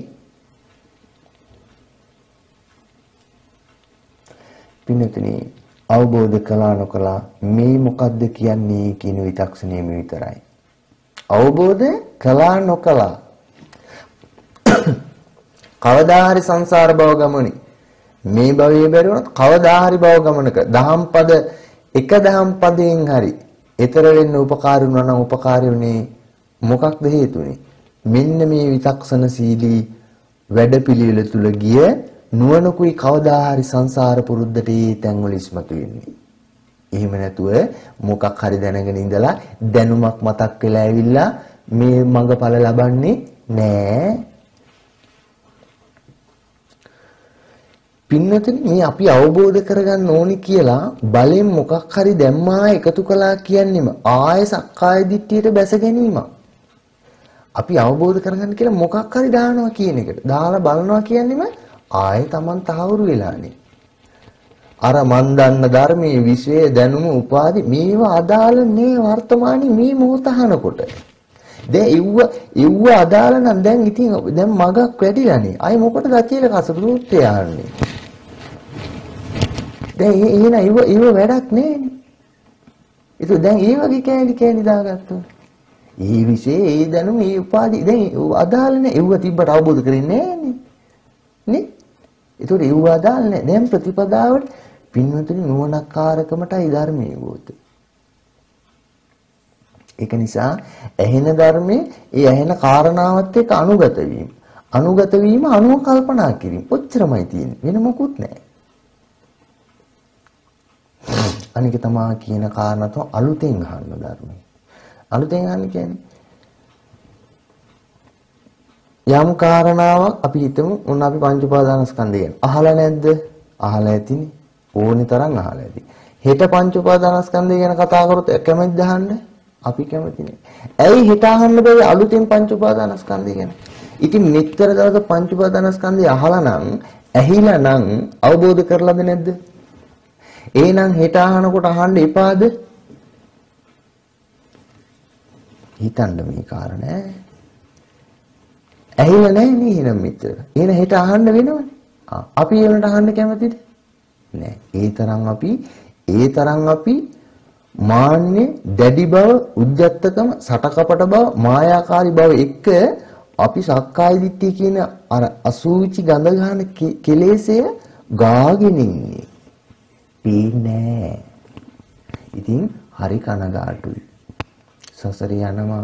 පින්නතුනි අවබෝධ කළා නොකළා මේ මොකද්ද කියන්නේ කියන විතක්ෂණයම විතරයි. අවබෝධ කළා නොකළා කවදා හරි සංසාර භව ගමනේ මේ භවයේ බැරිවුණත් කවදා හරි භව ගමනක දහම් පද එක දහම් පදයෙන් හරි ඊතර වෙන්න උපකාර වුණා නම් උපකාර වුණේ මොකක්ද හේතුනේ? මෙන්න මේ විතක්ෂණ සීලී වැඩපිළිවෙල තුල ගිය නුවණකුයි කවදා හරි සංසාර පුරුද්දට ඒ තැන්වල ඉස්මතු වෙන්නේ. එහෙම නැතුව මොකක් හරි දැනගෙන ඉඳලා දැනුමක් මතක් වෙලා ඇවිල්ලා මේ මඟඵල ලබන්නේ නෑ. පින්නතුනි මේ අපි අවබෝධ කරගන්න ඕනි කියලා බලෙන් මොකක් හරි දැම්මා එකතු කළා කියන්නේම ආය සක්කාය දිට්ඨියට බැස ගැනීම. අපි අවබෝධ කරගන්න කියලා මොකක් හරි දානවා කියන එකට. දාලා බලනවා කියන්නේම ආය Taman තහවුරු වෙලානේ. අර මන් දන්න ධර්මයේ විශේෂ දැනුම උපාදි මේවා අදාළ නේ වර්තමානයේ මේ මොහොත අහනකොට. දැන් ඉව්ව ඉව්ව අදාළ නම් දැන් ඉතින් දැන් මගක් වැඩිලානේ. අය මොකටද අචීල කසුරුත් යන්නේ? දැන් එහෙන ඉව ඉව වැඩක් නෑනේ. ඒක දැන් ඒ වගේ කෑලි කෑලි දාගත්තා. ඒ විශේෂ ඒ දැනුම ඒ උපාදි දැන් අදාළ නෑ. ඉව්ව තිබ්බට අවබෝධ කරන්නේ නෑනේ. නේ? ඒතකොට ඉව්ව අදාළ නෑ. දැන් ප්‍රතිපදාවට පින්වතුනි නුවණක්කාරකමටයි ධර්මයේ ගෝත. ඒක නිසා ඇහෙන ධර්මයේ ඒ ඇහෙන කාරණාවත් එක්ක අනුගත වීම. අනුගත වීම අනුව කල්පනා කිරීම. ඔච්චරමයි තියෙන්නේ. වෙන මොකුත් නැහැ. අනික තමයි කියන කාරණා තමයි අලුතෙන් අහන්න ධර්මය. අලුතෙන් අහන්න කියන්නේ යම් කාරණාවක් අපි හිතමු මොන අපි පංච උපාදානස්කන්ධය ගැන. අහලා නැද්ද? අහලා ඇතිනේ. ඕනි තරම් අහලා ඇති. හෙට පංච උපාදානස්කන්ධය ගැන කතා කරොත් කැමතිද අහන්න? අපි කැමති නෑ. ඇයි හිත අහන්න බැරි අලුතෙන් පංච උපාදානස්කන්ධය ගැන? ඉතින් මෙච්චර දවස් පංච උපාදානස්කන්ධය අහලා නම්, ඇහිලා නම් අවබෝධ කරලාද නැද්ද? එහෙනම් හිත අහනකොට අහන්න එපාද? හිතන්න මේ කාරණා. ඇහිලා නැහැ නේ එහෙනම් මෙච්චර. එහෙනම් හෙට අහන්න වෙනවනේ. ආ අපි ඒ වලට අහන්න කැමතිද? නෑ. ඒ තරම් අපි ඒ තරම් අපි මාන්නේ, දැඩි බව, උද්ධච්චකම, සටකපට බව, මායාකාරී බව එක්ක අපි සක්කාය දිට්ඨිය කියන අර අසූචි ගඳ ගන්න කෙලෙසය ගාගෙන ඉන්නේ. පීන්නේ. ඉතින් හරි කනගාටුයි. සසරේ යනවා.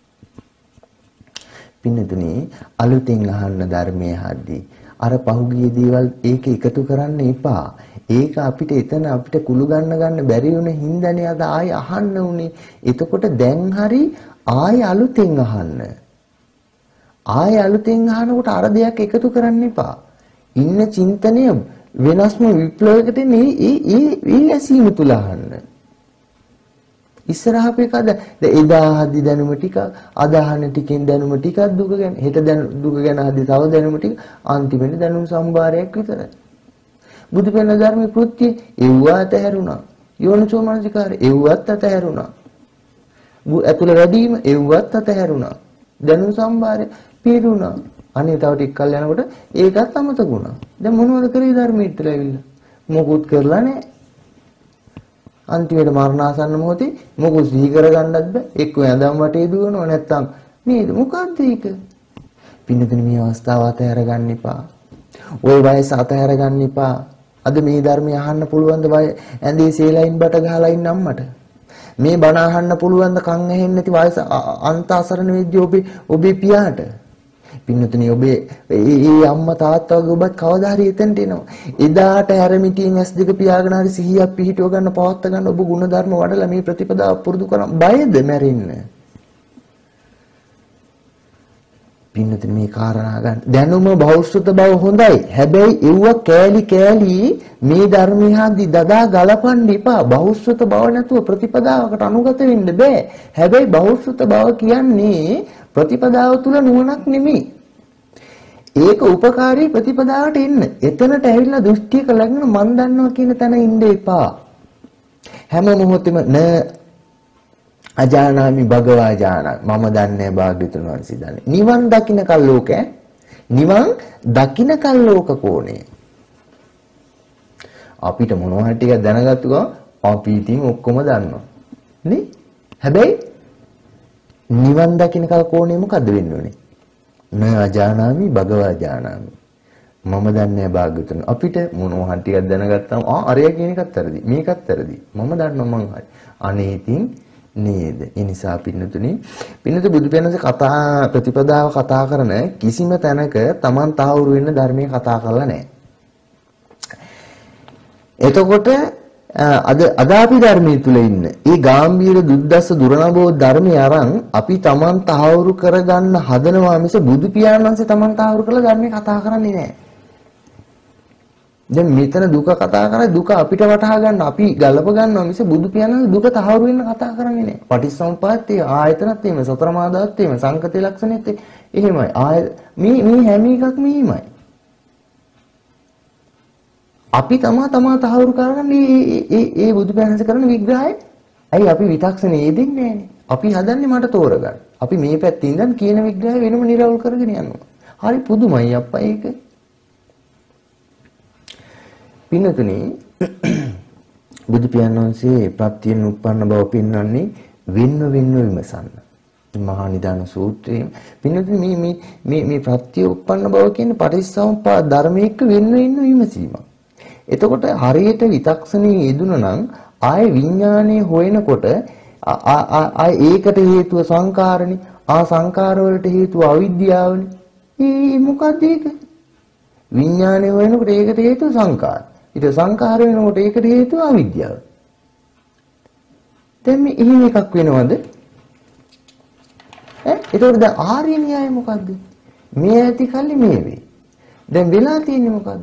පින්නතුනේ අලුතෙන් අහන්න ධර්මයේ හද්දී අර පහුගිය දේවල් ඒක එකතු කරන්න එපා. ඒක අපිට එතන අපිට කුළු ගන්න ගන්න බැරි වුණ හින්දානේ අද ආයෙ අහන්න උනේ. එතකොට දැන් හරි ආයෙ අලුතෙන් අහන්න. ආයෙ අලුතෙන් අහනකොට අර දෙයක් එකතු කරන්න එපා. ඉන්න චින්තනය වෙනස්ම විප්ලවයකට මේ ඒ ඒ ඒ ඇසීම තුල අහන්න. ඉස්සරහ අපේකද එදා හදි දැනුම ටික අද අහන ටිකෙන් දැනුම ටිකක් දුක ගැන හෙට දුක ගැන හදි තව දැනුම ටික අන්තිමට දැනුම් සම්භාරයක් විතරයි. බුදු පෙළ ධර්මයේ කෘත්‍ය එව්වාත හැරුණා. යෝනිසෝ මනසිකාරය එව්වත් අතහැරුණා. ඇතුළ වැඩිම එව්වත් අතහැරුණා. දැනුම් සම්භාරය පිරුණා. අනේ තව ටික කල් යනකොට ඒකත් අමතක වුණා. දැන් මොනවද කරේ ධර්මයේ ඉතලා ඇවිල්ලා? මොකුත් කරලා නැහැ. අන්තිමේට මරණාසන්න මොහොතේ මොකද සිහි කරගන්නත් බෑ. එක්ක ඇඳන් වටේ දුවනවා නැත්තම් නේද? මොකද්ද ඒක? පින්නතුනි මේ අවස්ථාව අතහැර ගන්න එපා. ওই වයස අතහැර ගන්න එපා. අද මේ ධර්මය අහන්න පුළුවන් ද ඇඳේ සේලයින් බට ගහලා ඉන්න අම්මට? මේ බණ අහන්න පුළුවන් ද කන් ඇහෙන්නේ නැති වයස අන්ත අසරණ වෙද්දී ඔබේ ඔබේ පියාට? පින්නතුනි ඔබේ ඒ අම්මා තාත්තාගේ ඔබත් කවදා හරි එතනට එනවා. එදාට හැරමිටියෙන් ඇස් දෙක පියාගෙන හරි සිහියක් පිහිටව ගන්න පවත් ගන්න ඔබ ගුණ ධර්ම වඩලා මේ ප්‍රතිපදාව පුරුදු කරන් බයද මැරෙන්න? පින්නතුනි මේ කාරණා ගන්න. දැනුම බෞද්ධ බව හොඳයි. හැබැයි එව්ව කෑලි කෑලි මේ ධර්මයන්දි දදා ගලපන්න එපා. බෞද්ධ බව නැතුව ප්‍රතිපදාවකට අනුගත වෙන්න බෑ. හැබැයි බෞද්ධ බව කියන්නේ ප්‍රතිපදාව තුල නුවණක් නෙමෙයි. ඒක උපකාරී ප්‍රතිපදාවට එන්න. එතනට ඇවිල්ලා දෘෂ්ටියක ලගන මන් දන්නවා කියන තැන ඉන්න එපා. හැම මොහොතෙම න අජානාමි භගවා ජානාමි. මම දන්නේ භාග්‍යතුන් වහන්සේ දන්නේ. නිවන් දකින්න කල් ලෝක නිවන් දකින්න කල් ලෝක කෝණේ. අපිට මොනවා හරි ටිකක් දැනගත්තු ගමන් අපි ඉතින් ඔක්කොම දන්නවා. නේ? හැබැයි නිවන් දකින්න කල් කෝණේ මොකද්ද වෙන්න ඕනේ? න අජානාමි භගවා ජානාමි. මම දන්නේ භාග්‍යතුන්. අපිට මොනවා හරි ටිකක් දැනගත්තාම ආ අරයා කියන එකත් වැරදි. මේකත් වැරදි. මම දන්නවා මං හරි. අනේ ඉතින් නේද? ඒ නිසා පින්නතුනි පින්නතු බුදු පියාණන්සේ කතා ප්‍රතිපදාව කතා කරන කිසිම තැනක Taman තාවුරු වෙන්න ධර්මයේ කතා කරලා නැහැ. එතකොට අද අද අපි ධර්මයේ තුල ඉන්න ඒ ගාම්භීර දුද්දස්ස දුරනබෝ ධර්මය අරන් අපි Taman තාවුරු කරගන්න හදනවා මිස බුදු පියාණන්සේ Taman තාවුරු කරලා ධර්මයේ කතා කරන්නේ නැහැ. දැන් මෙතන දුක කතා කරලා දුක අපිට වටහා ගන්න අපි ගලප ගන්නවා මිස බුදු පියාණන් දුක තහවුරු වෙන්න කතා කරන්නේ නැහැ. පටිච්චසමුප්පාදයේ ආයතනත් එහෙම සතර මහා ධාතුත් එහෙම සංකතේ ලක්ෂණෙත් එහෙමයි. ආය මේ මේ හැම එකක්ම එහෙමයි. අපි තමා තමා තහවුරු කරගන්නේ ඒ ඒ ඒ බුදු පියාණන් කරන විග්‍රහය. ඇයි අපි විතක්ෂණේ යෙදෙන්නේ නැහනේ. අපි හදන්නේ මට තෝරගන්න. අපි මේ පැත්තේ ඉඳන් කියන විග්‍රහය වෙනම නිරවුල් කරගෙන යනවා. හරි පුදුමයි අප්පා ඒක. පින්නතුනි බුදු පියාණන් වහන්සේ ප්‍රත්‍යයෙන් උප්පන්න බව පෙන්වන්නේ වෙන්ව වෙන්ව විමසන්න. මහා නිදාන සූත්‍රයේ පින්නතුනි මේ මේ මේ මේ ප්‍රත්‍ය උප්පන්න බව කියන්නේ පටිච්චසමුප්පාද ධර්මයක වෙන්ව වෙන්ව විමසීමක්. එතකොට හරියට විතක්ෂණේ යෙදුණා නම් ආය විඥානයේ හොයනකොට ආය ඒකට හේතුව සංකාරණි ආ සංකාර වලට හේතුව අවිද්‍යාවනේ. ඒ මොකක්ද ඒක? විඥානයේ හොයනකොට ඒකට හේතුව සංකාර. ඊට සංකාර වෙනකොට ඒකට හේතුව අවිද්‍යාව. දැන් මේ එහෙම එකක් වෙනවද? ඈ ඒතකොට දැන් ආර්ය න්‍යාය මොකද්ද? මේ ඇති කල්ලි මේ වේ. දැන් වෙලා තියෙන්නේ මොකද්ද?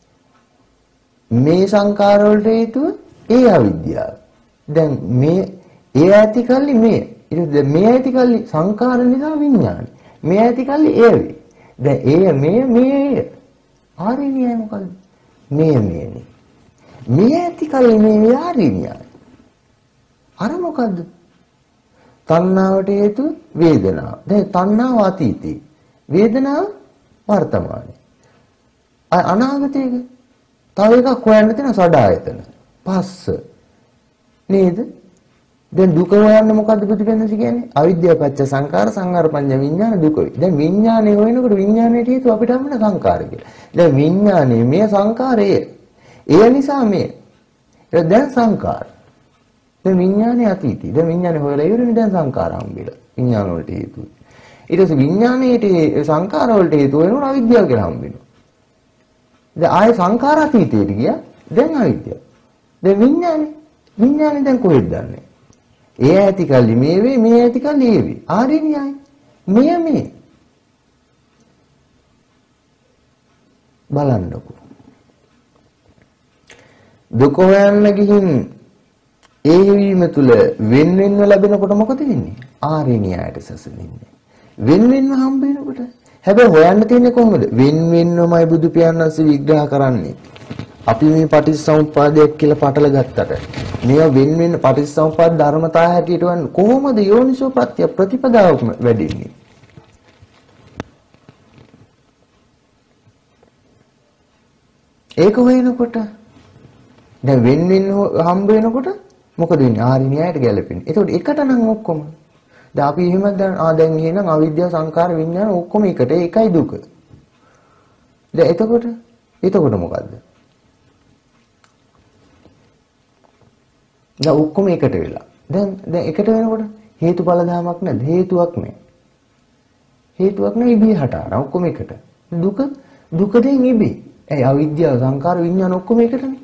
මේ සංකාර වලට හේතුව ඒ අවිද්‍යාව. දැන් මේ ඒ ඇති කල්ලි මේ. ඊට මේ ඇති කල්ලි සංකාර නිසා විඥාන. මේ ඇති කල්ලි ඒ වේ. දැන් ඒ මේ මේ ආර්ය න්‍යාය මොකද්ද? මේ මේනේ. මේ ඇති කල්ලි මේ ආර්ය න්‍යාය. අර මොකද්ද? තණ්හාවට හේතු වේදනාව. දැන් තණ්හාව අතීතේ. වේදනාව වර්තමානයේ. අනාගතයක තව එකක් හොයන්න තියෙන සඩායතන. පස්ස. නේද? දැන් දුක හොයන්න මොකද්ද ප්‍රතිපන්නසි කියන්නේ? අවිද්‍යාව පත්‍ය සංකාර සංකාර පඤ්ඤා විඥාන දුකයි. දැන් විඥානේ හොයනකොට විඥානයේ හේතුව අපිට හම්බෙන සංකාර කියලා. දැන් විඥානේ මේ සංකාරය. ඒ නිසා මේ. ඒක දැන් සංකාර. දැන් විඥානේ අතීතයි. දැන් විඥානේ හොයලා ඉවරනේ දැන් සංකාර හම්බෙලා. විඥාන වලට හේතුව. ඊට පස්සේ විඥානයේ සංකාර වලට හේතුව වෙනවා අවිද්‍යාව කියලා හම්බෙනවා. දැන් ආයේ සංකාර අතීතයට ගියා. දැන් අවිද්‍යාව. දැන් විඥානේ විඥානේ දැන් කොහෙද දන්නේ? ඒ ඇති කල්ලි මේ වේ මේ ඇති කල්ලි ඒ වේ. ආරි න්‍යාය. මෙය මේ. බලන්නකො. දුක හොයන්න ගිහින් ඒ වීම තුල වෙන වෙනව ලැබෙනකොට මොකද වෙන්නේ? ආරි න්‍යායට සැසඳෙන්නේ. වෙන වෙනව හම්බ වෙනකොට හැබැයි හොයන්න තියෙන්නේ කොහොමද? වෙන වෙනවමයි බුදු පියාණන්සේ විග්‍රහ කරන්නේ. අපි මේ පටිච්චසමුප්පාදයක් කියලා පටල ගත්තට මේවා වෙන වෙන පටිච්චසමුප්පාද ධර්මතාවය හැටියට වань කොහොමද යෝනිසෝ ප්‍රත්‍ය ප්‍රතිපදාව වැඩින්නේ? ඒක වෙනකොට දැන් වෙන වෙන හම්බ වෙනකොට මොකද වෙන්නේ? ආරි න්‍යායට ගැලපෙන්නේ. ඒකට එකට නම් ඔක්කොම. දැන් අපි එහෙම දැන් ආ දැන් එහෙනම් අවිද්‍යාව සංකාර විඥාන ඔක්කොම එකට ඒකයි දුක. දැන් එතකොට එතකොට මොකද්ද? දැන් ඔක්කොම එකට වෙලා. දැන් දැන් එකට වෙනකොට හේතුඵල ධමයක් නැද්ද? හේතුවක් නැහැ. හේතුවක් නැහැ ඉබේ හටාන ඔක්කොම එකට. දුක දුක දෙන් ඉබේ. ඒ අවිද්‍යාව සංකාර විඥාන ඔක්කොම එකටනේ.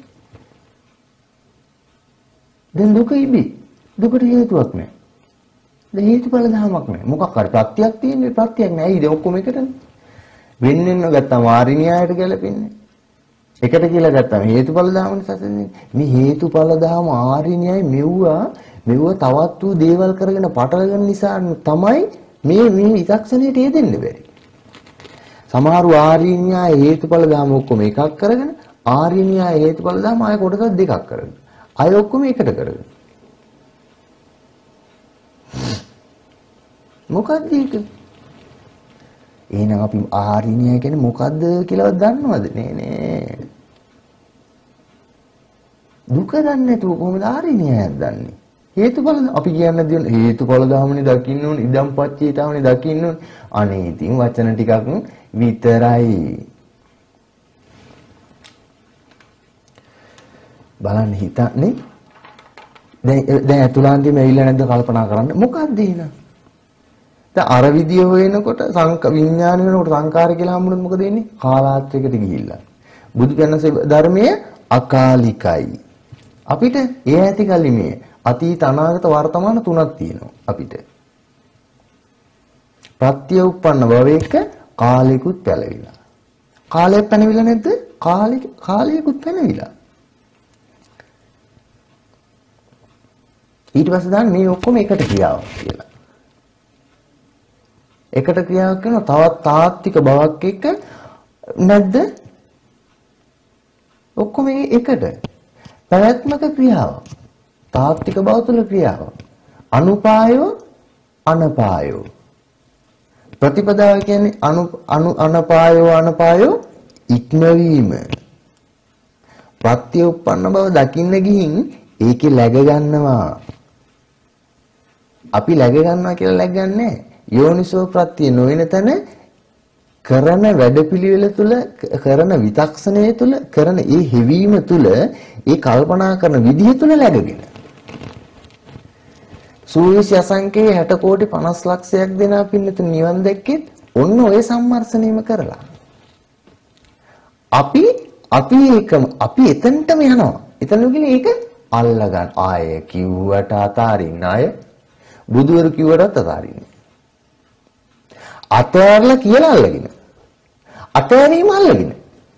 දැන් දුක ඉබේ. දුකට හේතුවක් නැහැ. දැන් හේතුඵල ධමයක් නැහැ. මොකක් හරි ප්‍රත්‍යක් තියෙන්නේ ප්‍රත්‍යක් නැහැ. ඊට ඔක්කොම එකටනේ. වෙන වෙනව ගත්තාම ආරි න්‍යායට ගැලපෙන්නේ. එකට කියලා ගත්තාම හේතුඵල ධමනේ සැසෙන්නේ. මේ හේතුඵල ධම ආරි න්‍යාය මෙව්වා මෙව්ව තවත් වූ දේවල් කරගෙන පටලගෙන නිසා තමයි මේ මේ විචක්ෂණයට යෙදෙන්න බැරි. සමහරු ආරි න්‍යාය හේතුඵල ධම ඔක්කොම එකක් කරගෙන ආරි න්‍යාය හේතුඵල ධම ආය කොටස් දෙකක් කරගෙන අය ඔක්කොම එකට කරගෙන මොකක්ද ඒක? එහෙනම් අපි ආරි න්‍යාය කියන්නේ මොකද්ද කියලාවත් දන්නවද? නේ නේ. දුක දන්නේ නැතුව කොහොමද ආරි න්‍යායක් දන්නේ? හේතුඵල අපි කියන්නේ දින හේතුඵල ධමනේ දකින්න ඕනේ, ඉදම් පච්චේතාවනේ දකින්න ඕනේ. අනේ ඉතින් වචන ටිකක් විතරයි. බලන්න හිතන්නේ. දැන් දැන් අතුලාන්තිම ඇවිල්ලා නැද්ද කල්පනා කරන්න. මොකක්ද එහෙනම්? දැන් අර විදිය හොයනකොට සංක විඥාන වෙනකොට සංකාර කියලා හම්බුනොත් මොකද වෙන්නේ? කාලාත්‍රයකට ගිහිල්ලා. බුදු දනසේ ධර්මයේ අකාලිකයි. අපිට ඒ ඇති කලිමේ අතීත අනාගත වර්තමාන තුනක් තියෙනවා අපිට. ප්‍රත්‍ය උප්පන්න භවයක කාලයකුත් පැලවිලා. කාලයක් පැනවිලා නැද්ද? කාලෙ කාලයකුත් පැනවිලා. ඊට පස්සේ දාන්න මේ ඔක්කොම එකට ක්‍රියාවක් කියලා. එකට ක්‍රියාවක් කරන තවත් තාත්තික බවක් එක්ක නැද්ද? ඔක්කොම එකට. පැවැත්මක ක්‍රියාවක්. තාත්තික බව තුළ ක්‍රියාවක්. අනුපායෝ අනපායෝ. ප්‍රතිපදාව කියන්නේ අනු අනු අනපායෝ අනපායෝ ඉක්මවීම. ප්‍රත්‍ය උප්පන්න බව දකින්න ගිහින් ඒකේ läග ගන්නවා. අපි läග ගන්නවා කියලා läගන්නේ යෝනිසෝ ප්‍රත්‍ය නොවන තැන කරන වැඩපිළිවෙල තුල කරන විතක්ෂණය තුල කරන ඒ හැවීම තුල ඒ කල්පනා කරන විදිහ තුල läගගෙන සූවිසි අසංකේ හැට කෝටි පනස් ලක්ෂයක් දෙනා පින්නතුන් නිවන් දැක්කෙත් ඔන්න ඔය සම්මර්ෂණයම කරලා අපි අපි ඒකම අපි එතනටම යනවා. එතන ගිහලා ඒක අල්ලගන්න. ආය කිව්වට අතාරින්න අය බුදුවරු කිව්වටත් අතාරින්නේ. අතෑරලා කියලා අල්ලගෙන. අතෑරීම අල්ලගෙන.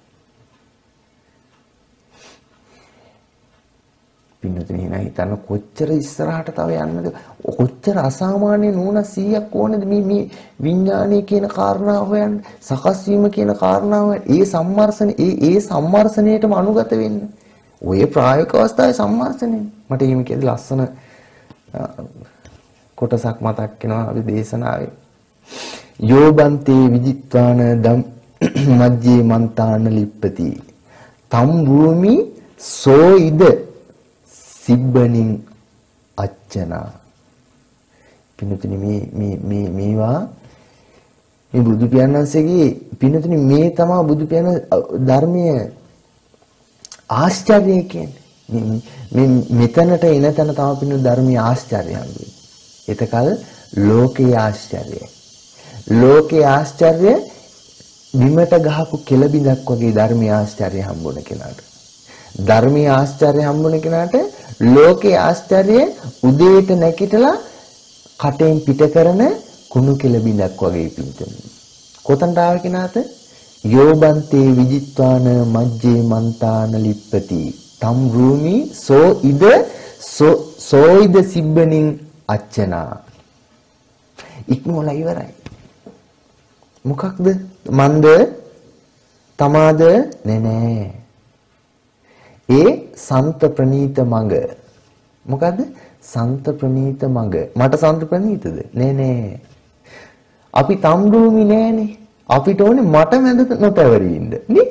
පින්නතුනි නෑ හිතන්න කොච්චර ඉස්සරහට තව යන්නද? කොච්චර අසාමාන්‍ය නුවණ සීයක් ඕනද මේ මේ විඥානය කියන කාරණාව හොයන්න, සකස් වීම කියන කාරණාව ඒ සම්මර්ෂණ ඒ ඒ සම්මර්ෂණයටම අනුගත වෙන්න. ඔය ප්‍රායෝගික අවස්ථාවේ සම්මර්ෂණය. මට එහෙම කියද ලස්සන කොටසක් මතක් වෙනවා අපි දේශනාවේ. යෝබන්තේ විදිත්වාන දම් මජ්ජේ මන්තාන ලිප්පති. තම් භූමි සෝයිද සිබ්බනින් අච්චනා. පින්තුනි මේ මේ මේ මේවා මේ බුදු පියාණන්සේගේ පින්තුනි මේ තමයි බුදු පියාණන් ධර්මයේ ආශ්චර්යය කියන්නේ. මේ මෙතනට එන තැන තමයි පින්තුනි ධර්මයේ ආශ්චර්යය හම්බෙන්නේ. එතකල් ලෝකයේ ආශ්චර්යය. ලෝකයේ ආශ්චර්යය බිමට ගහපු කෙල බිඳක් වගේ ධර්මයේ ආශ්චර්යය හම්බුන කෙනාට. ධර්මයේ ආශ්චර්යය හම්බුන කෙනාට ලෝකයේ ආශ්චර්යය උදේට නැගිටලා කටෙන් පිට කරන කුණු කෙල බිඳක් වගේ පිටුනේ. කොතනට ආව කෙනාට යෝබන්තේ විජිත්වාන මජ්ජේ මන්තාන ලිප්පති. තම් රූමි සෝ ඉද සෝ ඉද සිබ්බනින් අච්චනා. ඉක්මවලා ඉවරයි. මොකක්ද? මන්ද තමාද නෑ නෑ. ඒ සන්ත ප්‍රනීත මඟ. මොකද්ද? සන්ත ප්‍රනීත මඟ. මට සන්ත ප්‍රනීතද? නෑ නෑ. අපි තම්රූමි නෑනේ. අපිට ඕනේ මට මැද නොතවරි ඉන්න. නේ?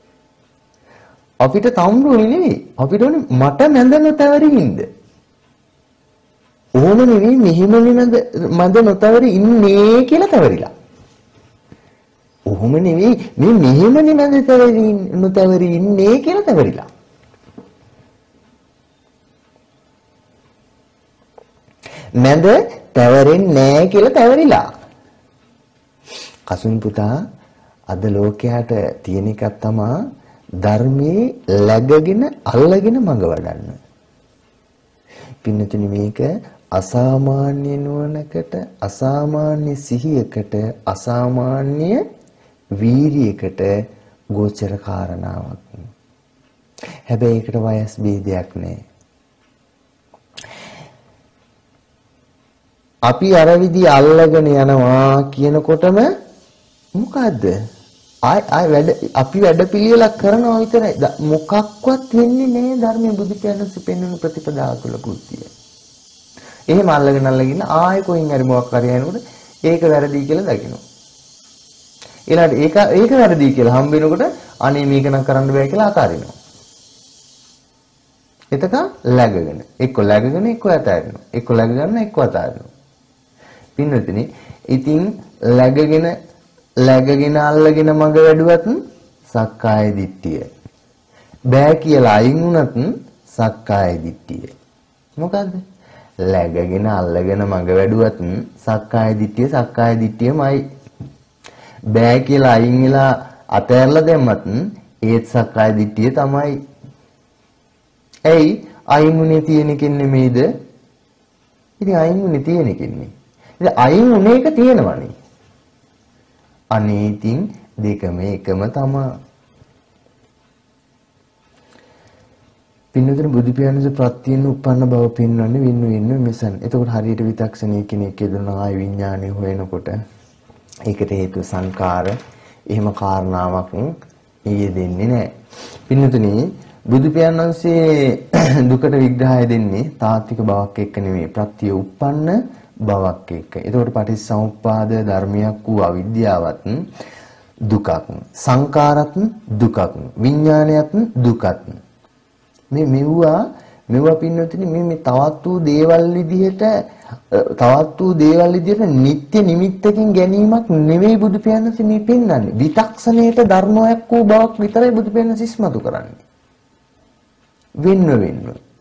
අපිට තම්රූමි නෙවෙයි. අපිට ඕනේ මට මැද නොතවරි ඉන්න. ඕම නෙවෙයි මෙහෙමනේ මැද මැද නොතවරි ඉන්නේ කියලා තවරිලා. ඔහොම නෙවෙයි මේ මෙහෙමනේ මැද තවරි නොතවරි ඉන්නේ කියලා තවරිලා. මැද තවරෙන්නේ නැහැ කියලා තවරිලා. කසුන් පුතා අද ලෝකයට තියෙන එකක් තමයි ධර්මයේ läගගෙන අල්ලගෙන මඟ වඩන්න. පින්නතුනි මේක අසාමාන්‍ය නුවණකට, අසාමාන්‍ය සිහියකට, අසාමාන්‍ය වීරියකට ගෝචර කාරණාවක්. හැබැයි ඒකට වයස් ભેදයක් නැහැ. අපි අර විදි අල්ලගෙන යනවා කියනකොටම මොකද්ද? ආයි ආයි වැඩ අපි වැඩ පිළිවෙලක් කරනවා විතරයි. මොකක්වත් වෙන්නේ නැහැ ධර්මයේ බුදු පියාණන්සේ පෙන්වන ප්‍රතිපදාව තුළ කෘත්‍යය. එහෙම අල්ලගෙන අල්ලගෙන ආයෙ කොයින් හරි මොකක් හරි යනකොට ඒක වැරදි කියලා දකිනවා. ඊළඟට ඒක ඒක වැරදි කියලා හම්බ වෙනකොට අනේ මේක නම් කරන්න බෑ කියලා අතාරිනවා. එතක läගගෙන එක්ක läගගෙන එක්ක අතාරිනවා. එක්ක läගගන්න එක්ක අතාරිනවා. පින්නතුනි ඉතින් läගගෙන läගගෙන අල්ලගෙන මග වැඩුවත් සක්කාය දිට්ඨිය. බෑ කියලා අයින් වුණත් සක්කාය දිට්ඨිය. මොකද්ද? läගගෙන අල්ලගෙන මග වැඩුවත් සක්කාය දිට්ඨිය සක්කාය දිට්ඨියමයි. බෑ කියලා අයින් වෙලා අතහැරලා දැම්මත් ඒත් සක්කාය දිට්ඨිය තමයි. ඇයි අයින් උනේ තියෙන කෙන්නේ මේද? ඉතින් අයින් උනේ තියෙන කෙන්නේ. ඉතින් අයින් උනේ එක තියෙනවනේ. අනේ ඉතින් දෙකම එකම තමයි. පින්නතර බුදු පියාණන්සේ ප්‍රත්‍යයෙන් උපන්න බව පෙන්වන්නේ වෙන වෙන මෙසන්. එතකොට හරියට විතක්ෂණී කෙනෙක් යදුනා ආය විඥානය හොයනකොට ඒකට හේතු සංකාර එහෙම කාරණාවක් ඊයෙදෙන්නේ නැහැ. පින්නතුනි බුදු පියාණන්සේ දුකට විග්‍රහය දෙන්නේ තාත්වික බවක් එක්ක නෙමෙයි ප්‍රත්‍ය උප්පන්න බවක් එක්ක. එතකොට පටිච්චසමුප්පාද ධර්මයක් වූ අවිද්‍යාවත් දුකක්, සංකාරත් දුකක්, විඥානයත් දුකක්. මේ මෙවුවා මෙවුවා පින්නතුනි මේ මේ තවත් වූ දේවල් විදිහට තවත් වූ දේවල් විදිහට නිත්‍ය නිමිත්තකින් ගැනීමක් නෙවෙයි බුදු පියාණන්සේ මේ පෙන්වන්නේ. විතක්ෂණයට ධර්මයක් වූ බවක් විතරයි බුදු පියාණන් සිස්මතු කරන්නේ. වෙන්න වෙන්න.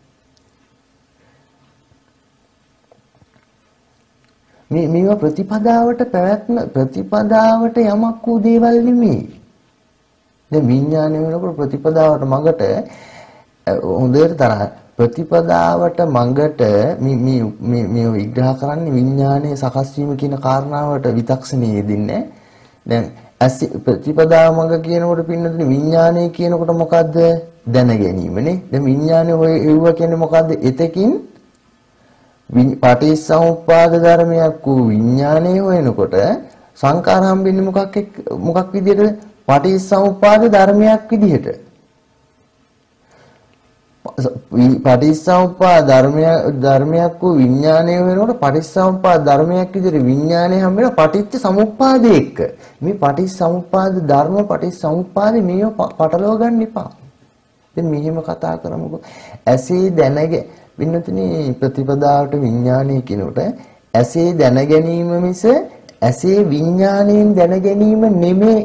මේ මේවා ප්‍රතිපදාවට පැවැත්ම ප්‍රතිපදාවට යමක් වූ දේවල් නෙමෙයි. දැන් විඥානය වෙනකොට ප්‍රතිපදාවට මඟට හොඳට තරහ ප්‍රතිපදාවට මඟට මේ මේ මේ විග්‍රහ කරන්නේ විඥානයේ සකස් වීම කියන කාරණාවට විතක්ෂණයේ දෙන්නේ. දැන් ප්‍රතිපදාව මඟ කියනකොට පින්නතුනේ විඥානය කියනකොට මොකද්ද? දැන ගැනීමනේ. දැන් විඥානය ඔය එව්ව කියන්නේ මොකද්ද? එතකින් පටිච්චසමුප්පාද ධර්මයක් වූ විඥානය හොයනකොට සංකාර හම්බෙන්නේ මොකක් මොකක් විදිහට? පටිච්චසමුප්පාද ධර්මයක් විදිහට. පටිච්චසමුප්පාද ධර්මය ධර්මයක් වූ විඥානය වෙනකොට පටිච්චසමුප්පාද ධර්මයක් විදිහට විඥානය හැම වෙලාව පටිච්ච සමුප්පාදයේ එක්ක. මේ පටිච්චසමුප්පාද ධර්ම පටිච්චසමුප්පාදේ මේව පටලව ගන්න එපා. දැන් මෙහෙම කතා කරමුකෝ. ඇසේ දැනගෙන වින්නතුනි ප්‍රතිපදාවට විඥානය කියනකොට ඇසේ දැන ගැනීම මිස ඇසේ විඥාණයෙන් දැන ගැනීම නෙමෙයි.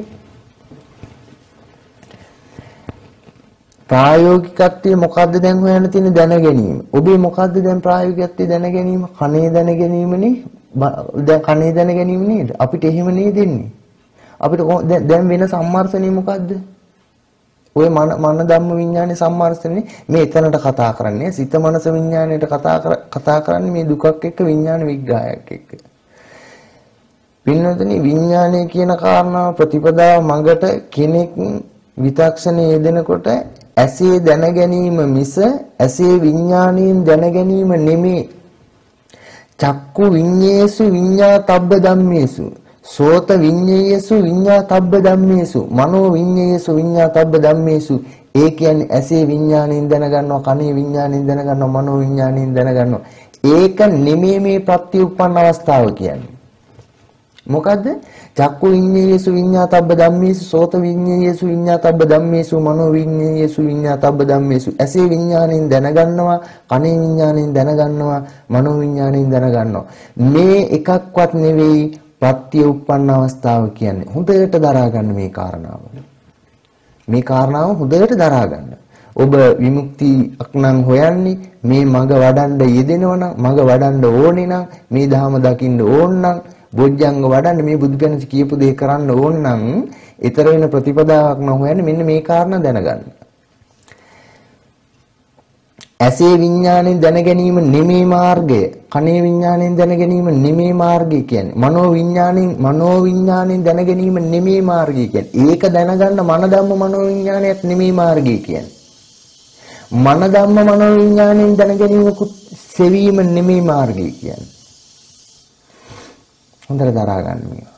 ප්‍රායෝගිකත්වයේ මොකද්ද දැන් හොයන්න තියෙන දැන ගැනීම. ඔබේ මොකද්ද දැන් ප්‍රායෝගිකත්වයේ දැන ගැනීම? කනේ දැන ගැනීමනේ. දැන් කනේ දැන ගැනීම නේද? අපිට එහෙම නේද දෙන්නේ. අපිට දැන් වෙන සම්මර්ෂණය මොකද්ද? ඔය මන මන ධම්ම විඥානේ සම්මර්ෂණේ මේ එතනට කතා කරන්නේ. සිත මනස විඥාණයට කතා කතා කරන්නේ මේ දුකක් එක්ක විඥාන විග්‍රහයක් එක්ක. පින්නතනේ විඥානය කියන කාරණාව ප්‍රතිපදාව මඟට කෙනෙක් විතක්ෂණය යෙදෙනකොට ඇසේ දැන ගැනීම මිස ඇසේ විඥාණයෙන් දැන ගැනීම නෙමේ. චක්කු විඤ්ඤේසු විඤ්ඤාතබ්බ ධම්මේසු සෝත විඤ්ඤේයසු විඤ්ඤාතබ්බ ධම්මේසු මනෝ විඤ්ඤේයසු විඤ්ඤාතබ්බ ධම්මේසු. ඒ කියන්නේ ඇසේ විඥාණයෙන් දැනගන්නවා, කනේ විඥාණයෙන් දැනගන්නවා, මනෝ විඥාණයෙන් දැනගන්නවා. ඒක නෙමේ මේ ප්‍රත්‍යඋප්පන්න අවස්ථාව කියන්නේ. මොකද්ද? චක්කු විඤ්ඤේයසු විඤ්ඤාතබ්බ ධම්මේසු සෝත විඤ්ඤේයසු විඤ්ඤාතබ්බ ධම්මේසු මනෝ විඤ්ඤේයසු විඤ්ඤාතබ්බ ධම්මේසු. ඇසේ විඥාණයෙන් දැනගන්නවා, කනේ විඥාණයෙන් දැනගන්නවා, මනෝ විඥාණයෙන් දැනගන්නවා. මේ එකක්වත් නෙවෙයි ප්‍රත්‍යඋප්පන්න අවස්ථාව කියන්නේ. හොඳට දරා ගන්න මේ කාරණාව. මේ කාරණාව හොඳට දරා ගන්න. ඔබ විමුක්තියක් නම් හොයන්නේ මේ මඟ වඩන්න යෙදෙනවනම්, මඟ වඩන්න ඕනේ නම්, මේ ධහම දකින්න ඕන නම්, බොජ්ජංග වඩන්න මේ බුදු කෙනෙක් කියපු දේ කරන්න ඕන නම්, ඊතර වෙන ප්‍රතිපදාවක් නම් හොයන්නේ මෙන්න මේ කාරණා දැනගන්න. ඇසේ විඥාණයෙන් දැන ගැනීම නෙමේ මාර්ගය. කනේ විඥාණයෙන් දැන ගැනීම නෙමේ මාර්ගය කියන්නේ. මනෝ විඥාණයෙන් මනෝ විඥාණයෙන් දැන ගැනීම නෙමේ මාර්ගය කියන්නේ. ඒක දැනගන්න මන ධම්ම මනෝ විඥාණයක් නෙමේ මාර්ගය කියන්නේ. මන ධම්ම මනෝ විඥාණයෙන් දැන ගැනීම සෙවීම නෙමේ මාර්ගය කියන්නේ. හොඳට දරා ගන්න මේවා.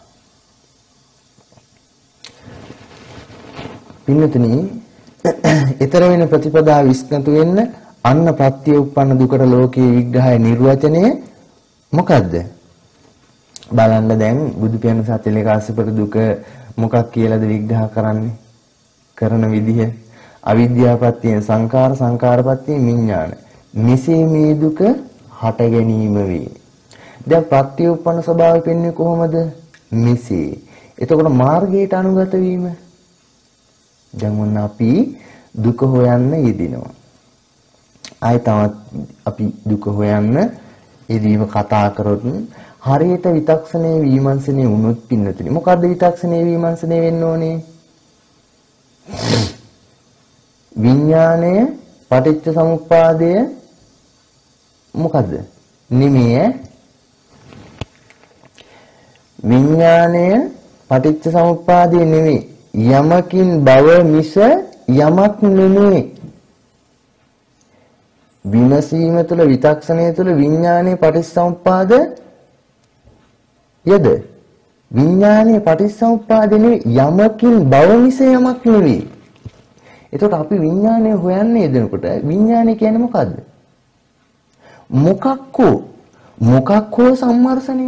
පින්නතුනි, ඊතර වෙන ප්‍රතිපදාව විශ්නතු වෙන්න අන්න ප්‍රත්‍යඋප්පන්න දුකට ලෝකයේ විග්‍රහය නිර්වචනය මොකද්ද? බලන්න දැන් බුදු පියාණන් සත්‍යලේ කාශ්‍යපට දුක මොකක් කියලාද විග්‍රහ කරන්නේ? කරන විදිහ අවිද්‍යාවපත්‍ය සංකාර සංකාරපත්‍ය විඥාන. මෙසේ මේ දුක හට ගැනීම වේ. දැන් ප්‍රත්‍යඋප්පන්න ස්වභාවය පෙන්වන්නේ කොහොමද? මෙසේ. එතකොට මාර්ගයට අනුගත වීම. දැන් මොන අපි දුක හොයන්න යෙදිනවා. ආයි තවත් අපි දුක හොයන්න යෙදීම කතා කරොත් හරියට විතක්ෂණේ විමර්ශනේ වුණොත් පින්නතුනි. මොකද්ද විතක්ෂණේ විමර්ශනේ වෙන්න ඕනේ? විඥාණය පටිච්ච සමුප්පාදය මොකද්ද? නිමේ විඥාණය පටිච්ච සමුප්පාදේ නෙමෙයි. යමකින් බව මිස යමක් නෙමෙයි. විමසීම තුළ විතක්ෂණය තුළ විඥානයේ පටිච්චසමුප්පාද යද විඥානයේ පටිච්චසමුප්පාද නෙවෙයි යමකින් බව මිස යමක් නෙවෙයි. එතකොට අපි විඥානය හොයන්නේ දෙනකොට විඥානය කියන්නේ මොකද්ද? මොකක් හෝ මොකක් හෝ සම්මර්ෂණය.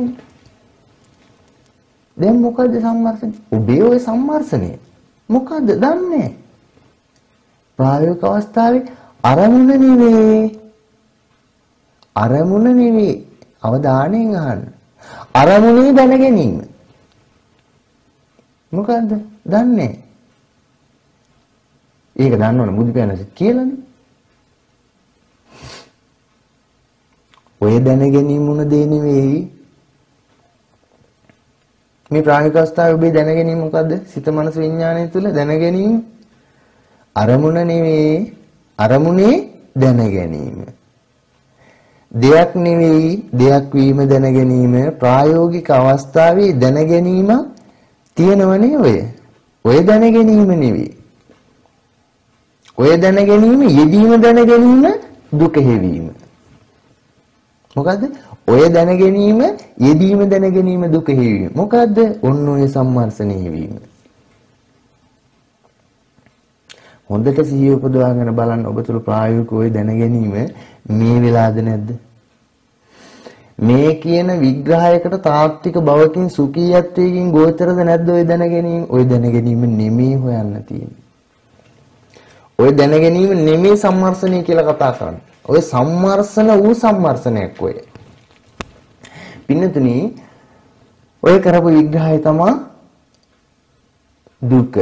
දැන් මොකද්ද සම්මර්ෂණය? ඔබේ ඔය සම්මර්ෂණය මොකද්ද දන්නේ? ප්‍රායෝගික අවස්ථාවේ අරමුණ නෙවෙයි. අරමුණ නෙවෙයි. අවධානයෙන් අහන්න. අරමුණේ දැන ගැනීම. මොකද්ද? දන්නේ. ඒක දන්නවනේ බුදු පියාණන් කියලානේ. ඔය දැන ගැනීම උන දේ නෙවෙයි. මේ ප්‍රාණික අවස්ථාවේ ඔබේ දැන ගැනීම මොකද්ද? සිත මනස විඥානය තුළ දැන ගැනීම. අරමුණ නෙවෙයි. අරමුණේ දැන ගැනීම. දෙයක් නෙවෙයි දෙයක් වීම දැන ගැනීම ප්‍රායෝගික අවස්ථාවේ දැන ගැනීම තියෙනවනේ ඔය. ඔය දැන ගැනීම නෙවෙයි. ඔය දැන ගැනීම යෙදීම දැන ගැනීම දුක හේවීම. මොකද්ද? ඔය දැන ගැනීම යෙදීම දැන ගැනීම දුක හේවීම. මොකද්ද? ඔන්න ඔය සම්මර්ෂණය හේවීම. හොඳට සිහිය උපදවාගෙන බලන්න ඔබ තුළ ප්‍රායෝගිකව දැන ගැනීම මේ වෙලාද නැද්ද? මේ කියන විග්‍රහයකට තාත්වික භවකින් සුඛීයත්වයෙන් ගෝචරද නැද්ද ඔය දැන ගැනීම? ඔය දැන ගැනීම නෙමෙයි හොයන්න තියෙන්නේ. ඔය දැන ගැනීම නෙමෙයි සම්මර්ෂණය කියලා කතා කරන්නේ. ඔය සම්මර්ෂණ වූ සම්මර්ෂණයක් ඔය. පින්නතුනි ඔය කරපු විග්‍රහය තමයි දුක.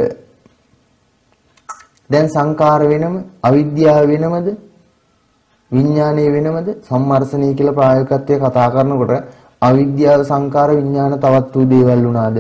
දැන් සංකාර වෙනම, අවිද්‍යාව වෙනමද, විඥානය වෙනමද? සම්මර්ෂණය කියලා ප්‍රායෝගිකත්වයේ කතා කරනකොට අවිද්‍යාව, සංකාර, විඥාන තවත් වූ දේවල් වුණාද?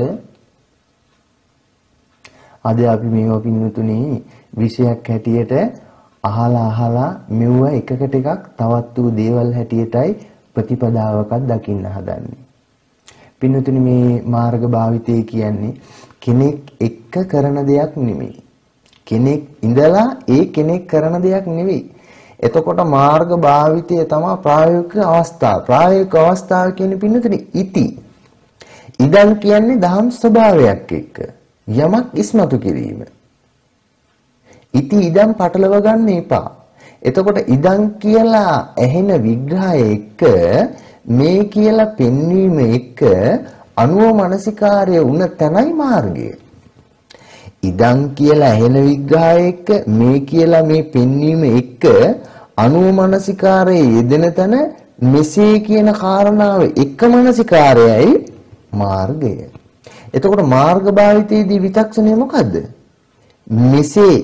අද අපි මේවා පින්නතුනි විෂයක් හැටියට අහලා අහලා මෙවුව එකකට එකක් තවත් වූ දේවල් හැටියටයි ප්‍රතිපදාවකත් දකින්න හදන්නේ. පින්නතුනි මේ මාර්ග භාවිතය කියන්නේ කෙනෙක් එක්ක කරන දෙයක් නෙමෙයි. කෙනෙක් ඉඳලා ඒ කෙනෙක් කරන දෙයක් නෙවෙයි. එතකොට මාර්ග භාවිතය තමයි ප්‍රායෝගික අවස්ථාව. ප්‍රායෝගික අවස්ථාව කියන්නේ පින්නතුනි ඉති. ඉදන් කියන්නේ දහම් ස්වභාවයක් එක්ක යමක් ඉස්මතු කිරීම. ඉති ඉදන් පටලව ගන්න එපා. එතකොට ඉදන් කියලා ඇහෙන විග්‍රහය එක්ක මේ කියලා පෙන්වීම එක්ක අනුව මනසිකාර්ය වුණ තැනයි මාර්ගය. ඉදන් කියලා ඇහෙන විග්‍රහය එක්ක මේ කියලා මේ පෙන්වීම එක්ක අනුව මනසිකාර්යයේ යෙදෙන තැන මෙසේ කියන කාරණාව එක මනසිකාර්යයයි මාර්ගය. එතකොට මාර්ග භාවිතයේදී විචක්ෂණය මොකද්ද? මෙසේ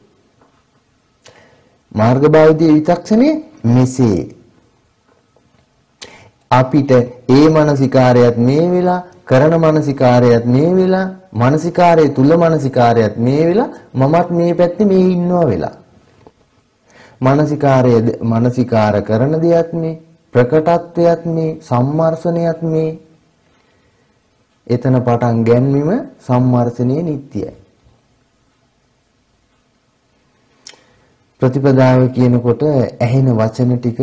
මාර්ග භාවිතයේ විචක්ෂණය මෙසේ අපිට ඒ මානසිකාරයත් මේ වෙලා කරන මානසිකාරයත් මේ වෙලා මානසිකාරයේ තුල මානසිකාරයත් මේ වෙලා මමත් මේ පැත්තේ මේ ඉන්නවා වෙලා මානසිකාරය මානසිකාර කරන දෙයක් මේ ප්‍රකටත්වයක් මේ සම්මර්ෂණයක් මේ එතන පටන් ගැන්වීම සම්මර්ෂණයේ නිට්ටයයි. ප්‍රතිපදාව කියනකොට ඇහෙන වචන ටික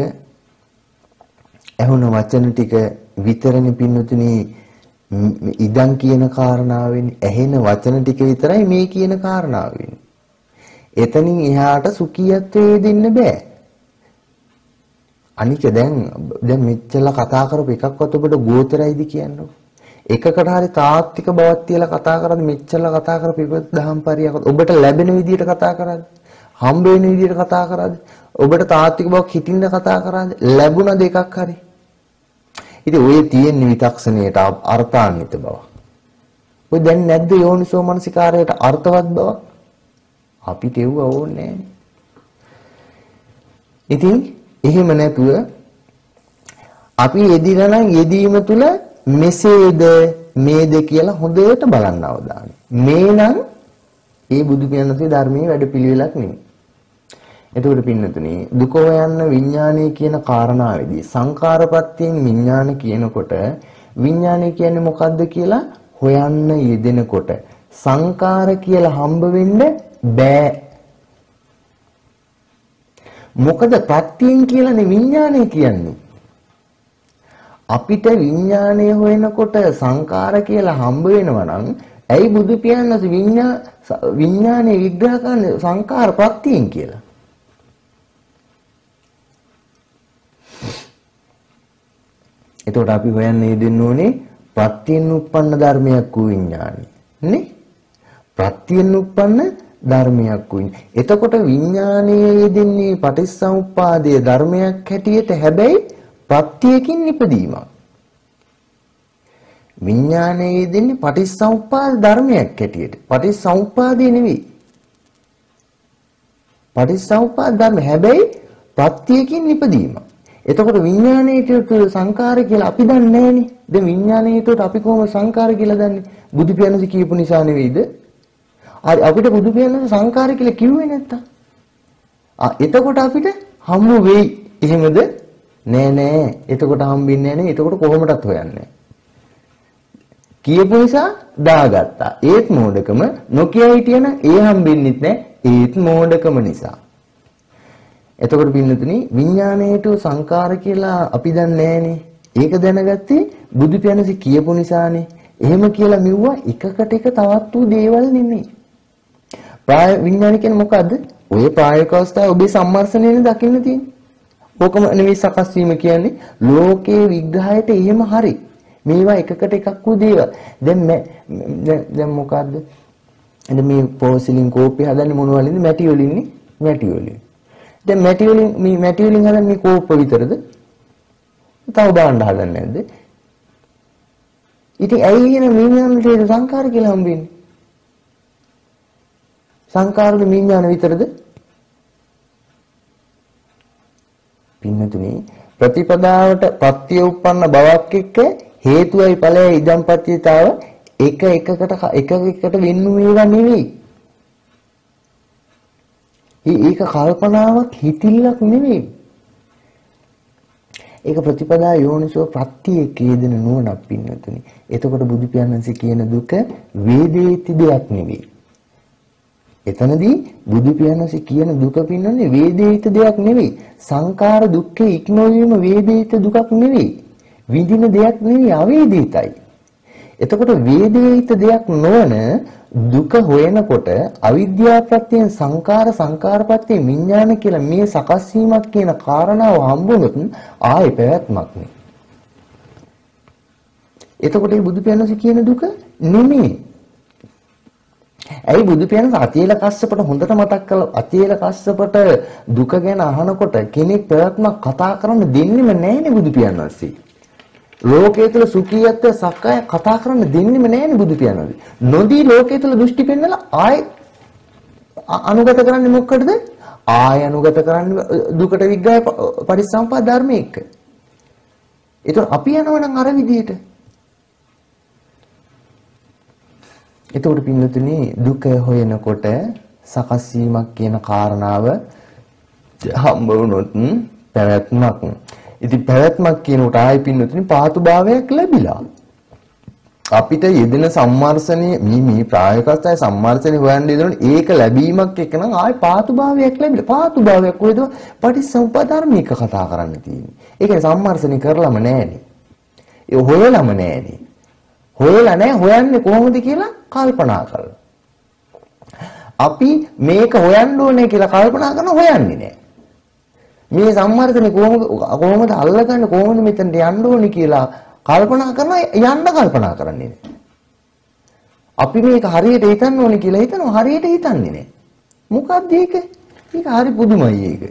ඇහුන වචන ටික විතරනේ පින්නතුනේ ඉදන් කියන කාරණාවෙන් ඇහෙන වචන ටික විතරයි මේ කියන කාරණාවෙන්. එතනින් එහාට සුඛියත්වයේ දෙන්න බෑ. අනික දැන් දැන් මෙච්චර කතා කරපු එකක්වත් ඔබට ගෝචරයිද කියන්නේ? එකකට හරි තාත්වික බවක් තියලා කතා කරද්දි මෙච්චර කතා කරපු එක දහම් පරියක් ඔබට ලැබෙන විදියට කතා කරද්දි හම්බ වෙන විදියට කතා කරද්දි ඔබට තාත්වික බවක් හිතින්ද කතා කරද්දි ලැබුණ දෙකක් හරි. ඉතින් ඔය තියෙන විතක්ෂණයට අර්ථාන්විත බව. ඔය දැන් නැද්ද යෝනිසෝ මනසිකාරයට අර්ථවත් බව? අපිට ඒව ඕනේ නැහැ. ඉතින් එහෙම නැතුව අපි යෙදිනා නම් යෙදීම තුල මෙසේද මේද කියලා හොඳට බලන්න අවධානය. මේ නම් ඒ බුදු පියාණන්ගේ ධර්මයේ වැඩපිළිවෙලක් නෙමෙයි. එතකොට පින්නතුනේ දුක හොයන්න විඥානය කියන කාරණාවේදී සංකාරපත්‍යයෙන් විඥාන කියනකොට විඥානය කියන්නේ මොකද්ද කියලා හොයන්න යෙදෙනකොට සංකාර කියලා හම්බ වෙන්න බෑ. මොකද ප්‍රත්‍යයෙන් කියලානේ විඥානය කියන්නේ. අපිට විඥානය හොයනකොට සංකාර කියලා හම්බ වෙනවා නම් ඇයි බුදු පියාණන් විඥා විඥානේ විග්‍රහ කරන්නේ සංකාර ප්‍රත්‍යයෙන් කියලා? එතකොට අපි හොයන්න යෙදෙන්න ඕනේ ප්‍රත්‍යයෙන් උප්පන්න ධර්මයක් වූ විඥානයි නේ? ප්‍රත්‍යයෙන් උප්පන්න ධර්මයක් වූ. එතකොට විඥානයේ යෙදෙන්නේ පටිච්චසමුප්පාදයේ ධර්මයක් හැටියට හැබැයි ප්‍රත්‍යයෙන් නිපදීමක්. විඥානයේ යෙදෙන්නේ පටිච්චසමුප්පාද ධර්මයක් හැටියට. පටිච්චසමුප්පාදේ නෙවෙයි. පටිච්චසමුප්පාද ධර්ම හැබැයි ප්‍රත්‍යයෙන් නිපදීමක්. එතකොට විඥානයේ සංකාර කියලා අපි දන්නේ නැහනේ. දැන් විඥානයේට අපි කොහොම සංකාර කියලා දන්නේ? බුදු පියාණන් කියපු නිසා නෙවෙයිද? හරි අපිට බුදු පියාණන් සංකාර කියලා කිව්වේ නැත්තම්. ආ එතකොට අපිට හම්බ වෙයි. එහෙමද? නෑ නෑ. එතකොට හම්බෙන්නේ නෑ නේ. එතකොට කොහොමදත් හොයන්නේ? කියපු නිසා දාගත්තා. ඒත් මෝඩකම නොකිය හිටියන ඒ හම්බෙන්නෙත් නෑ. ඒත් මෝඩකම නිසා. එතකොට පින්නතුනි විඥාණයට සංකාර කියලා අපි දන්නේ නෑනේ. ඒක දැනගත්තේ බුදු පියාණන් කියපු නිසානේ. එහෙම කියලා මෙව්වා එකකට එක තවත් වූ දේවල් නෙමෙයි. ප්‍රාය විඥාන කියන්නේ මොකද්ද? ඔය ප්‍රායෝගික අවස්ථාවේ ඔබේ සම්මර්ෂණයනේ දකින්න තියෙන්නේ. ඕකම නෙවෙයි සකස් වීම කියන්නේ ලෝකේ විග්‍රහයට එහෙම හරි. මේවා එකකට එකක් වූ දේවල්. දැන් දැන් මොකද්ද? එද මේ පෝසිලින් කෝපය හදන්නේ මොන වලින්ද? මැටි වලින්නේ. මැටි වලින්. දැන් මැටි වලින් මේ මැටි වලින් හදන්නේ මේ කෝප විතරද? තව බාණ්ඩ හදන්නේ නැද්ද? ඉතින් ඇයි එන විඥානයේ සංකාර කියලා හම්බෙන්නේ? සංකාරවල විඥාන විතරද? පින්නතුනේ ප්‍රතිපදාවට පත්‍ය උප්පන්න බවක් එක්ක හේතුවයි ඵලයයි ඉදම්පත්‍යතාව එක එකකට එක එකට වෙන්නු මේවා නෙවෙයි. ඒක කල්පනාවක් හිතිල්ලක් නෙවෙයි. ඒක ප්‍රතිපදා යෝනිසෝ ප්‍රත්‍යයේ කේදෙන නුවණක් පින්නතුනේ. එතකොට බුදු පියාණන්සේ කියන දුක වේදේති දෙයක් නෙවෙයි. එතනදී බුදු පියාණන්සේ කියන දුක පින්නන්නේ වේදේිත දෙයක් නෙවෙයි. සංකාර දුක්ඛේ ඉක්මවීම වේදේිත දුකක් නෙවෙයි. විඳින දෙයක් නෙවෙයි අවේදිතයි. එතකොට වේදේිත දෙයක් නොවන දුක හොයනකොට අවිද්‍යාව ප්‍රත්‍යයෙන් සංකාර සංකාර ප්‍රත්‍යයෙන් විඥාන කියලා මේ සකස් වීමක් කියන කාරණාව හම්බුනොත් ආයේ පැවැත්මක් නේ. එතකොට මේ බුදු පියාණන්සේ කියන දුක නෙමෙයි. ඇයි බුදු පියාණන් අතියල කස්සපට හොඳට මතක් කළා අතියල කස්සපට දුක ගැන අහනකොට කෙනෙක් ප්‍රයත්නක් කතා කරන්න දෙන්නෙම නැහැනේ බුදු පියාණන්සේ. ලෝකයේ තුල සුඛියත්ව සක්කාය කතා කරන්න දෙන්නෙම නැහැනේ බුදු පියාණන්සේ. නොදී ලෝකයේ තුල දෘෂ්ටි පෙන්නලා ආයි අනුගත කරන්නේ මොකටද? ආයි අනුගත කරන්නේ දුකට විග්‍රහ පරිසම්පාද ධර්මයේ එක්ක. ඒතකොට අපි යනවනම් අර විදියට එතකොට පින්නතුනේ දුක හොයනකොට සකස් වීමක් කියන කාරණාව හම්බ වුණොත් පැවැත්මක්. ඉතින් පැවැත්මක් කියනකොට ආයි පින්නතුනේ පාතු භාවයක් ලැබිලා. අපිට යෙදෙන සම්මර්ෂණයේ මේ මේ ප්‍රායෝගිකව සම්මර්ෂණය හොයන්න යෙදෙන ඒක ලැබීමක් එක්ක නම් ආයි පාතු භාවයක් ලැබිලා. පාතු භාවයක් කොහෙද? පටිච්චසමුප්පාද ධර්මයක කතා කරන්න තියෙන්නේ. ඒ කියන්නේ සම්මර්ෂණය කරලම නෑනේ. ඒ හොයලම නෑනේ. හොයලා නැහැ හොයන්නේ කොහොමද කියලා කල්පනා කරලා. අපි මේක හොයන්න ඕනේ කියලා කල්පනා කරන හොයන්නේ නැහැ. මේ සම්මර්ධනේ කොහොමද කොහොමද අල්ලගන්නේ කොහොමද මෙතනට යන්න ඕනේ කියලා කල්පනා කරන යන්න කල්පනා කරන්නේ නැහැ. අපි මේක හරියට හිතන්න ඕනේ කියලා හිතනවා හරියට හිතන්නේ නැහැ. මොකක්ද ඒක? ඒක හරි පුදුමයි ඒක.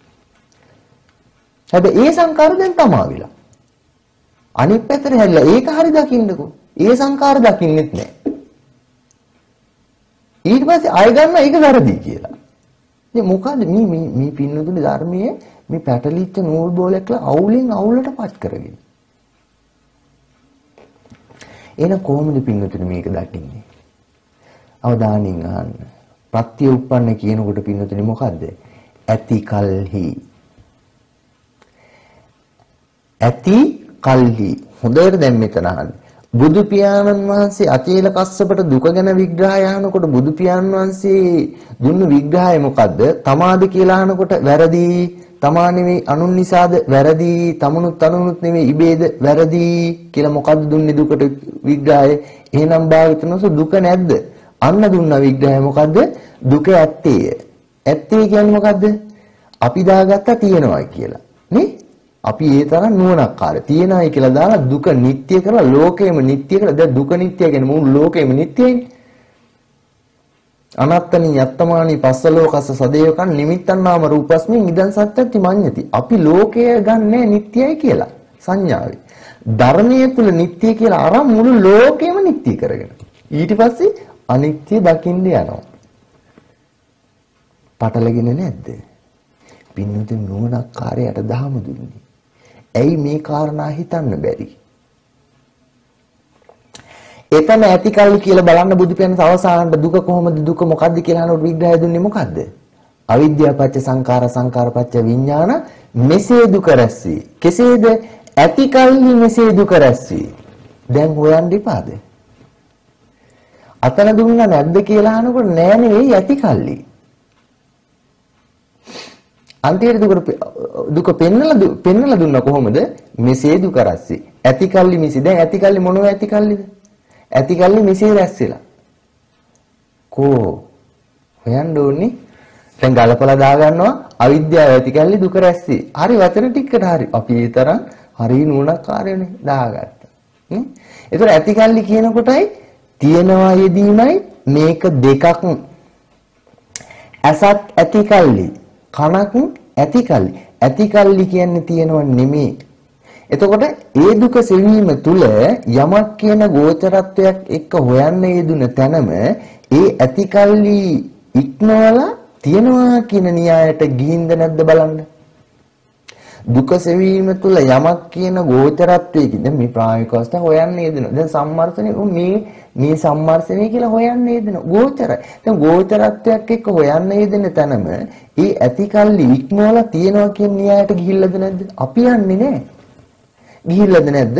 හැබැයි ඒ සංකාර දැන් තමා විලා. අනිත් පැත්තට හැරිලා ඒක හරි දකින්නකෝ. ඒ සංකාර දකින්නෙත් නැහැ. ඊට පස්සේ ආය ගන්න ඒක වැරදි කියලා. ඉතින් මොකද මේ මේ මේ පින්නතුනේ ධර්මයේ මේ පැටලිච්ච නූල් බෝලයක්ලා අවුලෙන් අවුලටපත් කරගෙන. එන කොහොමද පින්නතුනේ මේක දකින්නේ? අවධානයෙන් අහන්න. ප්‍රත්‍ය උප්පන්න කියනකොට පින්නතුනේ මොකද්ද? ඇති කල්හි. ඇති කල්හි. හොඳට දැන් මෙතන අහන්න. බුදු පියාණන් වහන්සේ අචේල කස්සපට දුක ගැන විග්‍රහය අහනකොට බුදු පියාණන් වහන්සේ දුන්න විග්‍රහය මොකද්ද? තමාද කියලා අහනකොට වැරදි, තමා නෙවෙයි අනුන් නිසාද වැරදි, තමනුත් අනුනුත් නෙවෙයි ඉබේද වැරදි කියලා මොකද්ද දුන්නේ දුකට විග්‍රහය? එහෙනම් භාවිතනස දුක නැද්ද? අන්න දුන්න විග්‍රහය මොකද්ද? දුක ඇත්තේය. ඇත්තේ කියන්නේ මොකද්ද? අපි දාගත්තා තියෙනවා කියලා. නේ? අපි ඒ තරම් නුවණක්කාරයි. තියනයි කියලා දාලා දුක නිට්ටය කරලා ලෝකෙම නිට්ටය කරලා දැන් දුක නිට්ටය කියන්නේ මුළු ලෝකෙම නිට්ටයයිනේ. අනත්තනි යත්තමානි පස්සලෝකස්ස සදේවකන් නිමිත්තන් නාම රූපස්මින් ඉදන් සත්‍යති මඤ්ඤති. අපි ලෝකය ගන්නෑ නිට්ටයයි කියලා සංඥාවේ. ධර්මයේ තුල නිට්ටය කියලා අරන් මුළු ලෝකෙම නිට්ටය කරගෙන. ඊට පස්සේ අනිත්‍ය දකින්න යනවා. පටලගෙන නැද්ද? පින්නතුන් නුවණක්කාරයට දහම දුන්නේ. ඇයි මේ කාරණා හිතන්න බැරි? එතන ඇති කල්ලි කියලා බලන්න බුදු පියාණන් අවසානට දුක කොහොමද දුක මොකද්ද කියලා අහනකොට විග්‍රහය දුන්නේ මොකද්ද? අවිද්‍යාව පත්‍ය සංඛාර සංඛාර පත්‍ය විඥාන මෙසේ දුක රැස්වි. කෙසේද? ඇති කල්ලි මෙසේ දුක රැස්වි. දැන් හොයන්න ඉපාද? අතන දුන්නා නැද්ද කියලා අහනකොට නෑ නෙවෙයි ඇති කල්ලි. අන්තිමට දුක දුක පෙන්නලා පෙන්නලා දුන්නා කොහොමද? මෙසේ දුක රැස්වි. ඇති කල්ලි මිසි. දැන් ඇති කල්ලි මොනව ඇති කල්ලිද? ඇති කල්ලි මෙසේ රැස් වෙලා. කෝ හොයන්න ඕනේ. දැන් ගලපලා දා ගන්නවා අවිද්‍යාව ඇති කැල්ලි දුක රැස්සේ. හරි වචන ටිකට හරි. අපි ඒ තරම් හරි නුණක්කාරයනේ දාගත්තා. නේ? ඒතර ඇති කැල්ලි කියනකොටයි තියෙනවා යෙදීමයි මේක දෙකක්. ඇසත් ඇති කැල්ලි කනක් ඇති කැල්ලි. ඇති කැල්ලි කියන්නේ තියෙනව නෙමෙයි. එතකොට ඒ දුක සෙවීම තුල යමක් කියන ගෝචරත්වයක් එක්ක හොයන්න යෙදුන තැනම ඒ ඇති කැල්ලි ඉක්මවලා තියනවා කියන න්‍යායට ගිහින්ද නැද්ද බලන්න. දුක සෙවීම තුළ යමක් කියන ගෝචරත්වයකින් දැන් මේ ප්‍රායෝගික අවස්ථාව හොයන්න යෙදෙනවා. දැන් සම්මර්ෂණය මේ මේ සම්මර්ෂණය කියලා හොයන්න යෙදෙනවා. ගෝචරයි. දැන් ගෝචරත්වයක් එක්ක හොයන්න යෙදෙන තැනම ඒ ඇතිකල්ලි ඉක්මවලා තියනවා කියන න්‍යායට ගිහිල්ලාද නැද්ද? අපි යන්නේ නැහැ. ගිහිල්ලාද නැද්ද?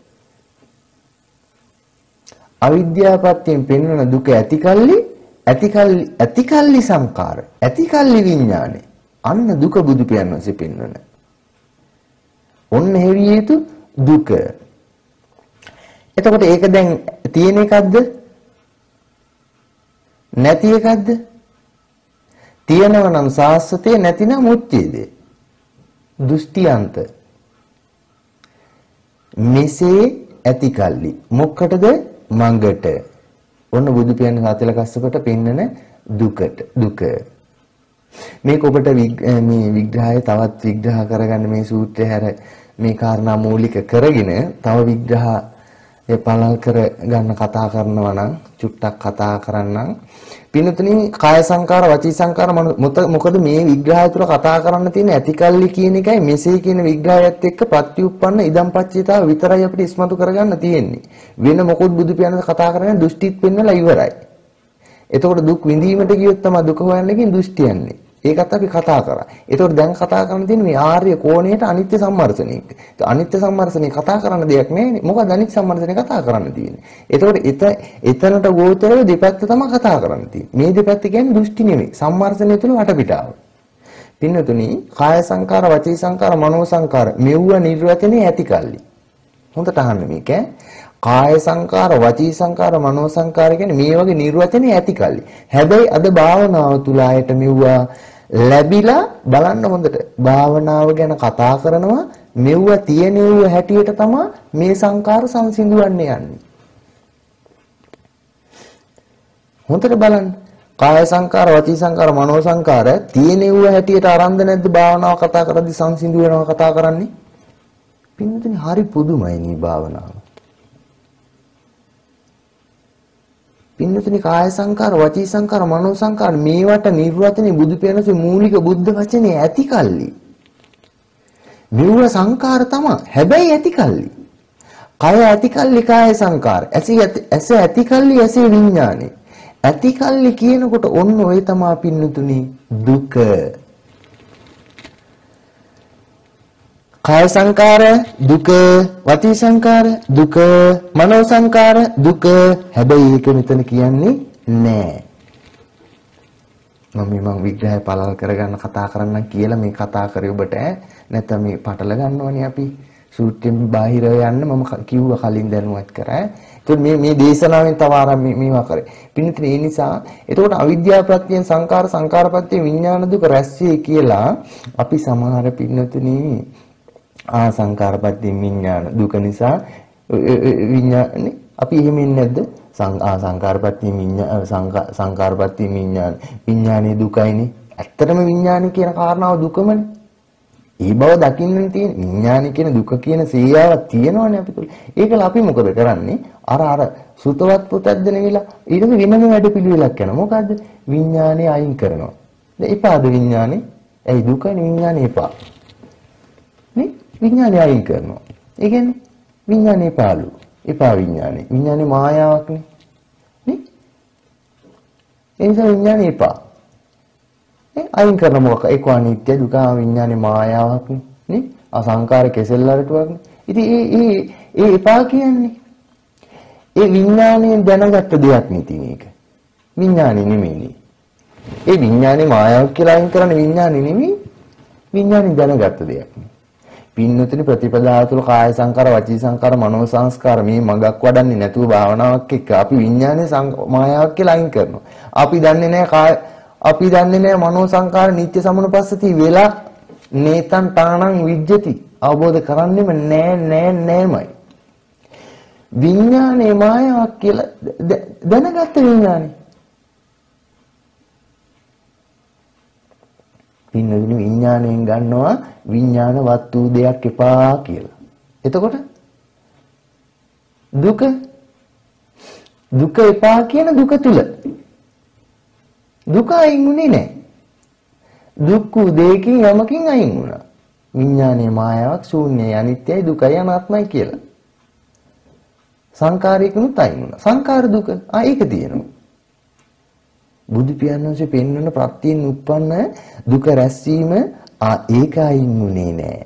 අවිද්‍යාවපත්යෙන් පෙන්වන දුක ඇතිකල්ලි ඇතිකල්ලි ඇතිකල්ලි සංකාර ඇතිකල්ලි විඥානේ අන්න දුක බුදු පියාණන්සේ පෙන්වන. ඔන්න හේවිය යුතු දුක. එතකොට ඒක දැන් තියෙන එකක්ද? නැති එකක්ද? තියෙනව නම් සාස්වතේ නැතිනම් මුච්චේද? දෘෂ්ටියන්ත. මෙසේ ඇතිකල්ලි මොකටද? මඟට. ඔන්න බුදු පියාණන් සාතිල කස්සපට පෙන්නන දුකට දුක. මේක ඔබට මේ විග්‍රහය තවත් විග්‍රහ කරගන්න මේ සූත්‍රය හැර මේ කාරණා මූලික කරගෙන තව විග්‍රහය පළල් කර ගන්න කතා කරනවා නම් චුට්ටක් කතා කරන්නම්. පින්තුනි කාය සංකාර වචී සංකාර මොකද මේ විග්‍රහය තුළ කතා කරන්න තියෙන ඇතිකල්ලි කියන එකයි මෙසේ කියන විග්‍රහයත් එක්ක ප්‍රත්‍යুৎপন্ন ඉදම්පච්චිතාව විතරයි අපිට ඉස්මතු කරගන්න තියෙන්නේ. වෙන මොකොත් බුදු පියාණන් කතා කරන්නේ දෘෂ්ටිත් පෙන්නලා ඉවරයි. එතකොට දුක් විඳීමට ගියොත් තමයි දුක හොයන්න ගින් දෘෂ්ටි යන්නේ. ඒකත් අපි කතා කරා. එතකොට දැන් කතා කරන්න තියෙන්නේ මේ ආර්ය කෝණයට අනිත්‍ය සම්මර්ෂණයක. ඒ අනිත්‍ය සම්මර්ෂණේ කතා කරන්න දෙයක් නැහැ. මොකද අනිත්‍ය සම්මර්ෂණේ කතා කරන්න තියෙන්නේ. එතකොට එත එතනට ගෝචරව දෙපැත්ත තමයි කතා කරන්න තියෙන්නේ. මේ දෙපැත්ත කියන්නේ දෘෂ්ටි නෙමෙයි. සම්මර්ෂණය තුළ වටපිටාව. පින්නතුනි කාය සංකාර, වචී සංකාර, මනෝ සංකාර මෙව්ව නිර්වචනේ ඇතිකල්ලි. හොඳට අහන්න මේක. කාය සංකාර, වචී සංකාර, මනෝ සංකාර කියන්නේ මේ වගේ නිර්වචනේ ඇතිකල්ලි. හැබැයි අද භාවනාව තුල ආයත මෙව්වා ලැබිලා බලන්න හොඳට භාවනාව ගැන කතා කරනවා මෙව්ව තියෙනව හැටියට තමයි මේ සංකාර සංසිඳුවන්නේ යන්නේ. හොඳට බලන්න කාය සංකාර වචී සංකාර මනෝ සංකාර තියෙනව හැටියට අරන්ද නැද්ද භාවනාව කතා කරද්දි සංසිඳු වෙනවා කතා කරන්නේ. පින්නතුනි හරි පුදුමයි මේ භාවනාව. පින්නතුනි කාය සංකාර වචී සංකාර මනෝ සංකාර මේවට නිර්වචනේ බුදු පියාණන්සේ මූලික බුද්ධ වචනේ ඇතිකල්ලි. මෙව්ව සංකාර තමයි. හැබැයි ඇතිකල්ලි. කය ඇතිකල්ලි කාය සංකාර. ඇස ඇතිකල්ලි ඇසේ විඥානේ. ඇතිකල්ලි කියනකොට ඔන්න ඔය තමයි පින්නතුනි දුක. කාය සංකාර දුක, වචී සංකාර දුක, මනෝ සංකාර දුක. හැබැයි ඒක මෙතන කියන්නේ නෑ. මම මම විග්‍රහය පළල් කරගන්න කතා කරන්න කියලා මේ කතා කරේ ඔබට නැත්නම් මේ පටල ගන්නවනේ අපි සූත්‍රයෙන් බාහිර යන්න මම කිව්වා කලින් දැනුවත් කරා. ඒත් මේ මේ දේශනාවෙන් තව ආරම්භ මේවා කරේ. පින්විතනේ ඒ නිසා එතකොට අවිද්‍යාව ප්‍රත්‍යයෙන් සංකාර සංකාර ප්‍රත්‍යයෙන් විඥාන දුක රැස්වේ කියලා අපි සමහර පින්නතුනි ආ සංකාරපත්ති විඥාන දුක නිසා විඥානේ අපි එහෙම ඉන්නේ නැද්ද? සංආ සංකාරපත්ති විඥාන සංකාරපත්ති විඥාන විඥානේ දුකයිනේ. ඇත්තටම විඥානේ කියන කාරණාව දුකමනේ. ඒ බව දකින්න තියෙන විඥානේ කියන දුක කියන සේයාවක් තියෙනවනේ අපි තුල. ඒකල අපි මොකද කරන්නේ? අර අර සුතවත් පුතත් දෙනවිලා ඊට වෙනම වැඩ පිළිවෙලක් කරනවා. මොකද්ද? විඥානේ අයින් කරනවා. දැන් එපාද විඥානේ? ඇයි දුකනේ විඥානේ එපා. නේ? විඥානේ අයින් කරනවා. ඒ කියන්නේ විඥානේ පාළු. එපා විඥානේ. විඥානේ මායාවක්නේ. නේ? ඒ නිසා විඥානේ එපා. නේ? අයින් කරන මොකක්? ඒක අනිත්‍ය දුක විඥානේ මායාවක්නේ. නේ? අසංකාර කෙසෙල්ලරටුවක්නේ. ඉතින් ඒ ඒ ඒ එපා කියන්නේ ඒ විඥානේ දැනගත්ත දෙයක් නෙති මේක. විඥානේ නෙමෙයි. ඒ විඥානේ මායාවක් කියලා අයින් කරන විඥානේ නෙමෙයි. විඥානේ දැනගත්ත දෙයක්. පින්නතුනි ප්‍රතිපදාව තුළ කාය සංකාර වචී සංකාර මනෝ සංස්කාර මේ මගක් වඩන්නේ නැතුව භාවනාවක් එක්ක අපි විඥානේ මායාවක් කියලා අයින් කරනවා. අපි දන්නේ නැහැ කාය අපි දන්නේ නැහැ මනෝ සංකාර නිත්‍ය සමුනපස්සති වෙලා නේතං තාණං විජ්ජති. අවබෝධ කරන්නෙම නෑ නෑ නෑමයි. විඥානේ මායාවක් කියලා දැනගත්ත විඥානේ. පින්නදින විඥාණයෙන් ගන්නවා විඥානවත් වූ දෙයක් එපා කියලා. එතකොට දුක දුක එපා කියන දුක තුල දුක අයින් වුණේ නැහැ. දුක්ඛ දෙකකින් යමකින් අයින් වුණා. විඥානයේ මායාවක් ශූන්‍යයි අනිත්‍යයි දුකයි අනාත්මයි කියලා. සංකාරයකිනුත් අයින් වුණා. සංකාර දුක ආ ඒක තියෙනවා. බුදු පියාණන්සේ පෙන්වන ප්‍රත්‍යයෙන් උප්පන්න දුක රැස්වීම ආ ඒක අයින් වුණේ නැහැ.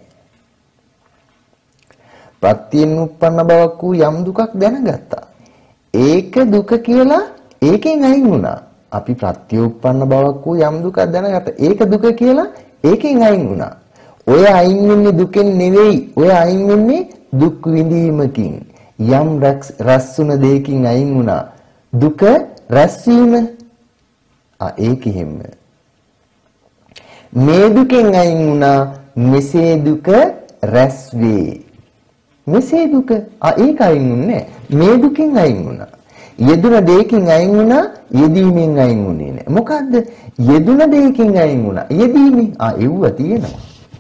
ප්‍රත්‍යයෙන් උප්පන්න බවක් වූ යම් දුකක් දැනගත්තා. ඒක දුක කියලා ඒකෙන් අයින් වුණා. අපි ප්‍රත්‍ය උප්පන්න බවක් වූ යම් දුකක් දැනගත්තා. ඒක දුක කියලා ඒකෙන් අයින් වුණා. ඔය අයින් වෙන්නේ දුකෙන් නෙවෙයි. ඔය අයින් වෙන්නේ දුක් විඳීමකින්. යම් රැස්ුණ දෙයකින් අයින් වුණා. දුක රැස්වීම ආ ඒකෙහිම මේ දුකෙන් අයින් වුණා. මෙසේ දුක රැස් වේ. මෙසේ දුක ආ ඒක අයින් වුණේ මේ දුකෙන් අයින් වුණා. යෙදුන දෙයකින් අයින් වුණා. යෙදීමෙන් අයින් වුණේ නැහැ. මොකද්ද? යෙදුන දෙයකින් අයින් වුණා. යෙදීමෙන් ආ එව්ව තියෙනවා.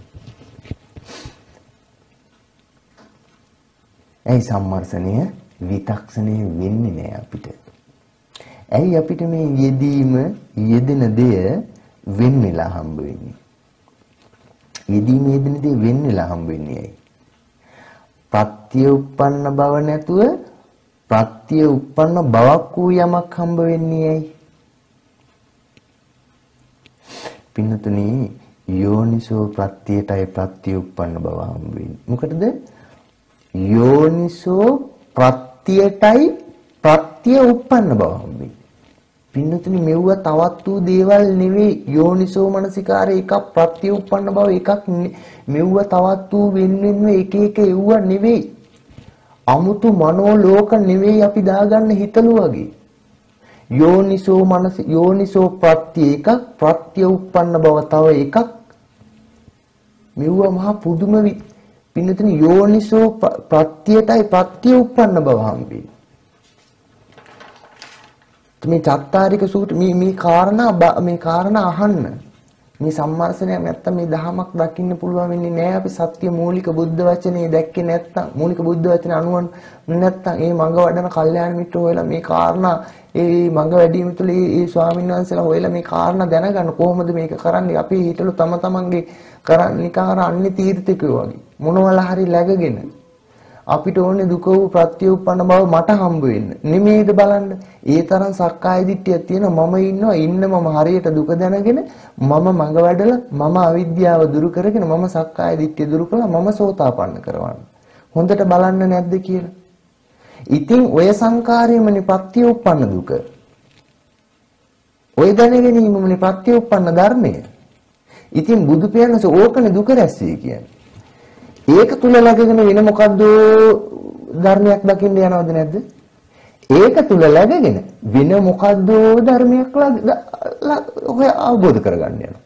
ඇයි සම්මර්ෂණය විතක්ෂණය වෙන්නේ නැහැ අපිට? ඇයි අපිට මේ යෙදීම යෙදෙන දෙය වෙන් වෙලා හම්බ වෙන්නේ? යෙදීම යෙදෙන දෙය වෙන් වෙලා හම්බ වෙන්නේ ඇයි? ප්‍රත්‍ය උප්පන්න බව නැතුව ප්‍රත්‍ය උප්පන්න බවක් වූ යමක් හම්බ වෙන්නේ ඇයි? පින්නතුනි යෝනිසෝ ප්‍රත්‍යයටයි ප්‍රත්‍ය උප්පන්න බව හම්බ වෙන්නේ. මොකටද? යෝනිසෝ ප්‍රත්‍යයටයි ප්‍රත්‍ය උප්පන්න බව හම්බෙන්නේ. පින්නතුනි මෙව්ව තවත් වූ දේවල් නෙවෙයි. යෝනිසෝ මනසිකාරය එකක්, ප්‍රත්‍ය උප්පන්න බව එකක්. මෙව්ව තවත් වූ වෙන වෙනම එක එක එව්ව නෙවෙයි. අමුතු මනෝ ලෝක නෙවෙයි අපි දාගන්න හිතලු වගේ. යෝනිසෝ මනස යෝනිසෝ ප්‍රත්‍ය එකක්, ප්‍රත්‍ය උප්පන්න බව තව එකක්. මෙව්ව මහා පුදුම පින්නතුනි යෝනිසෝ ප්‍රත්‍යයටයි ප්‍රත්‍ය උප්පන්න බව හම්බෙන්නේ. මේ චත්තාරික සූත්‍ර මේ මේ කාරණා මේ කාරණා අහන්න. මේ සම්මර්ෂණයක් නැත්තම් මේ දහමක් දකින්න පුළුවන් වෙන්නේ නැහැ. අපි සත්‍ය මූලික බුද්ධ වචනේ දැක්කේ නැත්තම්, මූලික බුද්ධ වචනේ අනුවන් නැත්තම් ඒ මඟ වඩන කල්යාණ මිත්‍ර හොයලා මේ කාරණා ඒ මඟ වැඩිම තුළ ඒ ස්වාමීන් වහන්සේලා හොයලා මේ කාරණා දැනගන්න කොහොමද මේක කරන්නේ? අපි හිතලු තම තමන්ගේ කරන්නේ නිකන් අර අන්‍ය තීර්ථකයෝ වගේ. මොනවලා හරි läගගෙන අපිට ඕනේ දුක වූ ප්‍රත්‍ය උප්පන්න බව මට හම්බ වෙන්න. නෙමෙයිද බලන්න. ඒ තරම් සක්කාය දිට්ඨියක් තියෙනවා. මම ඉන්නවා ඉන්න මම හරියට දුක දැනගෙන මම මඟ වැඩලා මම අවිද්‍යාව දුරු කරගෙන මම සක්කාය දිට්ඨිය දුරු කළා මම සෝතාපන්න කරවන්න. හොඳට බලන්න නැද්ද කියලා. ඉතින් ඔය සංකාරයමනේ ප්‍රත්‍ය උප්පන්න දුක. ඔය දැනගැනීමමනේ ප්‍රත්‍ය උප්පන්න ධර්මය. ඉතින් බුදු පියාණන්සේ ඕකනේ දුක රැස්වී කියන්නේ. ඒක තුල läගගෙන වෙන මොකද්ද ධර්මයක් දකින්න යනවද නැද්ද? ඒක තුල läගගෙන වෙන මොකද්ද ධර්මයක් ඔය අවබෝධ කරගන්න යනවා.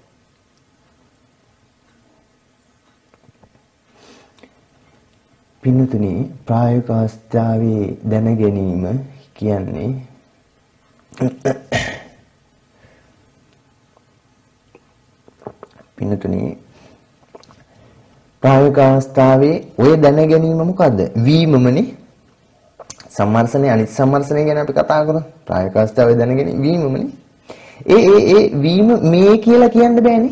පින්නතුනි ප්‍රායෝගික අවස්ථාවේ දැන ගැනීම කියන්නේ පින්නතුනි ප්‍රායෝගික අවස්ථාවේ ඔය දැන ගැනීම මොකද්ද? වීමමනේ. සම්මර්ෂණේ අනිත් සම්මර්ෂණේ ගැන අපි කතා කරමු. ප්‍රායෝගික අවස්ථාවේ දැන ගැනීම වීමමනේ. ඒ ඒ ඒ වීම මේ කියලා කියන්න බෑනේ.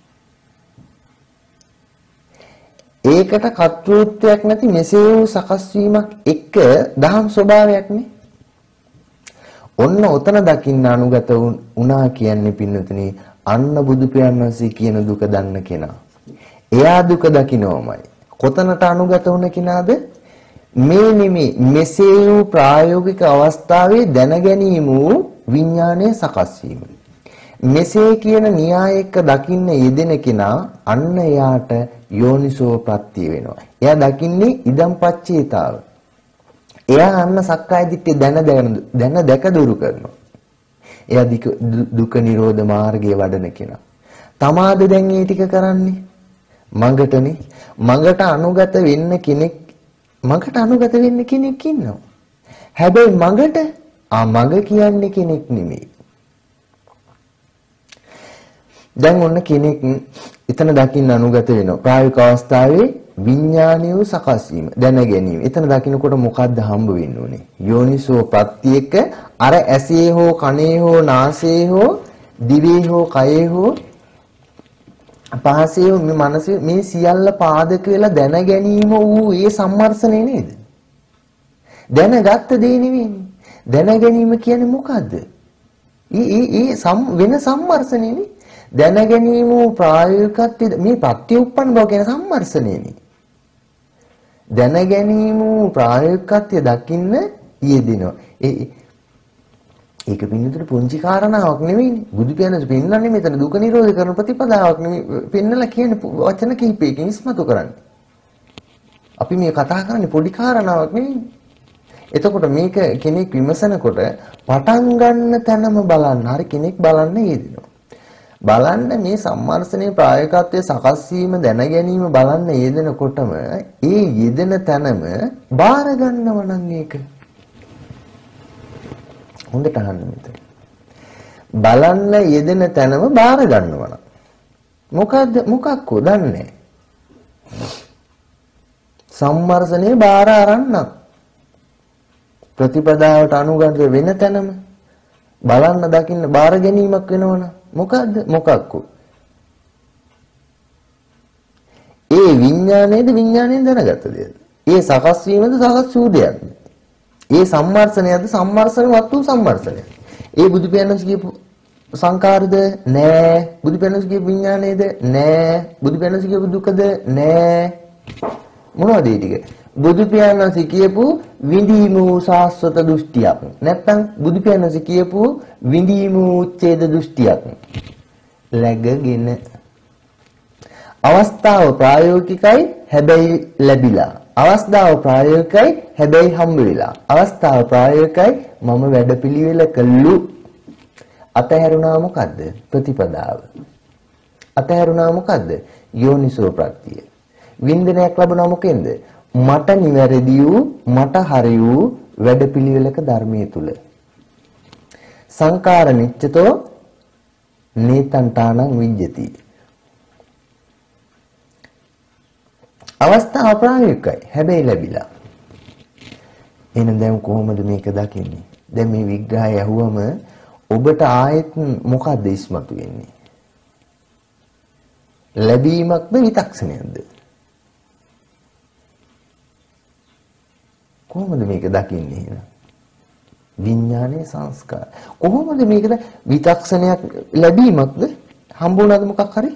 ඒකට කර්තෘත්වයක් නැති මෙසේ වූ සකස් වීමක් එක දහම් ස්වභාවයක් නේ. ඔන්න ඔතන දකින්න අනුගත වුණා කියන්නේ පින්නතුනේ අන්න බුදු පියාණන් වහන්සේ කියන දුක දන්න කෙනා. එයා දුක දකින්නෝමයි. කොතනට අනුගත වුණ කෙනාද? මේ නිමි මෙසේ වූ ප්‍රායෝගික අවස්ථාවේ දැන ගැනීම වූ විඥානයේ සකස් වීම. මෙසේ කියන න්‍යාය එක්ක දකින්න යෙදෙන කෙනා අන්න එයාට යෝනිසෝ ප්‍රත්‍ය වෙනවා. එයා දකින්නේ ඉදම් පච්චේතාව. එයා අන්න සක්කාය දිට්ඨිය දැන දැන දැක දුරු කරනවා. එයා දුක නිරෝධ මාර්ගයේ වඩන කෙනා. තමාද දැන් මේ ටික කරන්නේ මඟටනේ. මඟට අනුගත වෙන්න කෙනෙක් මඟට අනුගත වෙන්න කෙනෙක් ඉන්නවා. හැබැයි මඟට ආ මඟ කියන්නේ කෙනෙක් නෙමෙයි. දැන් ඔන්න කෙනෙක් එතන දකින්න අනුගත වෙනවා. ප්‍රායෝගික අවස්ථාවේ විඥානීය සකස් වීම දැන ගැනීම. එතන දකින්නකොට මොකද්ද හම්බ වෙන්න ඕනේ? යෝනිසෝ ප්‍රත්‍යේක අර ඇසේ හෝ කනේ හෝ නාසයේ හෝ දිවේ හෝ කයේ හෝ පහසේ මේ මනසේ මේ සියල්ල පාදක වෙලා දැන ගැනීම වූ ඒ සම්මර්ෂණය නේද? දැනගත්ත දේ නෙවෙයි. දැන ගැනීම කියන්නේ මොකද්ද? ඊ ඊ ඊ සම් වෙන සම්මර්ෂණයනේ. දැන ගැනීම ප්‍රායෝගිකත්වයේ මේ ප්‍රත්‍යඋප්පන්න බව කියන සම්මර්ෂණයනේ. දැන ගැනීම ප්‍රායෝගිකත්වය දකින්න යෙදෙනවා. ඒ ඒක පින්නතර පුංචි කාරණාවක් නෙවෙයිනේ. බුදු පියාණන් පෙන්නන්නේ මෙතන දුක නිරෝධ කරන ප්‍රතිපදාවක් නෙවෙයි. පෙන්නලා කියන්නේ වචන කිහිපයකින් ඉස්මතු කරන්නේ. අපි මේ කතා කරන්නේ පොඩි කාරණාවක් නෙවෙයි. එතකොට මේක කෙනෙක් විමසනකොට පටන් ගන්න තැනම බලන්න. හරි කෙනෙක් බලන්න යෙදෙනවා. බලන්න මේ සම්මර්ෂණයේ ප්‍රායෝගිකත්වයේ සකස් වීම දැන ගැනීම බලන්න යෙදෙනකොටම ඒ යෙදෙන තැනම බාර ගන්නව නම් ඒක හොඳට අහන්න මෙතන. බලන්න යෙදෙන තැනම බාර ගන්නවා නම් මොකද්ද මොකක්කෝ දන්නේ සම්මර්ෂණයේ බාර අරන්න ප්‍රතිපදාවට අනුගත වෙන තැනම බලන්න දකින්න බාර ගැනීමක් වෙනවනම් මොකද්ද මොකක්කෝ ඒ විඥානයේද විඥාණයෙන් දැනගත්ත දෙයක්ද ඒ සකස් වීමද සකස් වූ දෙයක්ද ඒ සම්මර්ෂණයද සම්මර්ෂණවත් වූ සම්මර්ෂණය ඒ බුදු පියාණන් කියපු සංකාරද නෑ බුදු පියාණන් කියපු විඥානයේද නෑ බුදු පියාණන් කියපු දුකද නෑ මොනවද ඒ ටික බුදු පියාණන් කියපු විඳීම සාස්වත දෘෂ්ටියක් නැත්නම් බුදු පියාණන් කියපු විඳීම උච්ඡේද දෘෂ්ටියක් läගගෙන අවස්ථාව ප්‍රායෝගිකයි හැබැයි ලැබිලා අවස්ථාව ප්‍රායෝගිකයි හැබැයි හම්බ වෙලා අවස්ථාව ප්‍රායෝගිකයි මම වැඩපිළිවෙල කළු අතහැරුණා මොකද්ද ප්‍රතිපදාව අතහැරුණා මොකද්ද යෝනිසෝ ප්‍රත්‍යය වින්දනයක් ලැබුණා මොකෙන්ද මට නිවැරදි වූ මට හරි වූ වැඩපිළිවෙලක ධර්මයේ තුල සංකාර නිච්චතෝ නේතන්තානං විජ්ජති අවස්ථාව ප්‍රායෝගිකයි හැබැයි ලැබිලා එහෙනම් දැන් කොහොමද මේක දකින්නේ දැන් මේ විග්‍රහය ඇහුවම ඔබට ආයෙත් මොකද්ද ඉස්මතු වෙන්නේ ලැබීමක්ද විතක්ෂණයක්ද කොහොමද මේක දකින්නේ එහෙනම් විඥානයේ සංස්කාර කොහොමද මේක විතක්ෂණයක් ලැබීමක්ද හම්බුණාද මොකක් හරි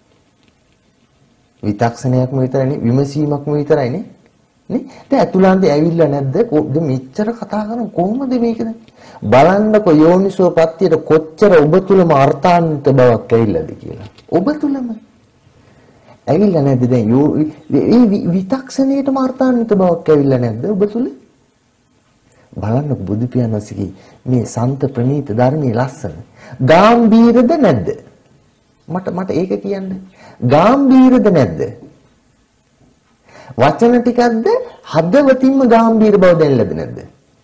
විතක්ෂණයක්ම විතරනේ විමසීමක්ම විතරයිනේ නේ දැන් අතුලාන්තේ ඇවිල්ලා නැද්ද දැන් මෙච්චර කතා කරන කොහොමද මේක බලන්නකො යෝනිසෝ ප්‍රත්‍යයට කොච්චර ඔබ තුලම අර්ථාන්විත බවක් ඇවිල්ලාද කියලා ඔබ තුලම ඇවිල්ලා නැද්ද දැන් මේ විතක්ෂණයට මාර්ථාන්විත බවක් ඇවිල්ලා නැද්ද ඔබ තුල බලන්න බුදු පියාණන්සේගේ මේ සන්ත ප්‍රණීත ධර්මයේ ලස්සන ගාම්භීරද නැද්ද මට මට ඒක කියන්න ගාම්භීරද නැද්ද වචන ටිකක්ද හදවතින්ම ගාම්භීර බව දැනෙලාද නැද්ද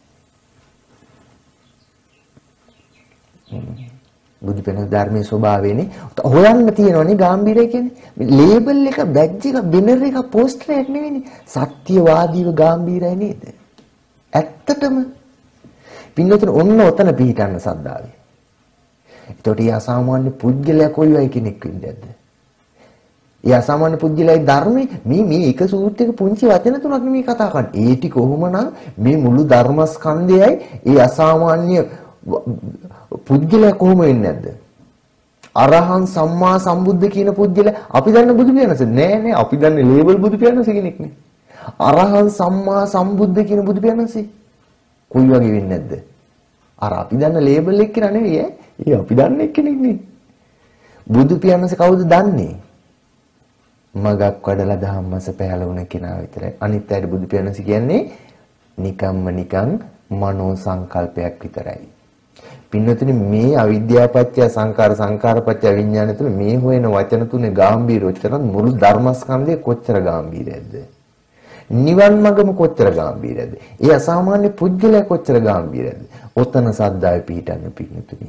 බුදු පියාණන් ධර්මයේ ස්වභාවයනේ හොයන්න තියෙනවනේ ගාම්භීරය කියන්නේ ලේබල් එක බැජ් එක බැනර් එක පෝස්ටර් එකක් නෙවෙයිනේ සත්‍යවාදීව ගාම්භීරයි නේද ඇත්තටම පින්නතුන ඔන්න ඔතන පිටින්න සද්දාවේ ඒතකොට ඊ අසාමාන්‍ය පුද්ගලයා කොයි වගේ කෙනෙක් වෙන්නේද ඊ අසාමාන්‍ය පුද්ගලයායි ධර්මයේ මේ මේ එක සූත්‍රයක පුංචි වචන තුනක් නෙමෙයි කතා කරන්නේ ඒ ටික කොහොමනම් මේ මුළු ධර්මස්කන්ධයයි ඒ අසාමාන්‍ය පුද්ගලයා කොහොම වෙන්නේ නැද්ද? අරහං සම්මා සම්බුද්ධ කියන පුද්ගලයා අපි දන්න බුදු පියාණන්සේ නෑ නෑ අපි දන්නේ ලේබල් බුදු පියාණන්සේ කෙනෙක් නේ. අරහං සම්මා සම්බුද්ධ කියන බුදු පියාණන්සේ කොයි වගේ වෙන්නේ නැද්ද? අර අපි දන්න ලේබල් එක කියලා නෙවෙයි ඈ. ඒ අපි දන්නේ කෙනෙක් නේ. බුදු පියාණන්සේ කවුද දන්නේ? මගක් වඩලා ධම්මස පහළවුණ කෙනා විතරයි. අනිත් අයට බුදු පියාණන්සේ කියන්නේ නිකම්ම නිකං මනෝ සංකල්පයක් විතරයි. පින්නතුනි මේ අවිද්‍යාපත්‍ය සංකාර සංකාරපත්‍ය විඥාන තුන මේ හොයන වචන තුනේ ගැඹීර උච්චරන මුළු ධර්මස්කන්ධය කොච්චර ගැඹීරද? නිවන් මඟම කොච්චර ගැඹීරද? ඒ අසාමාන්‍ය පුජ්‍යලයා කොච්චර ගැඹීරද? ඔතන සද්දාය පිහිටන්න පින්නතුනි.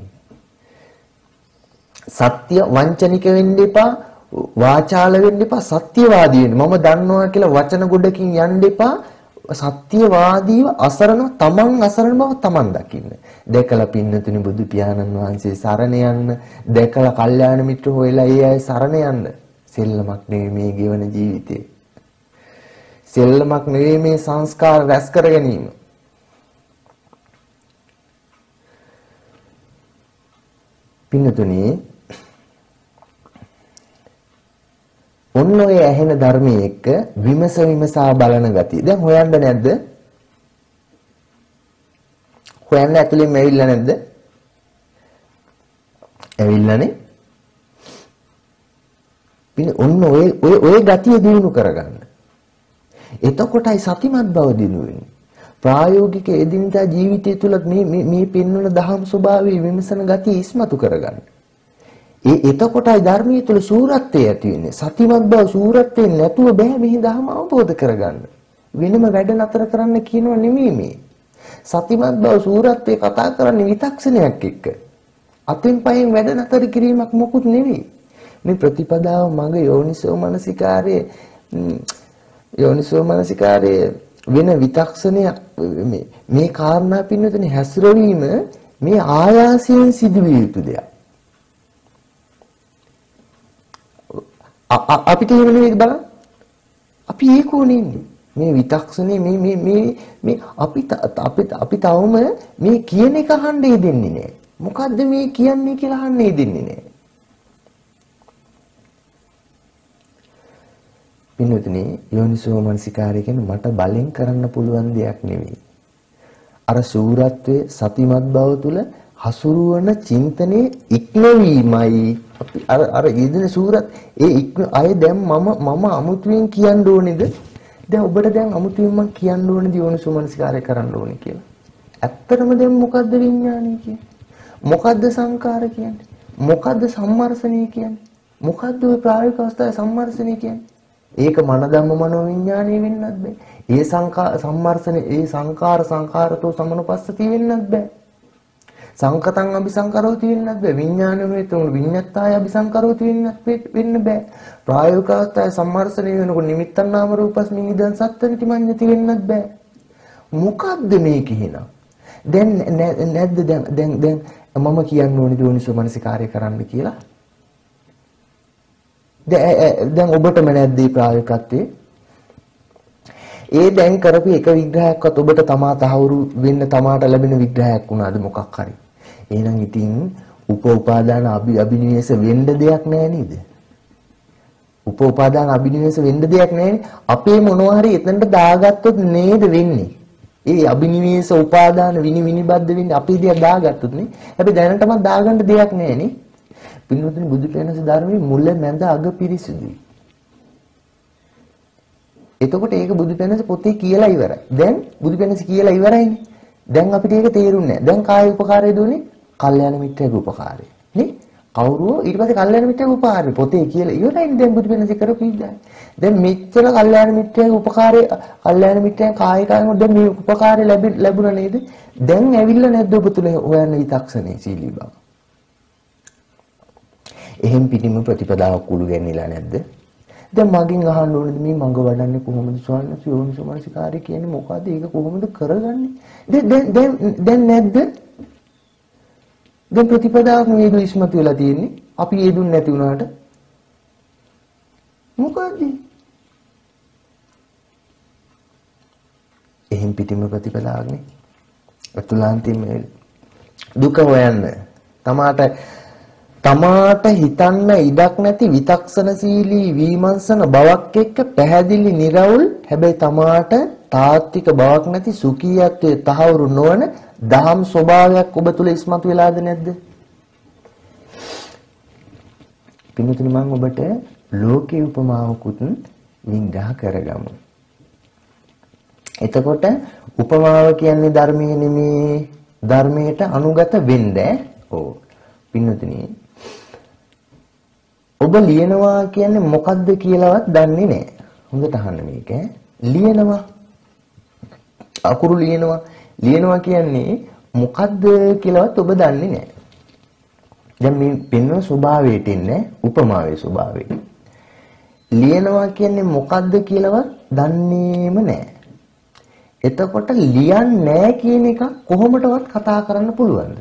සත්‍ය වංචනික වෙන්න එපා, වාචාල වෙන්න එපා, සත්‍යවාදී වෙන්න. මම දන්නවා කියලා වචන ගොඩකින් යන්න එපා. සත්‍යවාදීව අසරණ තමන් අසරණ බව තමන් දකින්න. දැකලා පින්නතුනි බුදු පියාණන් වහන්සේ සරණ යන්න, දැකලා කල්යාණ මිත්‍ර හොයලා ඒ අය සරණ යන්න. සෙල්ලමක් නෙවෙයි මේ ගෙවන ජීවිතේ. සෙල්ලමක් නෙවෙයි මේ සංස්කාර රැස් කර ගැනීම. පින්නතුනි ඔන්න ඔය ඇහෙන ධර්මයේ එක්ක විමස විමසා බලන ගතිය. දැන් හොයන්න නැද්ද? හොයන්න ඇතුලෙන් ඇවිල්ලා නැද්ද? ඇවිල්ලානේ. පින්න ඔන්න ඔය ඔය ඔය ගතිය දිනු කරගන්න. එතකොටයි සතිමත් බව දිනු වෙන්නේ. ප්‍රායෝගික එදිනදා ජීවිතය තුළ මේ මේ මේ පෙන්වන දහම් ස්වභාවයේ විමසන ගතිය ඉස්මතු කරගන්න. ඒ එතකොටයි ධර්මයේ තුල සූරත්වය ඇති වෙන්නේ. සතිමත් බව සූරත්වයෙන් නැතුව බෑ මේ ධර්ම අවබෝධ කරගන්න. වෙනම වැඩ නතර කරන්න කියනව නෙමෙයි මේ. සතිමත් බව සූරත්වයේ කතා කරන්නේ විතක්ෂණයක් එක්ක. අතින් පහෙන් වැඩ නතර කිරීමක් මොකුත් නෙවෙයි. මේ ප්‍රතිපදාව මඟ යෝනිසෝ මනසිකාරයේ යෝනිසෝ මනසිකාරයේ වෙන විතක්ෂණයක් මේ මේ කාරණා පින්නතනේ හැසිරවීම මේ ආයාසයෙන් සිදුවිය යුතු දෙයක්. අපිට එහෙම නෙවෙයි බලන්න. අපි ඒකෝනේ ඉන්නේ. මේ විතක්ෂණේ මේ මේ මේ මේ අපි අපි අපි තවම මේ කියන එක අහන්නේ දෙන්නේ නැහැ. මොකද්ද මේ කියන්නේ කියලා අහන්නේ දෙන්නේ නැහැ. පින්නතුනේ යෝනිසෝ මනසිකාරය කියන්නේ මට බලෙන් කරන්න පුළුවන් දෙයක් නෙවෙයි. අර සූරත්වයේ සතිමත් බව තුළ හසුරුවන චින්තනයේ ඉක්මවීමයි අපි අර අර ඊදින සූරත් ඒ ඉක්ම අය දැන් මම මම අමුතුවෙන් කියන්න ඕනේද? දැන් ඔබට දැන් අමුතුවෙන් මම කියන්න ඕනේද යෝනිසෝ මනසිකාරය කරන්න ඕනේ කියලා. ඇත්තටම දැන් මොකද්ද විඥානය කියන්නේ? මොකද්ද සංකාර කියන්නේ? මොකද්ද සම්මර්ෂණය කියන්නේ? මොකද්ද ඔය ප්‍රායෝගික අවස්ථාවේ සම්මර්ෂණය කියන්නේ? ඒක මන ධම්ම මනෝ විඥානය වෙන්නත් බෑ. ඒ සංකා සම්මර්ෂණ ඒ සංකාර සංකාරතෝ සමනුපස්සති වෙන්නත් බෑ. සංකතං අபிසංකරෝති වෙන්නත් බෑ. විඥානය වේතුණු විඤ්ඤාතාය අபிසංකරෝති වෙන්නත් වෙන්න බෑ. ප්‍රායෝගික අවස්ථාවේ සම්මර්ෂණය වෙනකොට නිමිත්තන් නාම රූපස්මින් ඉදන් සත්ත්‍විති මඤ්ඤති වෙන්නත් බෑ. මොකද්ද මේක එහෙනම්? දැන් නැද්ද දැන් දැන් දැන් මම කියන්න ඕනේ යෝනිසෝ මනසිකාරය කරන්න කියලා? දැන් ඔබටම නැද්ද මේ ප්‍රායෝගිකත්වයේ? ඒ දැන් කරපු එක විග්‍රහයක්වත් ඔබට තමා තහවුරු වෙන්න තමාට ලැබෙන විග්‍රහයක් වුණාද මොකක් හරි? එහෙනම් ඉතින් උප උපාදාන අභිනිවේෂ වෙන්න දෙයක් නැහැ නේද? උප උපාදාන අභිනිවේෂ වෙන්න දෙයක් නැහැ. අපේ මොනවා හරි එතනට දාගත්තොත් නේද වෙන්නේ? ඒ අභිනිවේෂ උපාදාන විනි විනිබද්ධ වෙන්නේ අපේ දෙයක් දාගත්තොත් නේ. හැබැයි දැනටම දාගන්න දෙයක් නැහැ නේ. පින්වතුනි බුදු පියාණන්ගේ ධර්මයේ මුල මැද අග පිරිසුදුයි. එතකොට ඒක බුදු පියාණන්ගේ පොතේ කියලා ඉවරයි. දැන් බුදු පියාණන්ගේ කියලා ඉවරයිනේ. දැන් අපිට ඒක තේරුන්නේ නැහැ. දැන් කාය උපකාරය දුන්නේ කල්යාණ මිත්‍රයාගේ උපකාරය. නේ? කවුරුෝ ඊට පස්සේ කල්යාණ මිත්‍රයාගේ උපකාරය පොතේ කියලා ඉවරයිනේ දැන් බුදු පියාණන්ගේ කරපු ඉඳන්. දැන් මෙච්චර කල්යාණ මිත්‍රයාගේ උපකාරය කල්යාණ මිත්‍රයන් කායිකාවෙන් දැන් මේ උපකාරය ලැබුණා නේද? දැන් ඇවිල්ලා නැද්ද ඔබ තුල හොයන්න විතක්ෂණේ සීලී බව? එහෙන් පිටින්ම ප්‍රතිපදාවක් කුළු ගැන්විලා නැද්ද? දැන් මගෙන් අහන්න ඕනේද මේ මඟ වඩන්නේ කොහොමද ස්වාමීන් වහන්සේ යෝනිසෝ මනසිකාරය කියන්නේ මොකද්ද? ඒක කොහොමද කරගන්නේ? දැන් දැන් දැන් නැද්ද? දැන් ප්‍රතිපදාවක් නේද ඉස්මතු වෙලා තියෙන්නේ? අපි ඒ දුන්නේ නැති වුණාට මොකද්ද? එහෙන් පිටින්ම ප්‍රතිපදාවක් නේ. අතුලාන්තිම දුක හොයන්න. තමාට තමාට හිතන්න ඉඩක් නැති විතක්ෂණශීලී විමර්ශන බවක් එක්ක පැහැදිලි නිර්වුල් හැබැයි තමාට තාත්වික බවක් නැති සුඛීයත්වයේ තහවුරු නොවන දහම් ස්වභාවයක් ඔබ තුල ඉස්මතු වෙලාද නැද්ද? පින්තුනි මම ඔබට ලෝකේ උපමාවකුත් විග්‍රහ කරගමු. එතකොට උපමාව කියන්නේ ධර්මයේ නෙමේ ධර්මයට අනුගත වෙන්න. ඔව්. පින්නතුනි ඔබ ලියනවා කියන්නේ මොකද්ද කියලාවත් දන්නේ නැහැ. හොඳට අහන්න මේක. ලියනවා. අකුරු ලියනවා. ලියනවා කියන්නේ මොකද්ද කියලාවත් ඔබ දන්නේ නැහැ. දැන් මේ පෙන්වන ස්වභාවයට ඉන්නේ උපමාවේ ස්වභාවය. ලියනවා කියන්නේ මොකද්ද කියලාවත් දන්නේම නැහැ. එතකොට ලියන්නේ නැහැ කියන එක කොහොමදවත් කතා කරන්න පුළුවන්ද?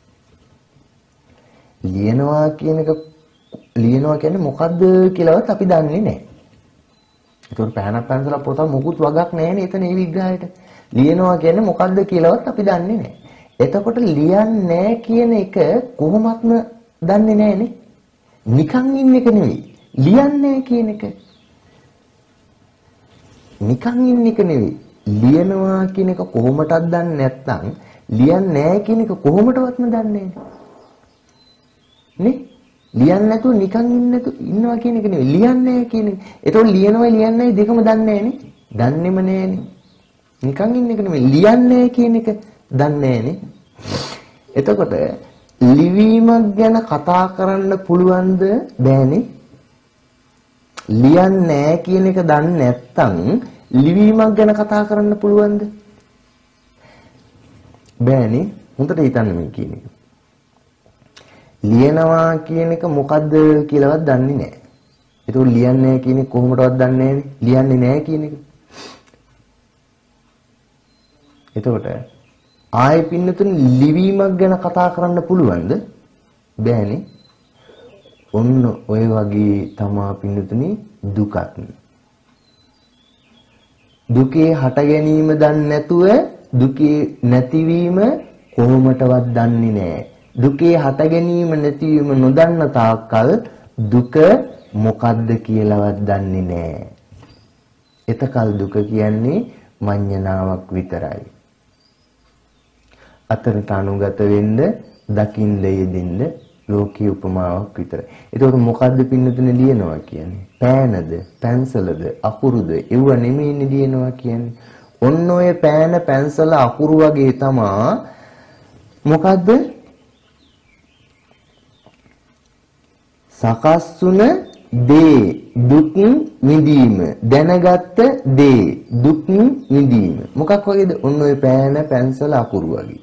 ලියනවා කියන එක ලියනවා කියන්නේ මොකද්ද කියලාවත් අපි දන්නේ නැහැ. ඒතකොට පෑනක් පැන්සලක් පොතක් මොකුත් වගක් නැහැනේ එතන මේ විග්‍රහයට. ලියනවා කියන්නේ මොකද්ද කියලාවත් අපි දන්නේ නැහැ. එතකොට ලියන්නේ නැහැ කියන එක කොහොමත්ම දන්නේ නැහැනේ. නිකන් ඉන්න එක නෙවෙයි. ලියන්නේ කියන එක. නිකන් ඉන්න එක නෙවෙයි. ලියනවා කියන එක කොහොමදවත් දන්නේ නැත්නම් ලියන්නේ නැහැ කියන එක කොහොමදවත්ම දන්නේ නැහැ. නේ? ලියන්නේ නැතුව නිකන් ඉන්න ඉන්නවා කියන එක නෙවෙයි. ලියන්නේ නැහැ කියන එක. ඒතකොට ලියනවා ලියන්නේ දෙකම දන්නේ නැහනේ. දන්නේම නැහනේ. නිකන් ඉන්න එක නෙවෙයි. ලියන්නේ කියන එක දන්නේ නැහනේ. එතකොට ලිවීමක් ගැන කතා කරන්න පුළුවන්ද? බෑනේ. ලියන්නේ නැහැ කියන එක දන්නේ නැත්නම් ලිවීමක් ගැන කතා කරන්න පුළුවන්ද? බෑනේ. හොඳට හිතන්න මේ කියන එක. ලියනවා කියන එක මොකද්ද කියලාවත් දන්නේ නැහැ. ඒක ලියන්නේ නැහැ කියන එක කොහොමදවත් දන්නේ නැහැනේ. ලියන්නේ නැහැ කියන එක. එතකොට ආයෙ පින්නතුන් ලිවීමක් ගැන කතා කරන්න පුළුවන්ද? බෑනේ. ඔන්න ඔය වගේ තමා පින්නතුනි දුකක්. දුකේ හට ගැනීම දන්නේ නැතුව දුකේ නැතිවීම කොහොමදවත් දන්නේ නැහැ. දුකේ හට ගැනීම නැතිවීම නොදන්න තාක්කල් දුක මොකද්ද කියලාවත් දන්නේ නැහැ. එතකල් දුක කියන්නේ මඤ්ඤණාවක් විතරයි. අතරට අනුගත වෙන්න, දකින්න යෙදෙන්න ලෝකීය උපමාවක් විතරයි. ඒතකොට මොකද්ද පින්නතුනේ ලියනවා කියන්නේ? පෑනද, පැන්සලද, අකුරුද? ඒව නෙමෙයිනේ ලියනවා කියන්නේ. ඔන්න ඔය පෑන, පැන්සල, අකුරු වගේ තමා මොකද්ද? සකස් වුණ දේ දුක් නිදීම, දැනගත්ත දේ දුක් නිදීම. මොකක් වගේද? ඔන්න ඔය පෑන, පැන්සල, අකුරු වගේ.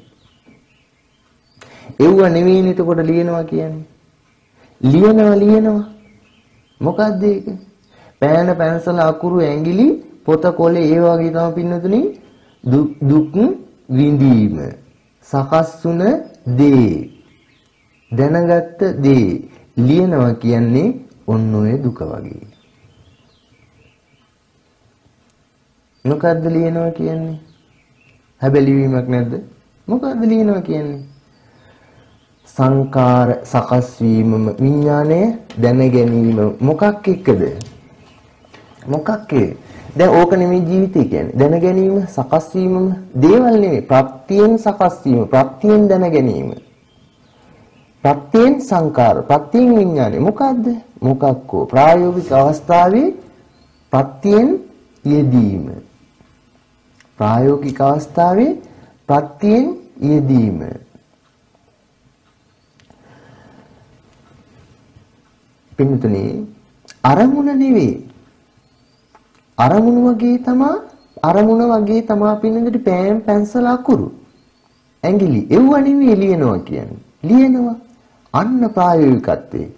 ඒව නෙවෙයිනේ එතකොට ලියනවා කියන්නේ. ලියනවා ලියනවා. මොකද්ද ඒක? පෑන, පැන්සල, අකුරු, ඇඟිලි, පොත, කොලේ ඒ වගේ තමයි පින්නතුනි දුක් විඳීම. සකස් වුණ දේ, දැනගත්ත දේ ලියනවා කියන්නේ ඔන්න ඔය දුක වගේ. මොකද්ද ලියනවා කියන්නේ? හැබැයි ලිවීමක් නැද්ද? මොකද්ද ලියනවා කියන්නේ? සංකාර සකස් වීමම විඥානය දැන ගැනීම මොකක් එක්කද? මොකක් ඒ? දැන් ඕක නෙමෙයි ජීවිතය කියන්නේ. දැන ගැනීම සකස් වීමම දේවල් නෙමෙයි. ප්‍රත්‍යයෙන් සකස් වීම, ප්‍රත්‍යයෙන් දැන ගැනීම. ප්‍රත්‍යයෙන් සංකාර, ප්‍රත්‍යයෙන් විඥානය මොකද්ද? මොකක්කෝ ප්‍රායෝගික අවස්ථාවේ ප්‍රත්‍යයෙන් යෙදීම. ප්‍රායෝගික අවස්ථාවේ ප්‍රත්‍යයෙන් යෙදීම. පින්තුනේ අරමුණ නෙවෙයි. අරමුණ වගේ තමා අරමුණ වගේ තමා පින්නකට පෑන් පැන්සල අකුරු. ඇඟිලි ඒව නෙවෙයි ලියනවා කියන්නේ. ලියනවා අන්න ප්‍රායෝගිකත්වයේ.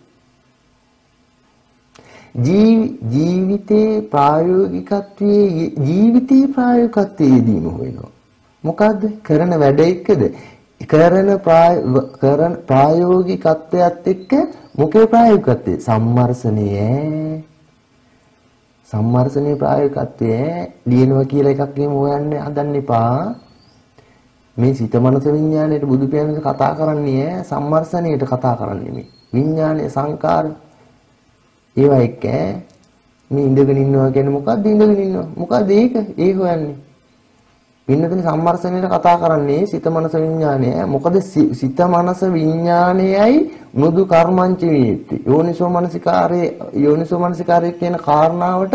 ජීවිතේ ප්‍රායෝගිකත්වයේ ජීවිතේ ප්‍රායෝගිකත්වයේ යෙදීම හොයනවා. මොකද්ද? කරන වැඩ එක්කද? කරන කරන ප්‍රායෝගිකත්වයට එක්ක මොකේ ප්‍රායෝගිකත්වය? සම්මර්ෂණයේ. සම්මර්ෂණයේ ප්‍රායෝගිකත්වයේ ලියනවා කියලා එකක් එහෙම හොයන්න හදන්න එපා. මේ සිත මනස විඥාණයට බුදු පියාණන් කතා කරන්නේ සම්මර්ෂණයට කතා කරන්නේ මේ. විඥානයේ සංකාර ඒවා එක්ක මේ ඉඳගෙන ඉන්නවා කියන්නේ මොකද්ද? ඉඳගෙන ඉන්නවා. මොකද්ද ඒක? ඒ හොයන්නේ. පින්නතේ සම්මර්ෂණයට කතා කරන්නේ සිත මනස විඥානය. මොකද සිත මනස විඥානයයි මුදු කර්මංච වේති. යෝනිසෝ මනසිකාරයේ යෝනිසෝ මනසිකාරයේ කියන කාරණාවට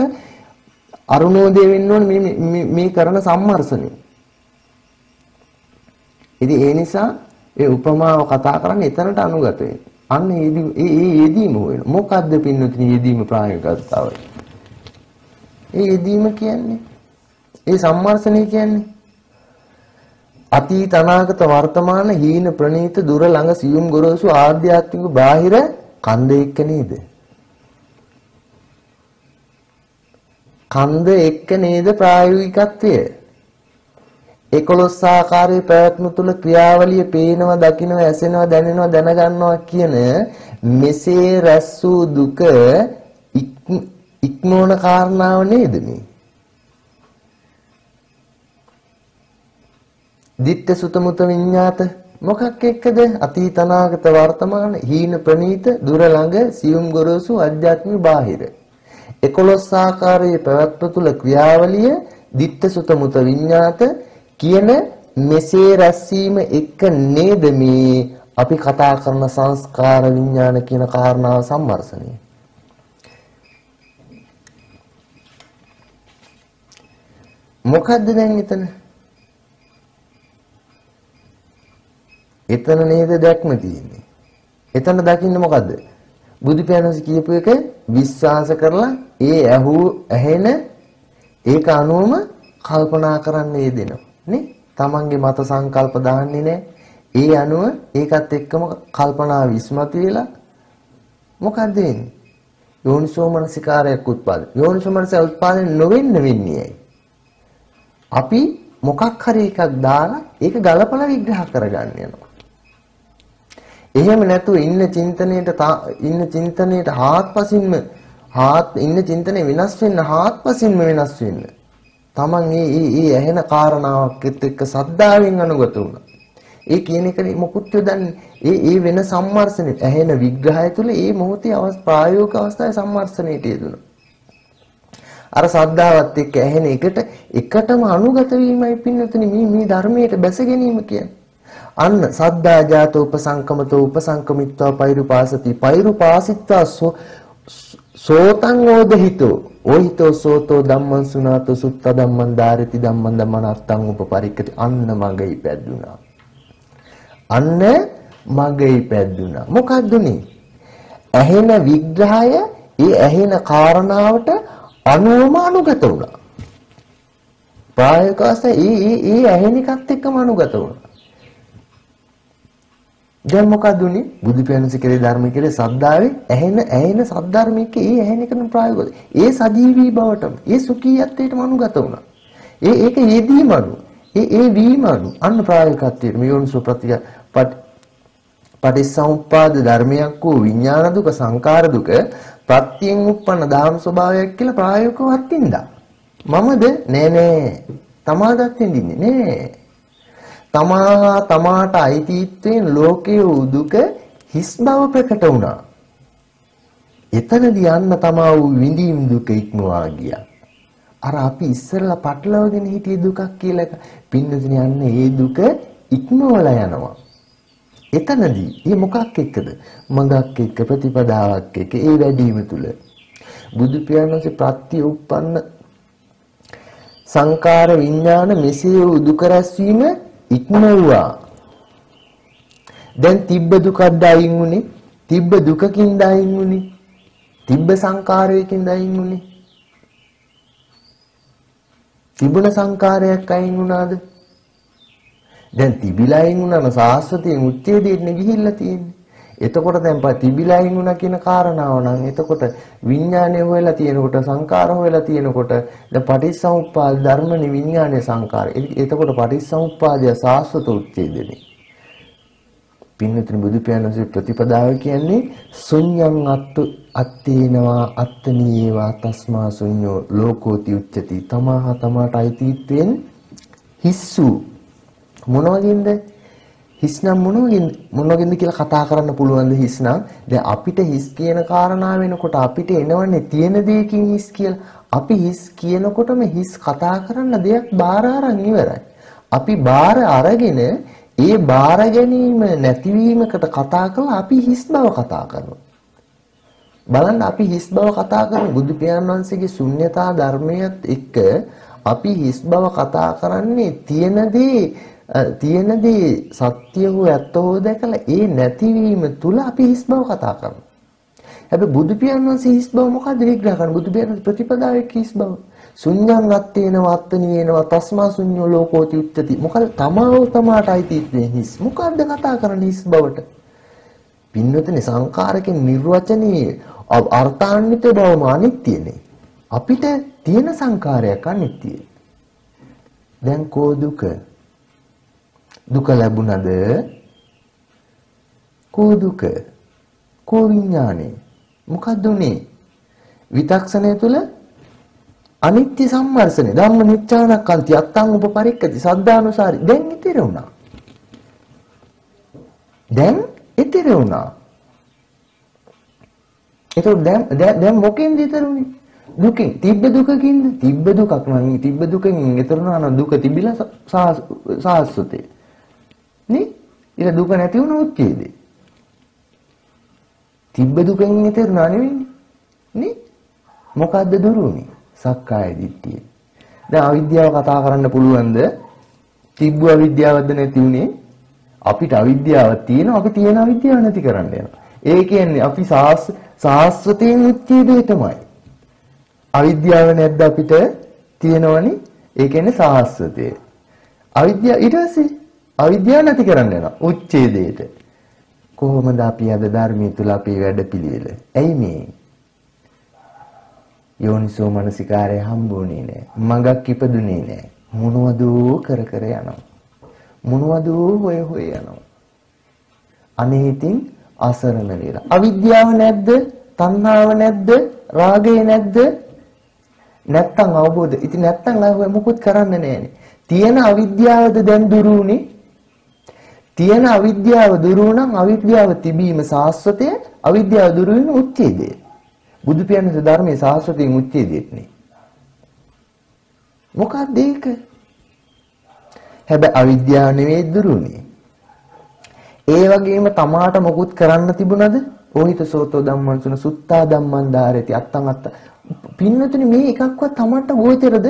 අරුණෝදය වෙන්න ඕනේ මේ මේ කරන සම්මර්ෂණය. ඉතින් ඒ නිසා ඒ උපමාව කතා කරන්නේ එතනට අනුගත වෙන්නේ. අන්න ඒ ඒ යෙදීම වෙන. මොකද්ද පින්නතුනි යෙදීම ප්‍රායෝගිකතාවය? ඒ යෙදීම කියන්නේ ඒ සම්මර්ෂණය කියන්නේ අතීත අනාගත වර්තමාන හීන ප්‍රනීත දුර ළඟ සියුම් ගොරෝසු ආධ්‍යාත්මික බාහිර කන්ද එක්ක නේද? කන්ද එක්ක නේද ප්‍රායෝගිකත්වය? එකොළොස් ආකාරයේ ප්‍රයත්න තුල ක්‍රියාවලිය පේනවා, දකින්නවා, ඇසෙනවා, දැනෙනවා, දැනගන්නවා කියන මෙසේ රැස් වූ දුක ඉක්මෝන කාරණාව නේද මේ? දිට්ඨ සුත මුත විඤ්ඤාත මොකක් එක්කද? අතීත අනාගත වර්තමාන හීන ප්‍රනීත දුර ළඟ සියුම් ගොරෝසු අධ්‍යාත්මික බාහිර එකොළොස් ආකාරයේ පැවැත්ම තුල ක්‍රියාවලිය දිට්ඨ සුත මුත විඤ්ඤාත කියන මෙසේ රැස්වීම එක්ක නේද මේ අපි කතා කරන සංස්කාර විඥාන කියන කාරණාව සම්මර්ෂණය. මොකද්ද දැන් එතන? එතන නේද දැක්ම තියෙන්නේ. එතන දකින්න මොකද්ද? බුදු පියාණන් කියපු එක විශ්වාස කරලා ඒ ඇහු ඇහෙන ඒක අනුවම කල්පනා කරන්න යෙදෙනවා නේ. තමන්ගේ මත සංකල්ප දාන්නේ නැහැ. ඒ අනුව ඒකත් එක්කම කල්පනා විස්මතු වෙලා මොකද්ද වෙන්නේ? යෝනිසෝ මනසිකාරයක් උත්පාදනය. යෝනිසෝ මනස උත්පාදනය නොවෙන්න වෙන්නේ ඇයි? අපි මොකක් හරි එකක් දාලා ඒක ගලපලා විග්‍රහ කරගන්න යනවා. එහෙම නැතුව ඉන්න චින්තනයේට ඉන්න චින්තනයේට හාත්පසින්ම හාත් ඉන්න චින්තනය වෙනස් වෙන්න හාත්පසින්ම වෙනස් වෙන්න. Taman ඒ ඒ ඒ ඇහෙන කාරණාවක් එක්ක සද්දාවෙන් අනුගත වුණා. ඒ කියන එක මොකුත් යොදන්නේ ඒ ඒ වෙන සම්මර්ෂණය ඇහෙන විග්‍රහය තුළ ඒ මොහොතේ අවස් ප්‍රායෝගික අවස්ථාවේ සම්මර්ෂණයට යෙදුණා. අර සද්දාවත් එක්ක ඇහෙන එකට එකටම අනුගත වීමයි පින්නතුනි මේ මේ ධර්මයට බැස ගැනීම කියන්නේ. අන්න සද්දා ජාත උපසංකමතෝ උපසංකමිත්වා පෛරුපාසති පෛරුපාසිත්වා සෝතං ඕදහිතෝ ඕහිතෝ සෝතෝ ධම්මං සුනාතෝ සුත්ත ධම්මං ධාරති ධම්මං ධම්මං අර්ථං උපපරික්කති අන්න මගයි පැද්දුනා. අන්න මගයි පැද්දුනා. මොකද්ද මේ? ඇහෙන විග්‍රහය ඒ ඇහෙන කාරණාවට අනුවම අනුගත වුණා. ප්‍රායෝගිකව ඒ ඒ ඒ ඇහෙන එකත් එක්කම අනුගත වුණා. දැන් මොකද උනේ? බුදු පියාණන්සේ කෙරේ ධර්ම කෙරේ සද්ධාවේ ඇහෙන ඇහෙන සද්ධර්මයක ඒ ඇහෙන එකන ප්‍රායෝගිකව ඒ සජීවී බවටම ඒ සුඛීයත්වයටම අනුගත වුණා. ඒ ඒක යෙදීම අනු ඒ ඒ වීම අනු අන්න ප්‍රායෝගිකත්වයට මියොන්සු ප්‍රතිය පටිච්චසමුප්පාද ධර්මයක් වූ විඥාන දුක සංකාර දුක ප්‍රත්‍යයෙන් උප්පන්න දාම ස්වභාවයක් කියලා ප්‍රායෝගිකව අත්ින්දා. මමද නෑ නෑ තමාටත් විඳින්නේ නෑ. තමා තමාට අයිතිත්වයෙන් ලෝකයේ දුක හිස් බව ප්‍රකට වුණා. එතනදී යන්න තමා වූ විඳීම් දුක ඉක්මවා ගියා. අර අපි ඉස්සරලා පටලවගෙන හිටිය දුකක් කියලා පින්නදින යන්න ඒ දුක ඉක්මවලා යනවා. එතනදී මේ මොකක් එක්කද? මඟක් එක්ක ප්‍රතිපදාවක් එක්ක ඒ වැඩිම තුල බුදු පියාණන්සේ ප්‍රත්‍ය උප්පන්න සංකාර විඥාන මෙසේ වූ දුක රැස්වීම ඉක්මවුවා. දැන් තිබ්බ දුකක් දායින් උනේ, තිබ්බ දුකකින් දායින් උනේ, තිබ්බ සංකාරයකින් දායින් උනේ. තිබුණ සංකාරයක් අයින් වුණාද? දැන් තිබිලා අයින් වුණාම සාස්වතයෙන් උච්ඡේදයෙන් ගිහිල්ලා තියෙන්නේ. එතකොට දැන් පා තිබිලා අයින් වුණා කියන කාරණාව නම් එතකොට විඥානය හොයලා තියෙනකොට සංකාර හොයලා තියෙනකොට දැන් පටිච්චසමුප්පාද ධර්මනේ විඥානයේ සංකාරය. එතකොට පටිච්චසමුප්පාදය සාස්වත උච්ඡේදනේ. පින්නතුනි බුදු පියාණන්සේ ප්‍රතිපදාව කියන්නේ ශුන්‍යං අත්තු අත්තේනවා අත්තනීවා තස්මා ශුන්‍යෝ ලෝකෝති උච්චති. තමහ තමාට අයිතිත්වයෙන් හිස්සු මොනවදින්ද? හිස්නම් මොනවදින් මොනවදින්ද කියලා කතා කරන්න පුළුවන් ද හිස්නම්? දැන් අපිට හිස් කියන කාරණා වෙනකොට අපිට එනවන්නේ තියෙන දෙයකින් හිස් කියලා. අපි හිස් කියනකොටම හිස් කතා කරන්න දෙයක් බාර අරන් ඉවරයි. අපි බාර අරගෙන ඒ බාර ගැනීම නැතිවීමකට කතා කරලා අපි හිස් බව කතා කරනවා. බලන්න අපි හිස් බව කතා කරන බුදු පියාණන් වහන්සේගේ ශුන්‍යතා ධර්මයත් එක්ක අපි හිස් බව කතා කරන්නේ තියෙන දේ තියෙන දේ සත්‍ය හෝ ඇත්ත හෝ දැකලා ඒ නැතිවීම තුල අපි හිස් බව කතා කරනවා. හැබැයි බුදු පියාණන් වහන්සේ හිස් බව මොකද්ද විග්‍රහ කරන්නේ? බුදු පියාණන් ප්‍රතිපදාවේ හිස් බව. ශුන්‍යං අත්තේන වත්තනි වෙනවා තස්මා ශුන්‍යෝ ලෝකෝති උච්චති. මොකද තමාව තමාට අයිති හිස්. මොකද්ද කතා කරන්නේ හිස් බවට? පින්නතනේ සංකාරකෙන් නිර්වචනීය අර්ථාන්විත බවම අනිත්‍යනේ. අපිට තියෙන සංකාරයක් අනිත්‍යයි. දැන් කෝ දුක? දුක ලැබුණද? කෝ දුක? කෝ විඥානේ? මොකද්ද උනේ? විතක්ෂණය තුල අනිත්‍ය සම්මර්ෂණය ධම්ම නිච්ඡානක්ඛන්ති අත්තං උපපරික්කති සද්ධානුසාරි දැන් ඉතිර වුණා. දැන් ඉතිර වුණා. ඒක දැන් දැන් මොකෙන්ද ඉතරුනේ? දුකෙන්. තිබ්බ දුකකින්ද? තිබ්බ දුකක් නම් තිබ්බ දුකෙන් ඉතරුණා නම් දුක තිබිලා සාස්වතේ. නේ? ඊට දුක නැති වුණ උච්චේදේ. තිබ්බ දුකෙන් ඉතරුණා නෙවෙයි. නේ? මොකද්ද දුරුනේ? සක්කාය දිට්ඨිය. දැන් අවිද්‍යාව කතා කරන්න පුළුවන්ද? තිබ්බ අවිද්‍යාවද නැති උනේ? අපිට අවිද්‍යාවක් තියෙනවා අපි තියෙන අවිද්‍යාව නැති කරන්න යනවා. ඒ කියන්නේ අපි සාස්වතයෙන් උච්චේදයටමයි. අවිද්‍යාව නැද්ද අපිට තියෙනවනේ? ඒ කියන්නේ සාස්වතය. අවිද්‍යාව ඊට පස්සේ අවිද්‍යාව නැති කරන්න යනවා උච්චේදයට. කොහොමද අපි අද ධර්මයේ තුල අපේ වැඩපිළිවෙල? ඇයි මේ? යෝනිසෝ මනසිකාරය හම්බුනේ නැහැ. මඟක් ඉපදුනේ නැහැ. මොනවද කර කර යනවා. මොනවද හොය හොය යනවා. අනේ ඉතින් අසරණ වෙලා. අවිද්‍යාව නැද්ද? තණ්හාව නැද්ද? රාගය නැද්ද? නැත්තම් අවබෝධ. ඉතින් නැත්තම් අය මොකුත් කරන්න නැහැනේ. තියෙන අවිද්‍යාවද දැන් දුරුුනේ? තියෙන අවිද්‍යාව දුරු නම් අවිද්‍යාව තිබීම සාස්වතය, අවිද්‍යාව දුරු වෙන උච්ඡේදය. බුදු පියාණන්ගේ ධර්මයේ සාස්වතයෙන් උච්ඡේදයක් නේ. මොකක්ද ඒක? හැබැයි අවිද්‍යාව නෙවෙයි දුරුුනේ. ඒ වගේම තමාට මොකුත් කරන්න තිබුණද? ඕහිත සෝතෝ ධම්මං සුත්තා ධම්මං ධාරේති අත්තං අත්ත. පින්නතුනි මේ එකක්වත් තමන්ට ගෝචරද?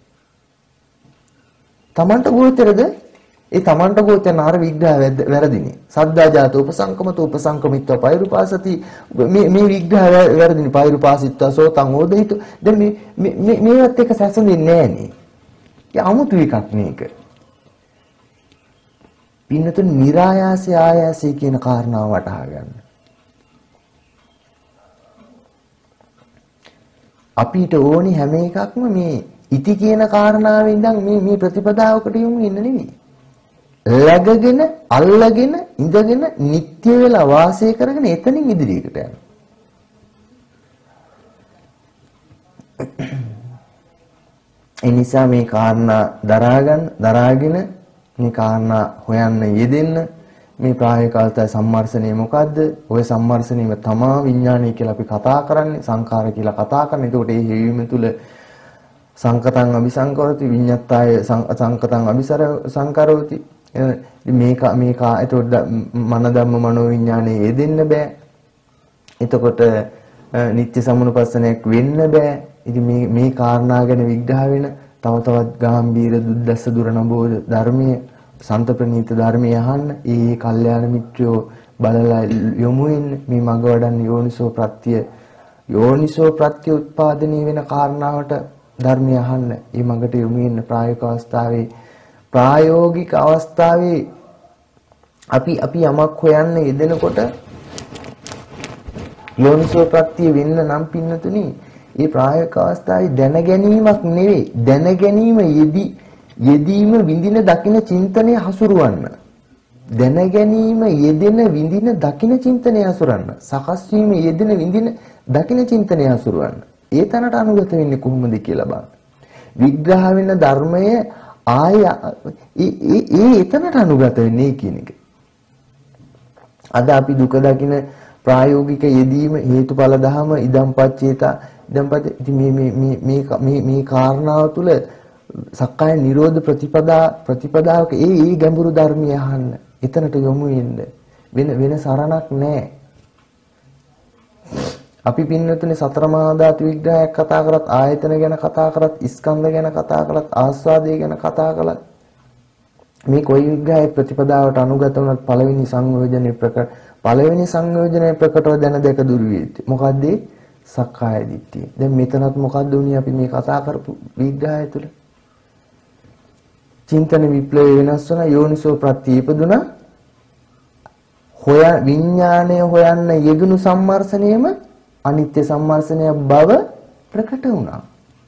තමන්ට ගෝචරද? ඒ තමන්ට ගෝචරන අර විග්‍රහය වැරදිනේ. සද්දා ජාත උපසංකමතෝ උපසංකමිත්ව පෛරුපාසති මේ මේ විග්‍රහය වැරදිනේ. පෛරුපාසිත්ව සෝතං ඕදිත. දැන් මේ මේ මේවත් එක සැසඳෙන්නේ නෑනේ. ඒ 아무තු එකක් මේක. පින්නතුනි નિરાයාසය ආයාසය කියන කාරණාව වටහා ගන්න. අපිට ඕනි හැම එකක්ම මේ ඉති කියන කාරණාවෙන් ඉඳන් මේ මේ ප්‍රතිපදාවකට යමු ඉන්න නෙවෙයි. läගගෙන අල්ලගෙන ඉඳගෙන නිත්‍ය වෙලා වාසය කරගෙන එතනින් ඉදිරියකට යනවා. ඒ නිසා මේ කාරණා දරාගන්න දරාගෙන මේ කාරණා හොයන්න යෙදෙන්න මේ ප්‍රායෝගික සම්මර්ෂණය මොකද්ද? ওই සම්මර්ෂණයම තමා විඥානය කියලා අපි කතා කරන්නේ සංඛාර කියලා කතා කරන්නේ. එතකොට මේ හේවීම තුල සංකතං අபிසංකරති විඤ්ඤාතාය සංකතං අபிසර සංකරෝති. මේක මේක එතකොට මන ධම්ම මනෝ විඥානයේ යෙදෙන්න බෑ. එතකොට නිත්‍ය සමුනුපස්සනයක් වෙන්න බෑ. ඉතින් මේ මේ කාරණා ගැන විග්‍රහ වෙන තව තවත් ගාම්භීර දුද්දස්ස දුරනබෝ ධර්මයේ සන්ත ප්‍රණීත ධර්මයේ අහන්න ඒ කල්යාණ මිත්‍රයෝ බලලා යොමු වෙන්න මේ මඟ වඩන්න යෝනිසෝ ප්‍රත්‍ය යෝනිසෝ ප්‍රත්‍ය උත්පාදනය වෙන කාරණාවට ධර්මය අහන්න මේ මඟට යොමු වෙන්න ප්‍රායෝගික අවස්ථාවේ ප්‍රායෝගික අවස්ථාවේ අපි අපි යමක් හොයන්න යෙදෙනකොට යෝනිසෝ ප්‍රත්‍ය වෙන්න නම් පින්නතුනි මේ ප්‍රායෝගික අවස්ථාවේ දැන ගැනීමක් නෙවෙයි දැන ගැනීම යෙදී යෙදීම විඳින දකින චින්තනය හසුරවන්න දැන ගැනීම යෙදෙන විඳින දකින චින්තනය හසුරවන්න සකස් වීම යෙදෙන විඳින දකින චින්තනය හසුරවන්න ඒ තැනට අනුගත වෙන්නේ කොහොමද කියලා බලන්න විග්‍රහ වෙන ධර්මය ආය ඒ ඒ එතනට අනුගත වෙන්නේ කියන එක අද අපි දුක දකින ප්‍රායෝගික යෙදීම හේතුඵල ධම ඉදම් පච්චේතා ඉදම් පච්ච මේ මේ මේ මේ මේ කාරණාව තුල සක්කාය නිරෝධ ප්‍රතිපදා ප්‍රතිපදාවක ඒ ඒ ගැඹුරු ධර්මය අහන්න එතනට යොමු වෙන්න වෙන වෙන සරණක් නැහැ. අපි පින්නතුනේ සතර මහා ධාතු විග්‍රහයක් කතා කරත් ආයතන ගැන කතා කරත් ස්කන්ධ ගැන කතා කරත් ආස්වාදය ගැන කතා කළත් මේ කොයි විග්‍රහයේ ප්‍රතිපදාවට අනුගත වුණත් පළවෙනි සංයෝජනේ ප්‍රකට පළවෙනි සංයෝජනේ ප්‍රකටව දැන දැක දුරු වේති. මොකද්ද? සක්කාය දිට්ඨිය. දැන් මෙතනත් මොකද්ද උනේ අපි මේ කතා කරපු විග්‍රහය තුළ? චින්තන විප්ලවය වෙනස් වුණා, යෝනිසෝ ප්‍රත්‍ය ඉපදුණා. හොය විඥාණය හොයන්න යෙදුණු සම්මර්ෂණයම අනිත්‍ය සම්මර්ෂණය බව ප්‍රකට වුණා.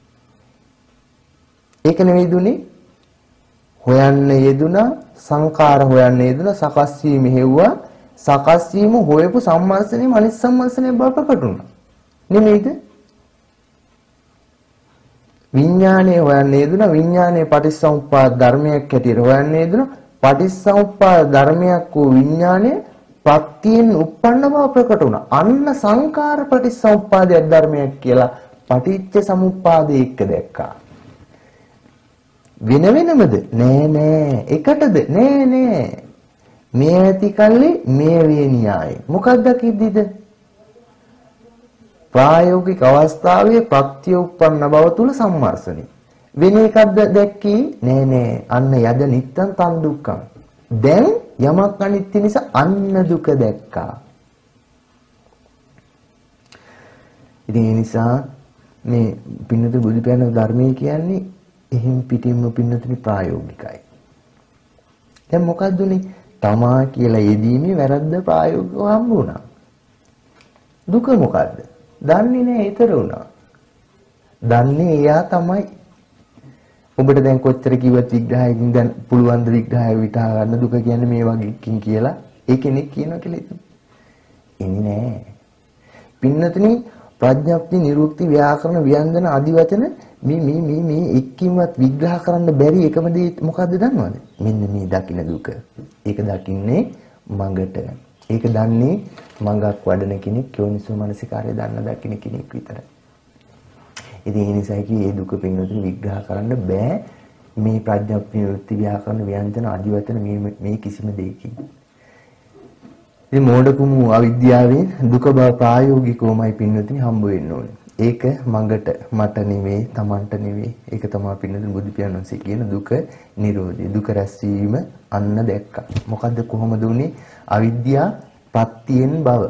ඒක නෙවෙයි දුන්නේ හොයන්න යෙදුණා, සංකාර හොයන්න යෙදුණා, සකස් වීම හේවුවා, සකස් වීම හොයපු සම්මර්ෂණයම අනිත් සම්මර්ෂණය බව ප්‍රකට වුණා. නෙමෙයිද? විඥානයේ හොයන්න යෙදුණා, විඥානයේ පටිච්චසමුප්පාද ධර්මයක් හැටියට හොයන්න යෙදුණා, පටිච්චසමුප්පාද ධර්මයක් වූ විඥානයේ ප්‍රත්‍යයෙන් උප්පන්න බව ප්‍රකට වුණා. අන්න සංකාර පටිච්චසමුප්පාදයක් ධර්මයක් කියලා පටිච්ච සමුප්පාදේ එක්ක දැක්කා. වෙන වෙනමද? නෑ නෑ. එකටද? නෑ නෑ. මේ ඇති කල්ලි මේ වේ න්‍යාය. මොකක්ද කිව්දිද? ප්‍රායෝගික අවස්ථාවේ ප්‍රත්‍ය උප්පන්න බව තුල සම්මර්ෂණය. වෙන එකක්ද දැක්කේ? නෑ නෑ. අන්න යද නිත්තං තන් දුක්ඛං. දැන් යමක් අනිත්‍ය නිසා අන්න දුක දැක්කා. ඉතින් ඒ නිසා මේ පින්නතු බුදු පියාණන් ධර්මයේ කියන්නේ එහෙම් පිටින්ම පින්නතුනි ප්‍රායෝගිකයි. දැන් මොකක්ද උනේ? තමා කියලා යෙදීමේ වැරද්ද ප්‍රායෝගිකව හම්බ වුණා. දුක මොකද්ද? දන්නේ නැහැ, ඊතර වුණා. දන්නේ එයා තමයි. ඔබට දැන් කොච්චර කිව්වත් විග්‍රහයකින් දැන් පුළුවන් ද විග්‍රහය විතර ගන්න දුක කියන්නේ මේ වගේකින් කියලා ඒ කෙනෙක් කියනවා කියලා හිතමු. එන්නේ නැහැ. පින්නතුනි ප්‍රඥප්ති නිරුක්ති ව්‍යාකරණ ව්‍යංජන ආදි වචන මේ මේ මේ මේ එක්කින්වත් විග්‍රහ කරන්න බැරි එකම දේ මොකද්ද දන්නවද? මෙන්න මේ දකින්න දුක. ඒක දකින්නේ මඟට. ඒක දන්නේ මඟක් වඩන කෙනෙක්, යෝනිසෝ මනසිකාරය දන්න දකින්න කෙනෙක් විතරයි. ඉතින් ඒ නිසා කි මේ දුක පින්නතුනි විග්‍රහ කරන්න බෑ මේ ප්‍රඥප්ති නිරුක්ති ව්‍යාකරණ ව්‍යංජන ආදි වචන මේ මේ කිසිම දෙයකින්. ඉතින් මෝඩකුමු අවිද්‍යාවෙන් දුක බව ප්‍රායෝගිකවමයි පින්නතුනි හම්බ වෙන්න ඕනේ. ඒක මඟට මට නෙවෙයි, Tamanට නෙවෙයි. ඒක තමයි පින්නතුනි බුදු පියාණන් වහන්සේ කියන දුක නිරෝධය. දුක රැස්වීම අන්න දැක්කා. මොකද්ද කොහොමද උනේ? අවිද්‍යා ප්‍රත්‍යයෙන් බව.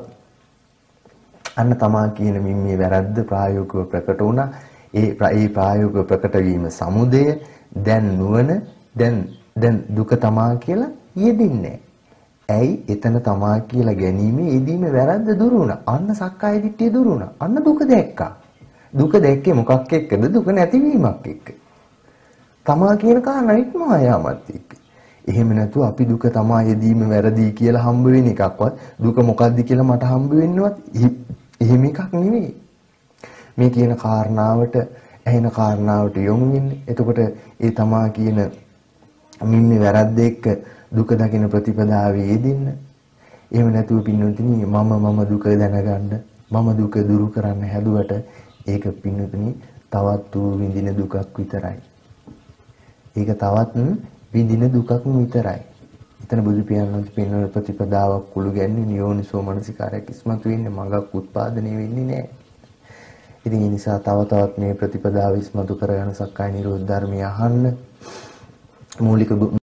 අන්න තමා කියන මේ වැරද්ද ප්‍රායෝගිකව ප්‍රකට වුණා. ඒ ඒ ප්‍රායෝගිකව ප්‍රකට වීම සමුදය, දැන් නුවණ, දැන් දැන් දුක තමා කියලා යෙදින්නේ. ඇයි? එතන තමා කියලා ගැනීමේ යෙදීම වැරද්ද දුරු වුණා. අන්න සක්කාය දිට්ඨිය දුරු වුණා. අන්න දුක දැක්කා. දුක දැක්කේ මොකක් එක්කද? දුක නැතිවීමක් එක්ක. තමා කියන කාරණා ඉක්මවා යාමත් එක්ක. එහෙම නැතුව අපි දුක තමා යෙදීම වැරදි කියලා හම්බ වෙන එකක්වත් දුක මොකද්ද කියලා මට හම්බ වෙන්නවත් එහෙම එකක් නෙවෙයි. මේ කියන කාරණාවට ඇහෙන කාරණාවට යොමු වෙන්නේ. එතකොට ඒ තමා කියන මින්නේ වැරද්ද එක්ක දුක දකින ප්‍රතිපදාවේ යෙදෙන්න. එහෙම නැතුව පින්නතුනි මම මම දුක දැනගන්න, මම දුක දුරු කරන්න හැදුවට ඒක පින්නතුනි තවත් වූ විඳින දුකක් විතරයි. ඒක තවත් විඳින දුකක් විතරයි. එතන බුදු පියාණන් පෙන්වන ප්‍රතිපදාවක් කුළු ගැන්නේ යෝනිසෝ මනසිකාරයක් ඉස්මතු වෙන්නේ, මඟක් උත්පාදනය වෙන්නේ නැහැ. ඉතින් ඒ නිසා තව තවත් මේ ප්‍රතිපදාව ඉස්මතු කරගෙන සක්කාය නිරෝධ ධර්මය අහන්න මූලික